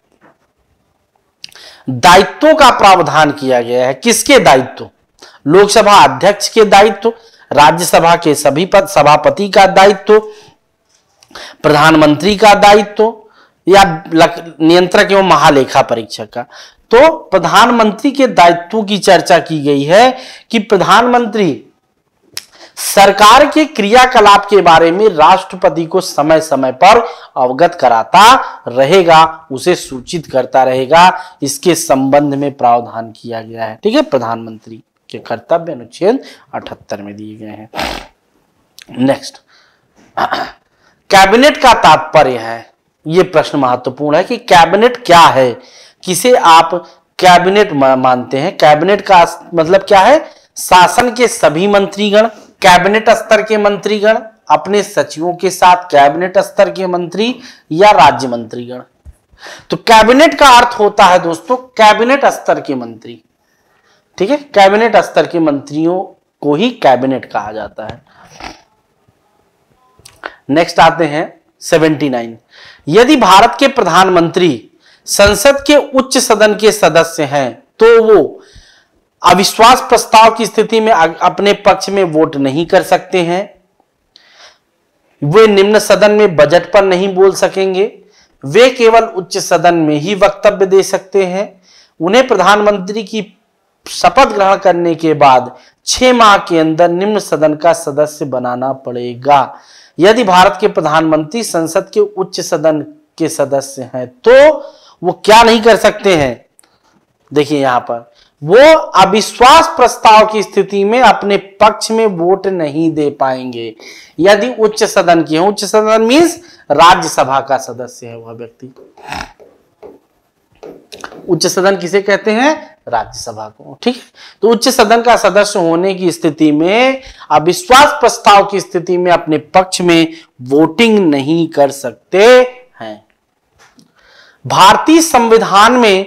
दायित्वों का प्रावधान किया गया है। किसके दायित्व, लोकसभा अध्यक्ष के दायित्व, राज्यसभा के सभी पद सभापति का दायित्व, प्रधानमंत्री का दायित्व, या नियंत्रक एवं महालेखा परीक्षक का। तो प्रधानमंत्री के दायित्वों की चर्चा की गई है कि प्रधानमंत्री सरकार के क्रियाकलाप के बारे में राष्ट्रपति को समय समय पर अवगत कराता रहेगा, उसे सूचित करता रहेगा। इसके संबंध में प्रावधान किया गया है। ठीक है, प्रधानमंत्री के कर्तव्य अनुच्छेद 78 में दिए गए हैं। नेक्स्ट, कैबिनेट का तात्पर्य है, यह प्रश्न महत्वपूर्ण है कि कैबिनेट क्या है, किसे आप कैबिनेट मानते हैं। कैबिनेट का मतलब क्या है, शासन के सभी मंत्रीगण, कैबिनेट स्तर के मंत्रीगण अपने सचिवों के साथ कैबिनेट स्तर के मंत्री, या राज्य मंत्रीगण। तो कैबिनेट का अर्थ होता है दोस्तों कैबिनेट स्तर के मंत्री। ठीक है, कैबिनेट स्तर के मंत्रियों को ही कैबिनेट कहा जाता है। नेक्स्ट आते हैं 79। यदि भारत के प्रधानमंत्री संसद के उच्च सदन के सदस्य हैं तो वो अविश्वास प्रस्ताव की स्थिति में अपने पक्ष में वोट नहीं कर सकते हैं, वे निम्न सदन में बजट पर नहीं बोल सकेंगे, वे केवल उच्च सदन में ही वक्तव्य दे सकते हैं। उन्हें प्रधानमंत्री की शपथ ग्रहण करने के बाद 6 माह के अंदर निम्न सदन का सदस्य बनाना पड़ेगा। यदि भारत के प्रधानमंत्री संसद के उच्च सदन के सदस्य हैं तो वो क्या नहीं कर सकते हैं, देखिए यहां पर वो अविश्वास प्रस्ताव की स्थिति में अपने पक्ष में वोट नहीं दे पाएंगे यदि उच्च सदन की है। उच्च सदन मीन्स राज्यसभा का सदस्य है वह व्यक्ति। उच्च सदन किसे कहते हैं, राज्यसभा को, ठीक है। तो उच्च सदन का सदस्य होने की स्थिति में अविश्वास प्रस्ताव की स्थिति में अपने पक्ष में वोटिंग नहीं कर सकते हैं। भारतीय संविधान में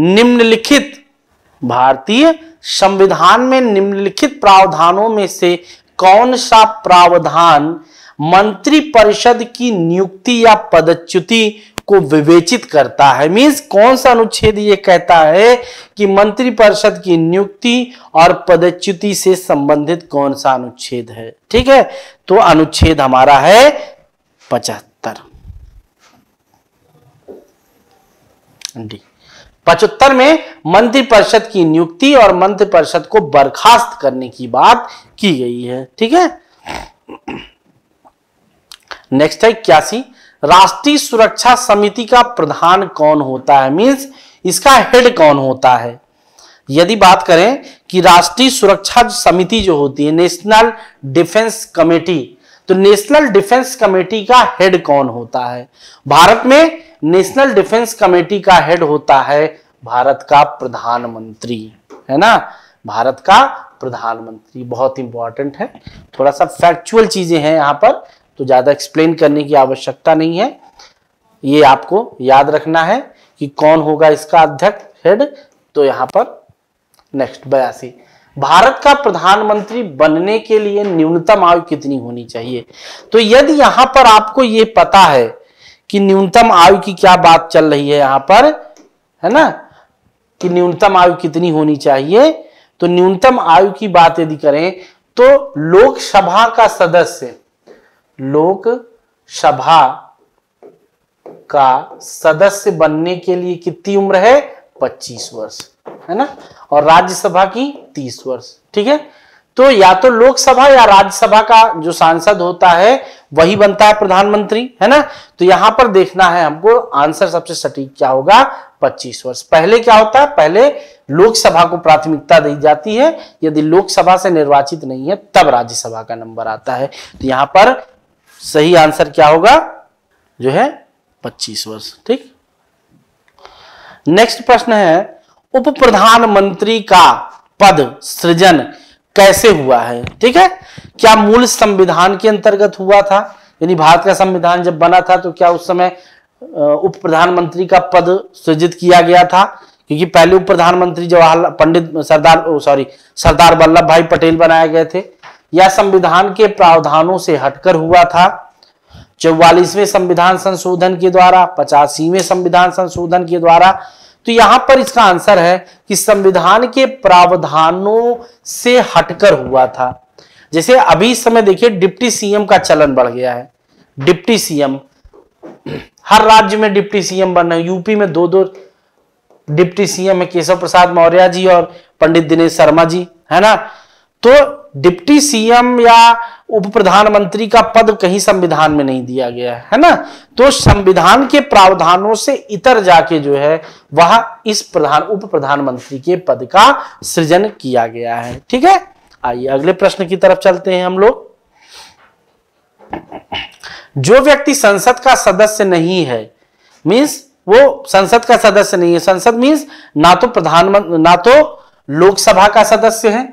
निम्नलिखित प्रावधानों में से कौन सा प्रावधान मंत्रिपरिषद की नियुक्ति या पदच्युति को विवेचित करता है। मींस कौन सा अनुच्छेद ये कहता है कि मंत्रिपरिषद की नियुक्ति और पदच्युति से संबंधित कौन सा अनुच्छेद है, ठीक है। तो अनुच्छेद हमारा है 75 डी। 75 में मंत्रिपरिषद की नियुक्ति और मंत्रिपरिषद को बर्खास्त करने की बात की गई है, ठीक है। नेक्स्ट है 81, राष्ट्रीय सुरक्षा समिति का प्रधान कौन होता है, मींस इसका हेड कौन होता है। यदि बात करें कि राष्ट्रीय सुरक्षा समिति जो होती है नेशनल डिफेंस कमेटी, तो नेशनल डिफेंस कमेटी का हेड कौन होता है। भारत में नेशनल डिफेंस कमेटी का हेड होता है भारत का प्रधानमंत्री, है ना, भारत का प्रधानमंत्री। बहुत इंपॉर्टेंट है, थोड़ा सा फैक्चुअल चीजें हैं यहां पर, तो ज्यादा एक्सप्लेन करने की आवश्यकता नहीं है। ये आपको याद रखना है कि कौन होगा इसका अध्यक्ष हेड। तो यहां पर नेक्स्ट 82, भारत का प्रधानमंत्री बनने के लिए न्यूनतम आयु कितनी होनी चाहिए। तो यदि यहां पर आपको ये पता है कि न्यूनतम आयु की क्या बात चल रही है यहां पर, है ना, कि न्यूनतम आयु कितनी होनी चाहिए, तो न्यूनतम आयु की बात यदि करें तो लोकसभा का सदस्य, लोकसभा का सदस्य बनने के लिए कितनी उम्र है, 25 वर्ष, है ना, और राज्यसभा की 30 वर्ष, ठीक है। तो या तो लोकसभा या राज्यसभा का जो सांसद होता है वही बनता है प्रधानमंत्री, है ना। तो यहां पर देखना है हमको आंसर सबसे सटीक क्या होगा, 25 वर्ष। पहले क्या होता है, पहले लोकसभा को प्राथमिकता दी जाती है, यदि लोकसभा से निर्वाचित नहीं है तब राज्यसभा का नंबर आता है। तो यहां पर सही आंसर क्या होगा, जो है 25 वर्ष, ठीक। नेक्स्ट प्रश्न है, उप प्रधानमंत्री का पद सृजन कैसे हुआ है, ठीक है। क्या मूल संविधान के अंतर्गत हुआ था, यानी भारत का संविधान जब बना था तो क्या उस समय उप प्रधानमंत्री का पद सृजित किया गया था, क्योंकि पहले उप प्रधानमंत्री सरदार वल्लभ भाई पटेल बनाए गए थे, या संविधान के प्रावधानों से हटकर हुआ था, 44वें संविधान संशोधन के द्वारा, 85वें संविधान संशोधन के द्वारा। तो यहां पर इसका आंसर है कि संविधान के प्रावधानों से हटकर हुआ था। जैसे अभी इस समय देखिए डिप्टी सीएम का चलन बढ़ गया है, डिप्टी सीएम, हर राज्य में डिप्टी सीएम बन रहे हैं। यूपी में 2-2 डिप्टी सीएम है, केशव प्रसाद मौर्य जी और पंडित दिनेश शर्मा जी, है ना। तो डिप्टी सीएम या उप प्रधानमंत्री का पद कहीं संविधान में नहीं दिया गया है ना। तो संविधान के प्रावधानों से इतर जाके जो है वह इस उप प्रधानमंत्री के पद का सृजन किया गया है, ठीक है। आइए अगले प्रश्न की तरफ चलते हैं हम लोग। जो व्यक्ति संसद का सदस्य नहीं है, मींस वो संसद का सदस्य नहीं है, संसद मींस ना तो लोकसभा का सदस्य है,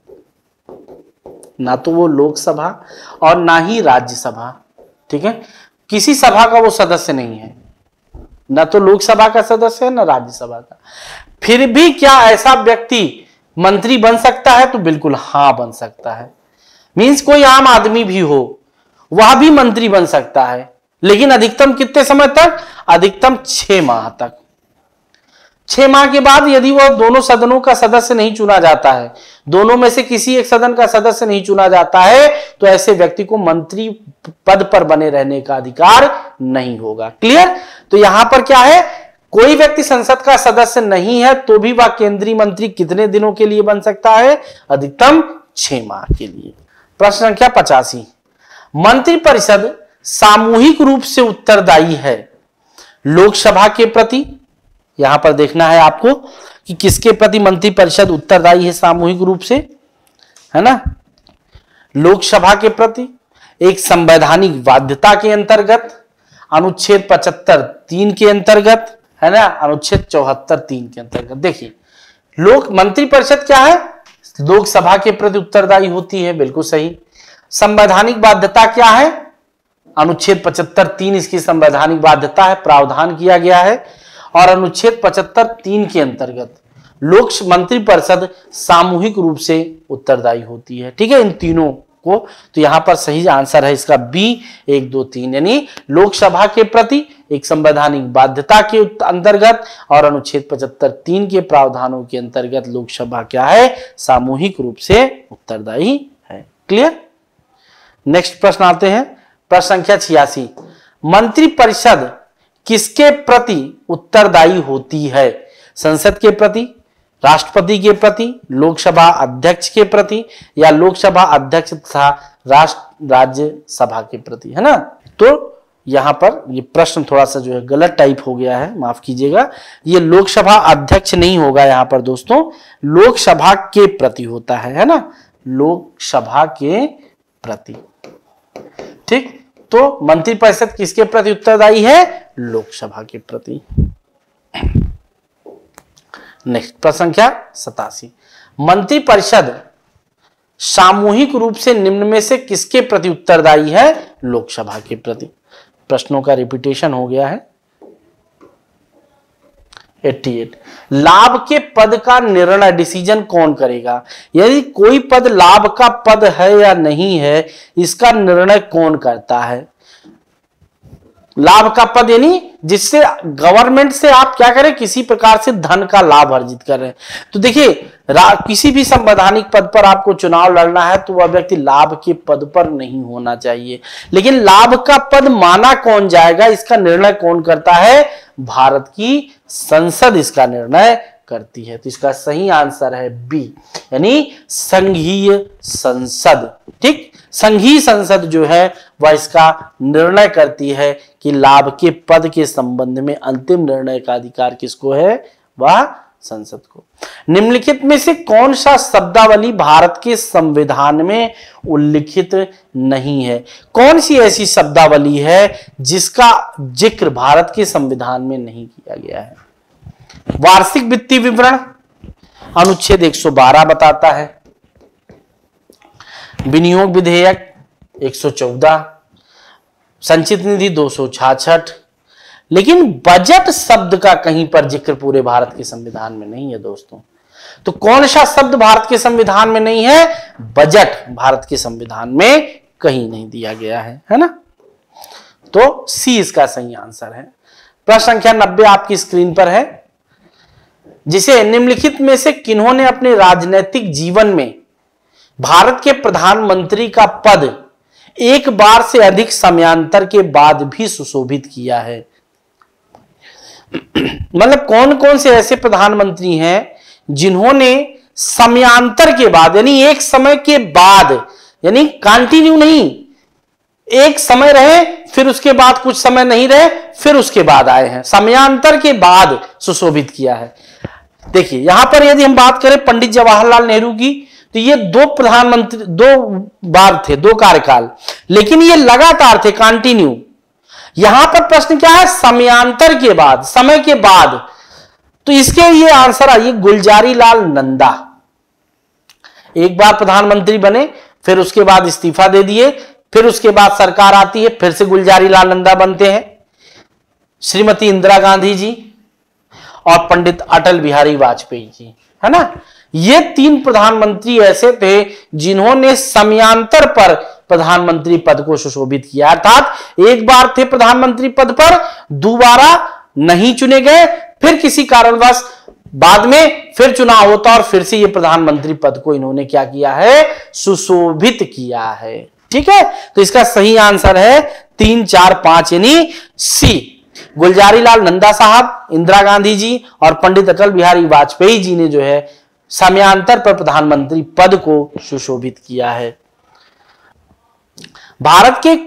ना तो वो लोकसभा और ना ही राज्यसभा, ठीक है। किसी सभा का वो सदस्य नहीं है, ना तो लोकसभा का सदस्य है ना राज्यसभा का। फिर भी क्या ऐसा व्यक्ति मंत्री बन सकता है, तो बिल्कुल हाँ बन सकता है। मींस कोई आम आदमी भी हो वह भी मंत्री बन सकता है, लेकिन अधिकतम कितने समय तक, अधिकतम 6 माह तक। 6 माह के बाद यदि वह दोनों सदनों का सदस्य नहीं चुना जाता है, दोनों में से किसी एक सदन का सदस्य नहीं चुना जाता है, तो ऐसे व्यक्ति को मंत्री पद पर बने रहने का अधिकार नहीं होगा। क्लियर। तो यहां पर क्या है, कोई व्यक्ति संसद का सदस्य नहीं है तो भी वह केंद्रीय मंत्री कितने दिनों के लिए बन सकता है, अधिकतम 6 माह के लिए। प्रश्न संख्या 85, मंत्रिपरिषद सामूहिक रूप से उत्तरदायी है लोकसभा के प्रति, यहां पर देखना है आपको कि किसके प्रति मंत्रिपरिषद उत्तरदायी है सामूहिक रूप से, है ना, लोकसभा के प्रति, एक संवैधानिक बाध्यता के अंतर्गत, अनुच्छेद 75(3) के अंतर्गत, है ना, अनुच्छेद 74(3) के अंतर्गत। देखिए लोक मंत्रिपरिषद क्या है, लोकसभा के प्रति उत्तरदायी होती है, बिल्कुल सही। संवैधानिक बाध्यता क्या है, अनुच्छेद 75(3) इसकी संवैधानिक बाध्यता है, प्रावधान किया गया है। और अनुच्छेद 75(3) के अंतर्गत लोक मंत्रिपरिषद सामूहिक रूप से उत्तरदायी होती है। ठीक है, इन तीनों को, तो यहां पर सही आंसर है इसका बी 1, 2, 3, यानी लोकसभा के प्रति, एक संवैधानिक बाध्यता के अंतर्गत और अनुच्छेद 75(3) के प्रावधानों के अंतर्गत लोकसभा क्या है, सामूहिक रूप से उत्तरदायी है। क्लियर। नेक्स्ट प्रश्न आते हैं, प्रश्न संख्या 86, मंत्रिपरिषद किसके प्रति उत्तरदायी होती है, संसद के प्रति, राष्ट्रपति के प्रति, लोकसभा अध्यक्ष के प्रति, या लोकसभा अध्यक्ष तथा राज्यसभा के प्रति, है ना। तो यहां पर ये प्रश्न थोड़ा सा जो है गलत टाइप हो गया है, माफ कीजिएगा, ये लोकसभा अध्यक्ष नहीं होगा यहां पर दोस्तों, लोकसभा के प्रति होता है ना, लोकसभा के प्रति। ठीक, तो मंत्रिपरिषद किसके प्रति उत्तरदायी है, लोकसभा के प्रति। नेक्स्ट प्रश्न संख्या 87, मंत्रिपरिषद सामूहिक रूप से निम्न में से किसके प्रति उत्तरदायी है, लोकसभा के प्रति। प्रश्नों का रिपीटेशन हो गया है। 88, लाभ के पद का निर्णय, डिसीजन कौन करेगा, यदि कोई पद लाभ का पद है या नहीं है, इसका निर्णय कौन करता है। लाभ का पद यानी जिससे गवर्नमेंट से आप क्या करें, किसी प्रकार से धन का लाभ अर्जित कर रहे हैं। तो देखिए किसी भी संवैधानिक पद पर आपको चुनाव लड़ना है तो वह व्यक्ति लाभ के पद पर नहीं होना चाहिए, लेकिन लाभ का पद माना कौन जाएगा, इसका निर्णय कौन करता है, भारत की संसद इसका निर्णय करती है। तो इसका सही आंसर है बी, यानी संघीय संसद। ठीक, संघीय संसद जो है वह इसका निर्णय करती है कि लाभ के पद के संबंध में अंतिम निर्णय का अधिकार किसको है, वह संसद को। निम्नलिखित में से कौन सा शब्दावली भारत के संविधान में उल्लिखित नहीं है, कौन सी ऐसी शब्दावली है जिसका जिक्र भारत के संविधान में नहीं किया गया है। वार्षिक वित्तीय विवरण अनुच्छेद 112 बताता है, विनियोग विधेयक 114, संचित निधि 266, लेकिन बजट शब्द का कहीं पर जिक्र पूरे भारत के संविधान में नहीं है दोस्तों। तो कौन सा शब्द भारत के संविधान में नहीं है, बजट भारत के संविधान में कहीं नहीं दिया गया है ना। तो सी इसका सही आंसर है। प्रश्न संख्या 90 आपकी स्क्रीन पर है, जिसे निम्नलिखित में से किन्होंने अपने राजनीतिक जीवन में भारत के प्रधानमंत्री का पद एक बार से अधिक समयांतर के बाद भी सुशोभित किया है। मतलब कौन कौन से ऐसे प्रधानमंत्री हैं जिन्होंने समयांतर के बाद, यानी एक समय के बाद, यानी कंटिन्यू नहीं, एक समय रहे फिर उसके बाद कुछ समय नहीं रहे फिर उसके बाद आए हैं, समयांतर के बाद सुशोभित किया है। देखिए यहां पर यदि हम बात करें पंडित जवाहरलाल नेहरू की, तो ये दो प्रधानमंत्री, 2 बार थे, 2 कार्यकाल, लेकिन ये लगातार थे, कंटिन्यू। यहां पर प्रश्न क्या है, समयांतर के बाद, समय के बाद। तो इसके ये आंसर आइए, गुलजारी लाल नंदा एक बार प्रधानमंत्री बने, फिर उसके बाद इस्तीफा दे दिए, फिर उसके बाद सरकार आती है, फिर से गुलजारी लाल नंदा बनते हैं। श्रीमती इंदिरा गांधी जी और पंडित अटल बिहारी वाजपेयी जी, है ना। ये 3 प्रधानमंत्री ऐसे थे जिन्होंने समयांतर पर प्रधानमंत्री पद को सुशोभित किया, अर्थात एक बार थे प्रधानमंत्री पद पर, दोबारा नहीं चुने गए, फिर किसी कारणवश बाद में फिर चुनाव होता और फिर से ये प्रधानमंत्री पद को इन्होंने क्या किया है, सुशोभित किया है। ठीक है, तो इसका सही आंसर है 3, 4, 5 यानी सी। गुलजारी लाल नंदा साहब, इंदिरा गांधी जी और पंडित अटल बिहारी वाजपेयी जी ने जो है समयांतर पर प्रधानमंत्री पद को सुशोभित किया है। भारत के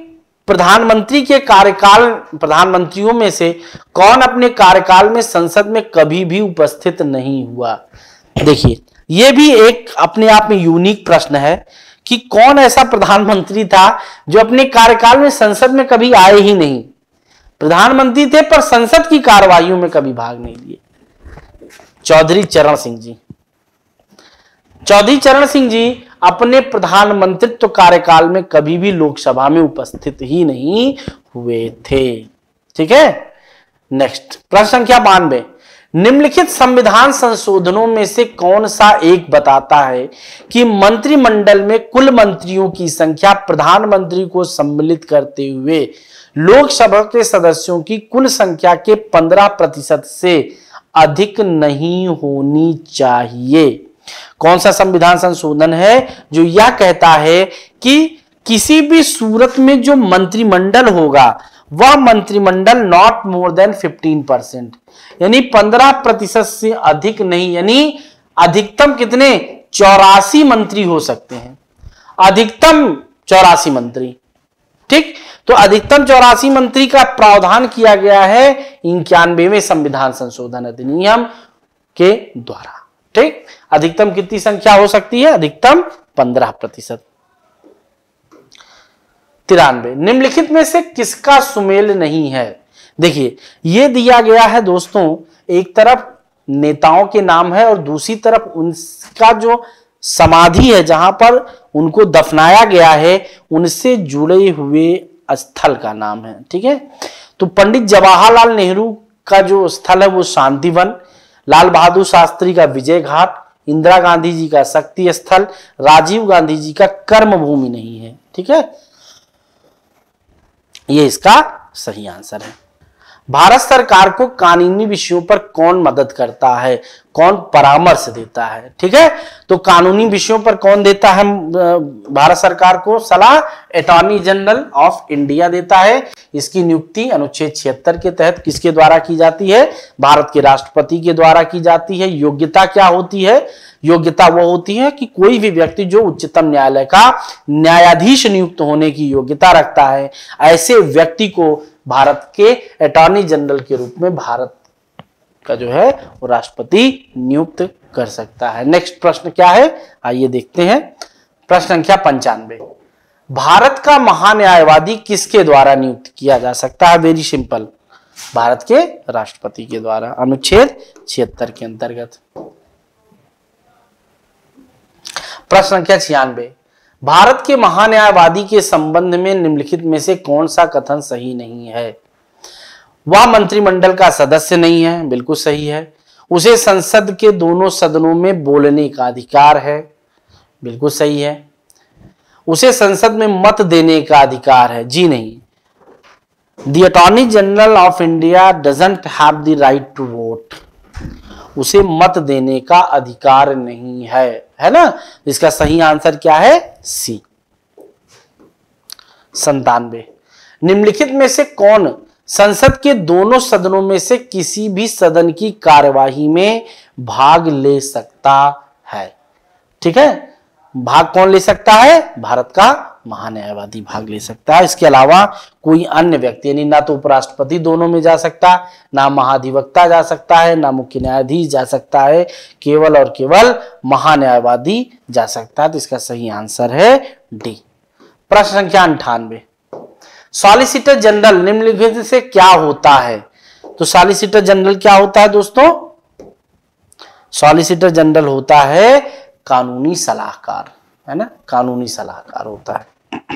प्रधानमंत्री के कार्यकाल, प्रधानमंत्रियों में से कौन अपने कार्यकाल में संसद में कभी भी उपस्थित नहीं हुआ? देखिए, यह भी एक अपने आप में यूनिक प्रश्न है कि कौन ऐसा प्रधानमंत्री था जो अपने कार्यकाल में संसद में कभी आए ही नहीं। प्रधानमंत्री थे पर संसद की कार्यवाहियों में कभी भाग नहीं लिए। चौधरी चरण सिंह जी। चौधरी चरण सिंह जी अपने प्रधानमंत्रित्व कार्यकाल में कभी भी लोकसभा में उपस्थित ही नहीं हुए थे। ठीक है, नेक्स्ट प्रश्न संख्या 92, निम्नलिखित संविधान संशोधनों में से कौन सा एक बताता है कि मंत्रिमंडल में कुल मंत्रियों की संख्या प्रधानमंत्री को सम्मिलित करते हुए लोकसभा के सदस्यों की कुल संख्या के 15% से अधिक नहीं होनी चाहिए? कौन सा संविधान संशोधन है जो यह कहता है कि किसी भी सूरत में जो मंत्रिमंडल होगा वह मंत्रिमंडल नॉट मोर देन 15%, यानी 15% से अधिक नहीं, यानी अधिकतम कितने 84 मंत्री हो सकते हैं, अधिकतम 84 मंत्री। ठीक, तो अधिकतम 84 मंत्री का प्रावधान किया गया है 91वें संविधान संशोधन अधिनियम के द्वारा। ठीक, अधिकतम कितनी संख्या हो सकती है? अधिकतम 15%। 93, निम्नलिखित में से किसका सुमेल नहीं है? देखिए, यह दिया गया है दोस्तों, एक तरफ नेताओं के नाम है और दूसरी तरफ उनका जो समाधि है जहां पर उनको दफनाया गया है उनसे जुड़े हुए स्थल का नाम है। ठीक है, तो पंडित जवाहरलाल नेहरू का जो स्थल है वो शांतिवन, लाल बहादुर शास्त्री का विजय घाट, इंदिरा गांधी जी का शक्ति स्थल, राजीव गांधी जी का कर्मभूमि नहीं है। ठीक है, ये इसका सही आंसर है। भारत सरकार को कानूनी विषयों पर कौन मदद करता है, कौन परामर्श देता है? ठीक है, तो कानूनी विषयों पर कौन देता है भारत सरकार को सलाह? अटॉर्नी जनरल ऑफ इंडिया देता है। इसकी नियुक्ति अनुच्छेद 76 के तहत किसके द्वारा की जाती है? भारत के राष्ट्रपति के द्वारा की जाती है। योग्यता क्या होती है? योग्यता वो होती है कि कोई भी व्यक्ति जो उच्चतम न्यायालय का न्यायाधीश नियुक्त होने की योग्यता रखता है, ऐसे व्यक्ति को भारत के अटॉर्नी जनरल के रूप में भारत का जो है वो राष्ट्रपति नियुक्त कर सकता है। नेक्स्ट प्रश्न क्या है, आइए देखते हैं। प्रश्न संख्या 95, भारत का महान्यायवादी किसके द्वारा नियुक्त किया जा सकता है? वेरी सिंपल, भारत के राष्ट्रपति के द्वारा, अनुच्छेद 76 के अंतर्गत। प्रश्न संख्या 96, भारत के महान्यायवादी के संबंध में निम्नलिखित में से कौन सा कथन सही नहीं है? वह मंत्रिमंडल का सदस्य नहीं है, बिल्कुल सही है। उसे संसद के दोनों सदनों में बोलने का अधिकार है, बिल्कुल सही है। उसे संसद में मत देने का अधिकार है, जी नहीं। The attorney general of India doesn't have the right to vote, उसे मत देने का अधिकार नहीं है ना? इसका सही आंसर क्या है? सी। 97, निम्नलिखित में से कौन संसद के दोनों सदनों में से किसी भी सदन की कार्यवाही में भाग ले सकता है? ठीक है, भाग कौन ले सकता है? भारत का महान्यायवादी भाग ले सकता है। इसके अलावा कोई अन्य व्यक्ति, यानी ना तो उपराष्ट्रपति दोनों में जा सकता, ना महाधिवक्ता जा सकता है, ना मुख्य न्यायाधीश जा सकता है, केवल और केवल महान्यायवादी जा सकता है। तो इसका सही आंसर है डी। प्रश्न संख्या 98, सॉलिसिटर जनरल निम्नलिखित से क्या होता है? तो सॉलिसिटर जनरल क्या होता है दोस्तों? सॉलिसिटर जनरल होता है कानूनी सलाहकार, है ना? कानूनी सलाहकार होता है।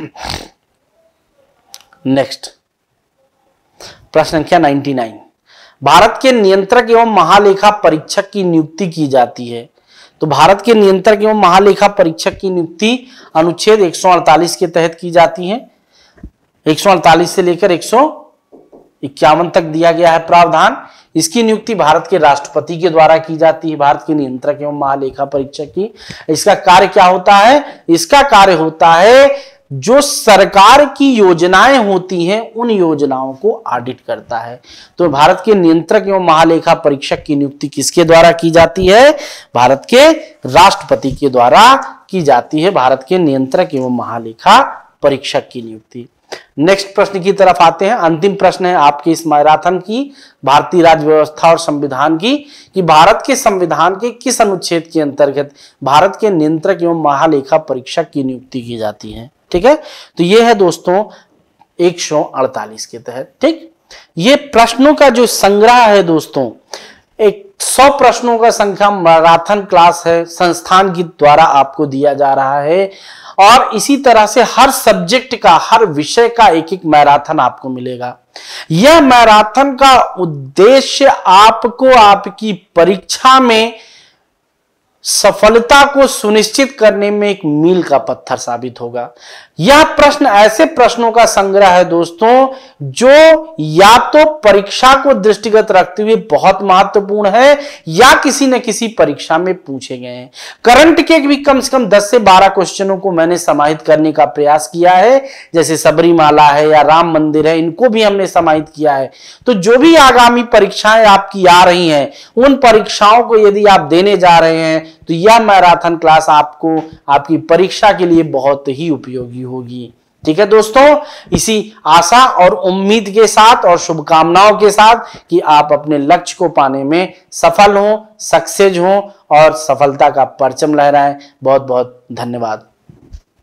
नेक्स्ट प्रश्न संख्या 99, भारत के नियंत्रक एवं महालेखा परीक्षक की नियुक्ति की जाती है। तो भारत के नियंत्रक एवं महालेखा परीक्षक की नियुक्ति अनुच्छेद 148 के तहत की जाती है। 148 से लेकर 151 तक दिया गया है प्रावधान। इसकी नियुक्ति भारत के राष्ट्रपति के द्वारा की जाती है, भारत के नियंत्रक एवं महालेखा परीक्षक की। इसका कार्य क्या होता है? इसका कार्य होता है जो सरकार की योजनाएं होती हैं उन योजनाओं को ऑडिट करता है। तो भारत के नियंत्रक एवं महालेखा परीक्षक की नियुक्ति किसके द्वारा की जाती है? भारत के राष्ट्रपति के द्वारा की जाती है, भारत के नियंत्रक एवं महालेखा परीक्षक की नियुक्ति। नेक्स्ट प्रश्न की तरफ आते हैं। अंतिम प्रश्न है आपके इस मैराथन की भारतीय राज्य व्यवस्था और संविधान की, कि भारत के संविधान के किस अनुच्छेद के अंतर्गत भारत के नियंत्रक एवं महालेखा परीक्षक की नियुक्ति की जाती है। ठीक है, तो ये है दोस्तों 148 के तहत। ठीक, ये प्रश्नों का जो संग्रह है दोस्तों, एक 100 प्रश्नों का संख्या मैराथन क्लास है, संस्थान के द्वारा आपको दिया जा रहा है। और इसी तरह से हर सब्जेक्ट का, हर विषय का एक एक मैराथन आपको मिलेगा। यह मैराथन का उद्देश्य आपको आपकी परीक्षा में सफलता को सुनिश्चित करने में एक मील का पत्थर साबित होगा। यह प्रश्न ऐसे प्रश्नों का संग्रह है दोस्तों, जो या तो परीक्षा को दृष्टिगत रखते हुए बहुत महत्वपूर्ण है या किसी न किसी परीक्षा में पूछे गए हैं। करंट के भी कम से कम 10 से 12 क्वेश्चनों को मैंने समाहित करने का प्रयास किया है, जैसे सबरीमाला है या राम मंदिर है, इनको भी हमने समाहित किया है। तो जो भी आगामी परीक्षाएं आपकी आ रही हैं, उन परीक्षाओं को यदि आप देने जा रहे हैं तो यह मैराथन क्लास आपको आपकी परीक्षा के लिए बहुत ही उपयोगी होगी। ठीक है दोस्तों, इसी आशा और उम्मीद के साथ और शुभकामनाओं के साथ कि आप अपने लक्ष्य को पाने में सफल हों, सक्सेस हों और सफलता का परचम लहराएं। बहुत बहुत धन्यवाद।